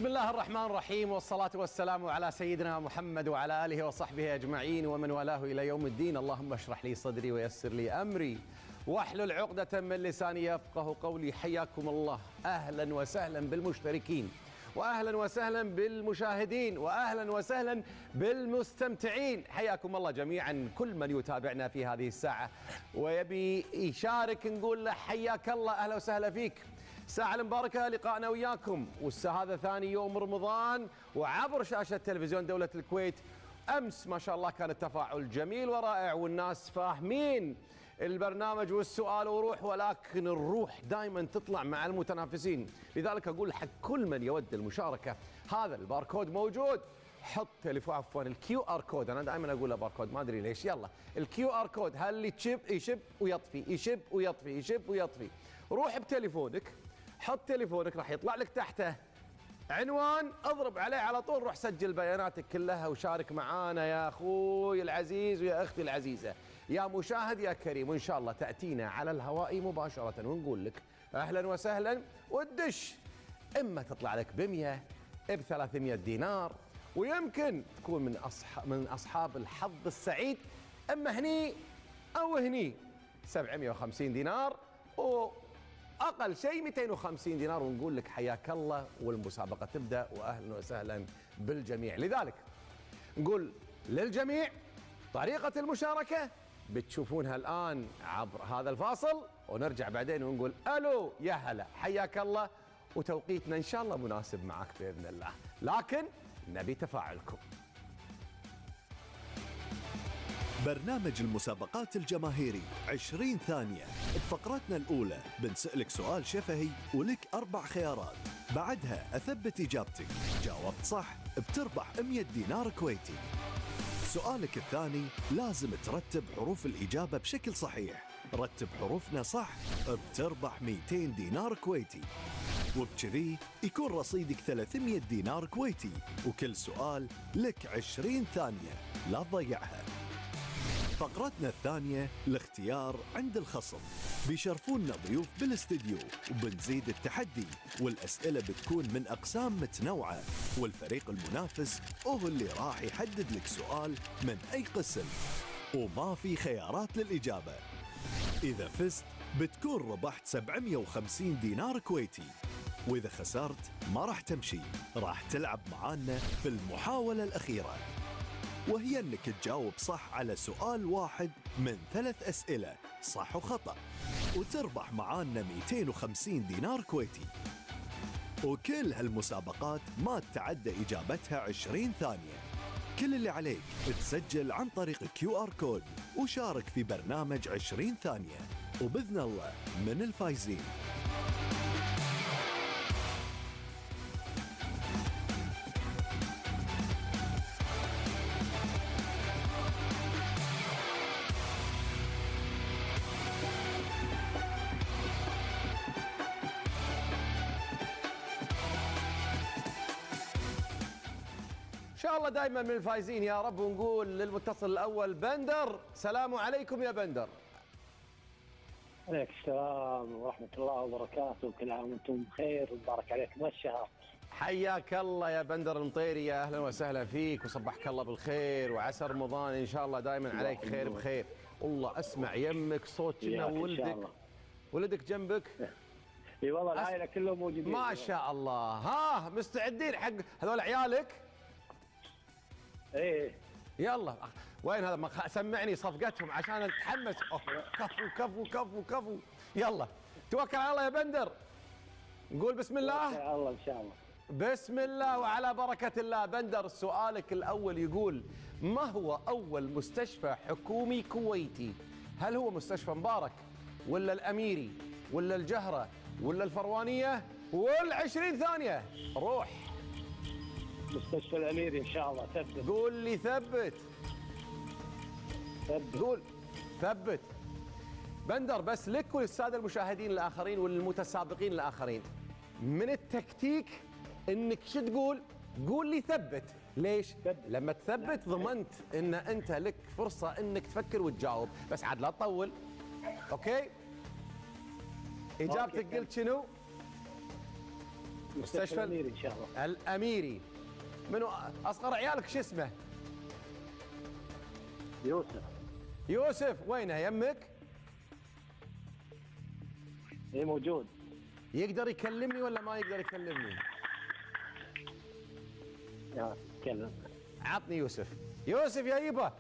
بسم الله الرحمن الرحيم، والصلاة والسلام على سيدنا محمد وعلى آله وصحبه أجمعين ومن والاه إلى يوم الدين. اللهم اشرح لي صدري ويسر لي أمري واحلل عقدة من لساني يفقه قولي. حياكم الله، أهلا وسهلا بالمشتركين، وأهلا وسهلا بالمشاهدين، وأهلا وسهلا بالمستمتعين. حياكم الله جميعا كل من يتابعنا في هذه الساعة ويبي يشارك نقول له حياك الله، أهلا وسهلا فيك. الساعة المباركة لقائنا وياكم، هذا ثاني يوم رمضان وعبر شاشة تلفزيون دولة الكويت. أمس ما شاء الله كان التفاعل جميل ورائع والناس فاهمين البرنامج والسؤال وروح، ولكن الروح دائما تطلع مع المتنافسين. لذلك أقول حق كل من يود المشاركة هذا الباركود موجود، حط تليفون عفوا الكيو ار كود، انا دائما اقول باركود ما ادري ليش. يلا الكيو ار كود، هل اللي تشب يشب ويطفي يشب ويطفي يشب ويطفي. روح بتليفونك، حط تليفونك راح يطلع لك تحته عنوان، اضرب عليه على طول، روح سجل بياناتك كلها وشارك معانا يا اخوي العزيز ويا اختي العزيزه، يا مشاهد يا كريم، وان شاء الله تاتينا على الهواء مباشره ونقول لك اهلا وسهلا وتدش. اما تطلع لك ب مئة ب ثلاثمئة دينار، ويمكن تكون من اصحاب من اصحاب الحظ السعيد، اما هني او هني سبعمئة وخمسين دينار، واقل شيء مئتين وخمسين دينار، ونقول لك حياك الله والمسابقه تبدا واهلا وسهلا بالجميع. لذلك نقول للجميع طريقه المشاركه بتشوفونها الان عبر هذا الفاصل، ونرجع بعدين ونقول الو يا هلا حياك الله، وتوقيتنا ان شاء الله مناسب معك باذن الله، لكن نبي تفاعلكم. برنامج المسابقات الجماهيري عشرين ثانية. بفقرتنا الأولى بنسألك سؤال شفهي ولك أربع خيارات، بعدها أثبت إجابتك، جاوبت صح بتربح مئة دينار كويتي. سؤالك الثاني لازم ترتب حروف الإجابة بشكل صحيح، رتب حروفنا صح بتربح مئتين دينار كويتي، وبكذي يكون رصيدك ثلاثمئة دينار كويتي، وكل سؤال لك عشرين ثانية لا تضيعها. فقرتنا الثانية الاختيار عند الخصم، بيشرفونا ضيوف بالاستديو وبنزيد التحدي، والأسئلة بتكون من أقسام متنوعة، والفريق المنافس هو اللي راح يحدد لك سؤال من أي قسم، وما في خيارات للإجابة. إذا فزت بتكون ربحت سبعمئة وخمسين دينار كويتي، وإذا خسرت ما راح تمشي، راح تلعب معانا في المحاولة الأخيرة، وهي أنك تجاوب صح على سؤال واحد من ثلاث أسئلة صح وخطأ، وتربح معانا مئتين وخمسين دينار كويتي. وكل هالمسابقات ما تتعدى إجابتها عشرين ثانية. كل اللي عليك تسجل عن طريق كيو آر كود وشارك في برنامج عشرين ثانية، وبإذن الله من الفايزين. إن شاء الله دائما من الفايزين يا رب. ونقول للمتصل الأول بندر، سلام عليكم يا بندر. عليك السلام ورحمة الله وبركاته، كل عام وانتم بخير ومبارك عليكم الشهر. حياك الله يا بندر المطيري، يا أهلا وسهلا فيك وصبحك الله بالخير وعسى رمضان إن شاء الله دائما عليك خير بخير. والله أسمع يمك صوت كنا ولدك ولدك جنبك. اي والله العائلة كلهم موجودين ما شاء الله. ها مستعدين حق هذول عيالك؟ ايه يلا وين هذا؟ سمعني صفقتهم عشان اتحمس. كفو كفو كفو كفو. يلا توكل على الله يا بندر، نقول بسم الله. ان شاء الله ان شاء الله. بسم الله وعلى بركة الله. بندر سؤالك الأول يقول: ما هو أول مستشفى حكومي كويتي؟ هل هو مستشفى مبارك ولا الأميري ولا الجهرة ولا الفروانية؟ والعشرين ثانية روح. مستشفى الأميري إن شاء الله. ثبت. قول لي ثبت. ثبت. قول ثبت. بندر بس لك وللسادة المشاهدين الآخرين والمتسابقين الآخرين، من التكتيك إنك شو تقول؟ قول لي ثبت. ليش؟ ثبت. لما تثبت ضمنت إن أنت لك فرصة إنك تفكر وتجاوب، بس عاد لا تطول. أوكي؟ إجابتك قلت شنو؟ مستشفى الأميري إن شاء الله. الأميري. منو أصغر عيالك شو اسمه؟ يوسف. يوسف وينه يمك؟ ايه موجود. يقدر يكلمني ولا ما يقدر يكلمني؟ يا تكلم. عطني يوسف. يوسف يا يبا.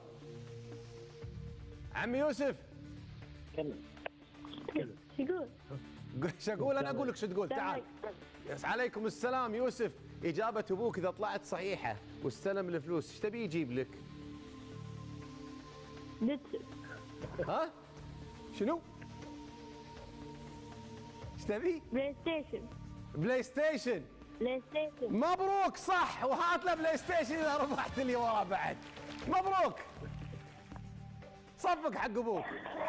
عمي يوسف. تكلم. تكلم. شو يقول؟ شو اقول؟ انا اقول لك شو تقول. تعال. عليكم السلام يوسف. اجابه ابوك اذا طلعت صحيحه واستلم الفلوس ايش تبي يجيب لك؟ نتسب. ها؟ شنو؟ ايش تبي؟ بلاي ستيشن. بلاي ستيشن. بلاي ستيشن. مبروك صح، وهات له بلاي ستيشن اذا ربحت اللي ورا بعد. مبروك. صفق حق ابوك.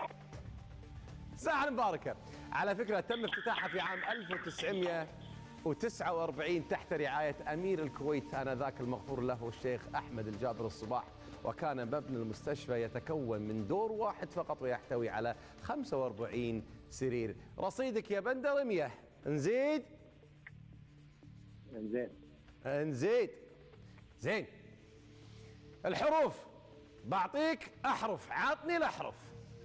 ساعة مباركة. على فكرة تم افتتاحها في عام ألف وتسعمئة وتسعة وأربعين تحت رعاية أمير الكويت آنذاك المغفور له الشيخ أحمد الجابر الصباح، وكان مبنى المستشفى يتكون من دور واحد فقط ويحتوي على خمسة وأربعين سرير. رصيدك يا بندر مية. نزيد؟ نزيد. نزيد. زين. الحروف بعطيك أحرف، عطني الأحرف.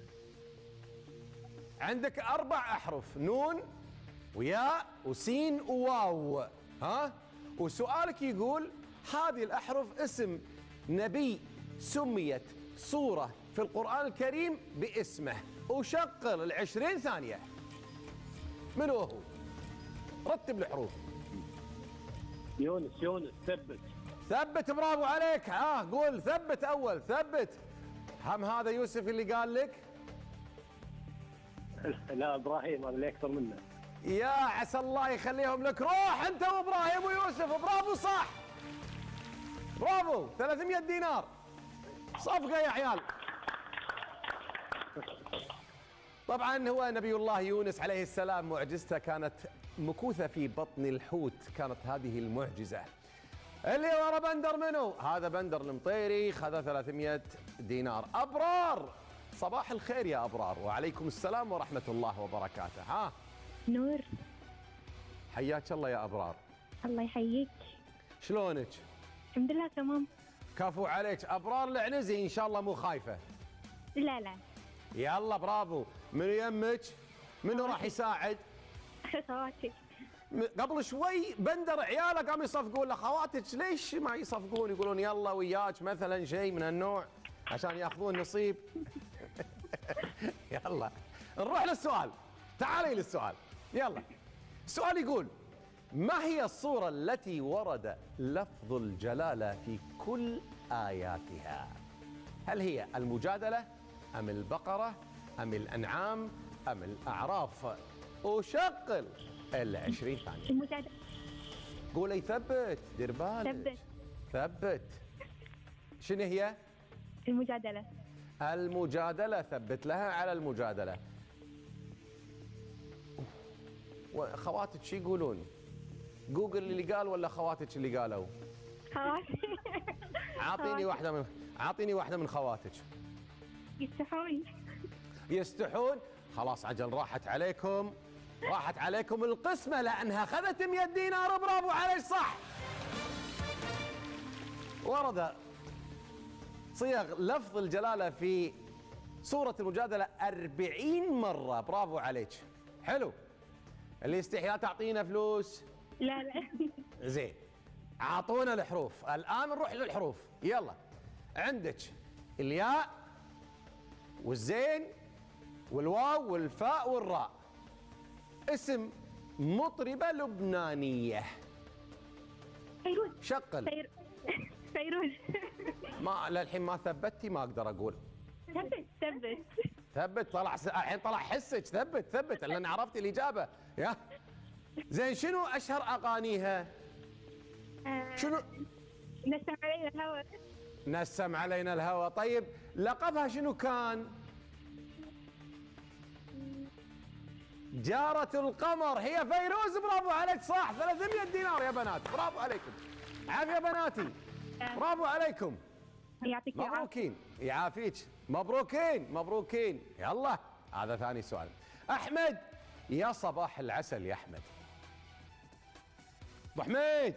عندك أربع أحرف، نون وياء وسين وواو، ها؟ وسؤالك يقول هذه الأحرف اسم نبي سميت سورة في القرآن الكريم باسمه، وشغل العشرين ثانية. من هو؟ رتب الحروف. يونس. يونس. ثبت. ثبت. برافو عليك. ها آه قول ثبت أول. ثبت. هم هذا يوسف اللي قال لك؟ لا ابراهيم هذا اللي اكثر منه. يا عسى الله يخليهم لك. روح انت وابراهيم ويوسف. برافو صح. برافو. ثلاثمئة دينار. صفقه يا عيال. طبعا هو نبي الله يونس عليه السلام معجزته كانت مكوثه في بطن الحوت، كانت هذه المعجزه. اللي ورا بندر منو؟ هذا بندر المطيري، خذ ثلاثمئة دينار. ابرار صباح الخير يا أبرار. وعليكم السلام ورحمة الله وبركاته. ها نور. حياك الله يا أبرار. الله يحييك. شلونك؟ الحمد لله تمام. كفو عليك. أبرار العنزي إن شاء الله مو خايفة. لا لا. يلا برافو. منو يمك؟ منو راح يساعد؟ خواتي. قبل شوي بندر عياله قاموا يصفقون له. خواتك ليش ما يصفقون؟ يقولون يلا وياك مثلا شيء من النوع عشان ياخذون نصيب. يلا نروح للسؤال. تعالي للسؤال. يلا. السؤال يقول ما هي الصورة التي ورد لفظ الجلالة في كل آياتها؟ هل هي المجادلة أم البقرة أم الأنعام أم الأعراف؟ وشغل العشرين ثانية. المجادلة. قولي ثبت. دير بالك. ثبت. ثبت. شنو هي؟ المجادلة. المجادلة. ثبت لها على المجادلة. خواتك شو يقولون؟ جوجل اللي قال ولا خواتك اللي قالوا؟ خواتي. اعطيني واحدة من اعطيني واحدة من خواتك. يستحون. يستحون؟ خلاص عجل راحت عليكم. راحت عليكم القسمة لأنها أخذت مئة دينار. برافو عليك صح. ورد صيغ لفظ الجلالة في سورة المجادلة أربعين مرة. برافو عليك. حلو. اللي يستحي لا تعطينا فلوس. لا لا. زين. أعطونا الحروف. الآن نروح للحروف. يلا. عندك الياء والزين والواو والفاء والراء. اسم مطربة لبنانية. فيروز. شغل. فير... فيروز. ما للحين ما ثبتي ما اقدر اقول. ثبت. ثبت. ثبت. طلع الحين طلع حسك. ثبت ثبت لان عرفتي الاجابه. يا زين. شنو اشهر اغانيها؟ آه... شنو؟ نسم علينا الهوى. نسم علينا الهوى. طيب لقبها شنو كان؟ جارة القمر. هي فيروز. برافو عليك صح. ثلاثمئة دينار يا بنات. برافو عليكم. عافية بناتي. برافو عليكم. يعطيك العافية. مبروكين. يعافيك. مبروكين مبروكين. يلا هذا ثاني سؤال. أحمد. يا صباح العسل يا أحمد. ابو حميد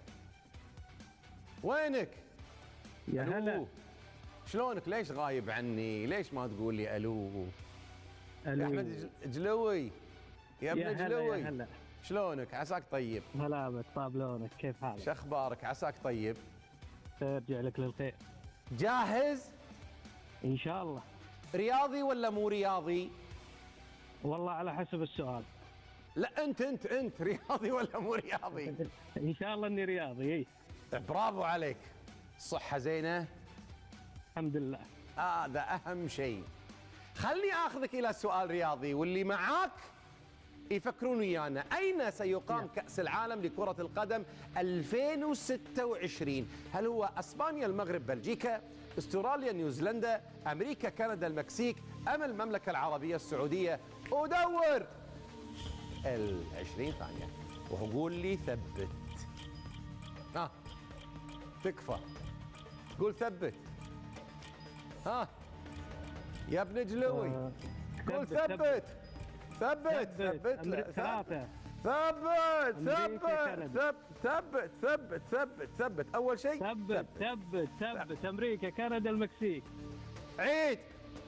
وينك؟ يا هلا. شلونك؟ ليش غايب عني؟ ليش ما تقول لي الو؟ الو يا احمد جلوي يا ابن يا هلا جلوي. يا هلا. شلونك؟ عساك طيب. هلا بك، طاب لونك، كيف حالك؟ شو اخبارك؟ عساك طيب. ارجع لك للخير. جاهز؟ ان شاء الله. رياضي ولا مو رياضي؟ والله على حسب السؤال. لا انت انت انت رياضي ولا مو رياضي؟ ان شاء الله اني رياضي. اي برافو عليك. الصحة زينة؟ الحمد لله. هذا آه أهم شيء. خلني آخذك إلى سؤال رياضي واللي معاك يفكرون ويانا. أين سيقام كأس العالم لكرة القدم ألفين وستة وعشرين؟ هل هو أسبانيا، المغرب، بلجيكا، استراليا، نيوزيلندا، أمريكا، كندا، المكسيك، أم المملكة العربية السعودية؟ أدور العشرين ثانية وقول لي ثبت. ها تكفى قول ثبت. ها يا ابن جلوي قول ثبت ثبت ثبت ثبت ثلاثة ثبت ثبت ثبت ثبت ثبت ثبت أول شيء ثبت ثبت ثبت أمريكا، كندا، المكسيك. عيد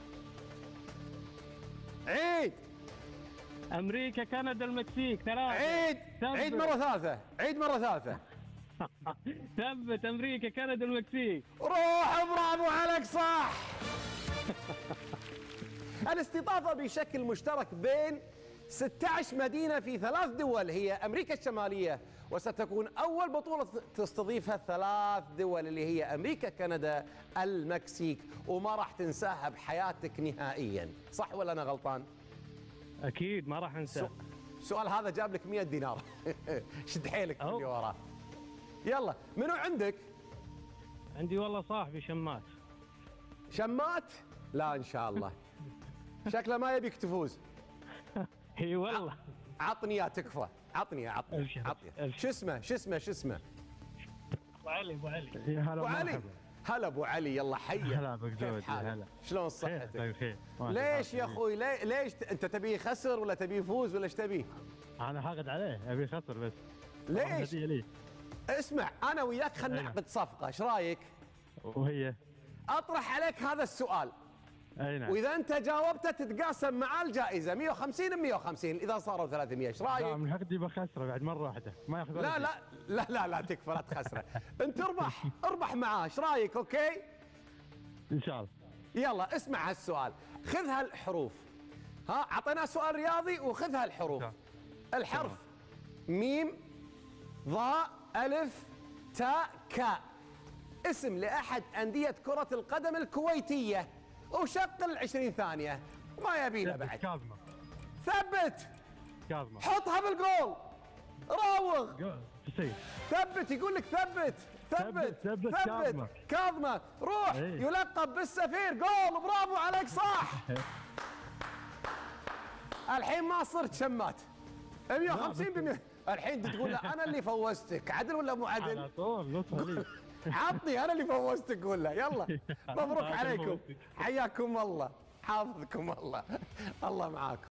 عيد أمريكا، كندا، المكسيك. ثلاثة. عيد عيد مرة ثالثة عيد مرة ثالثة. ثبت أمريكا، كندا، المكسيك. روح برافو عليك صح. الاستضافة بشكل مشترك بين ستة عشر مدينة في ثلاث دول هي أمريكا الشمالية، وستكون أول بطولة تستضيفها ثلاث دول اللي هي أمريكا، كندا، المكسيك، وما راح تنساها بحياتك نهائيا. صح ولا أنا غلطان؟ أكيد ما راح أنسى. السؤال هذا جاب لك مئة دينار. شد حيلك اللي وراه. يلا منو عندك؟ عندي والله صاحبي شمات. شمات؟ لا ان شاء الله. شكله ما يبيك تفوز. اي والله. عطني اياه تكفى، عطني اياه عطني عطني. شو اسمه؟ شو اسمه؟ شو اسمه؟ ابو علي. ابو علي. ابو علي. هلا ابو علي، يلا حي. هلا بك زود. هلا. شلون صحتك؟ بخير. ليش يا اخوي؟ لي... ليش انت تبيه يخسر ولا تبيه يفوز ولا ايش تبيه؟ انا حاقد عليه، ابي يخسر بس. ليش؟ اسمع انا وياك خلينا نعقد صفقه، ايش رايك؟ وهي؟ اطرح عليك هذا السؤال. اي نعم. واذا انت جاوبته تتقاسم معاه الجائزه مئة وخمسين ب مئة وخمسين، اذا صاروا ثلاثمئة، ايش رايك؟ لا من حقدي بخسره بعد مره واحده، ما ياخذ. لا لا لا لا لا تكفى، لا تخسره. انت اربح اربح معاه، ايش رايك؟ اوكي؟ ان شاء الله. يلا اسمع هالسؤال، خذ هالحروف. ها اعطيناه سؤال رياضي وخذ هالحروف. الحرف ميم، ضاء، الف، تاء، كاء. اسم لأحد أندية كرة القدم الكويتية، وشغل عشرين ثانية، ما يبينا بعد. كاظمة. ثبت. كاظمة. حطها بالجول. راوغ. تصير. ثبت، يقول لك ثبت ثبت ثبت. ثبت. كاظمة. روح. ايه. يلقب بالسفير. جول. برافو عليك صح. الحين ما صرت شمات. مئة وخمسين بالمئة. الحين تقول له انا اللي فوزتك، عدل ولا مو عدل؟ على طول نصها لي. عطني انا اللي فوزتك ولا؟ يلا مبروك عليكم، حياكم الله، حافظكم الله، الله معاكم.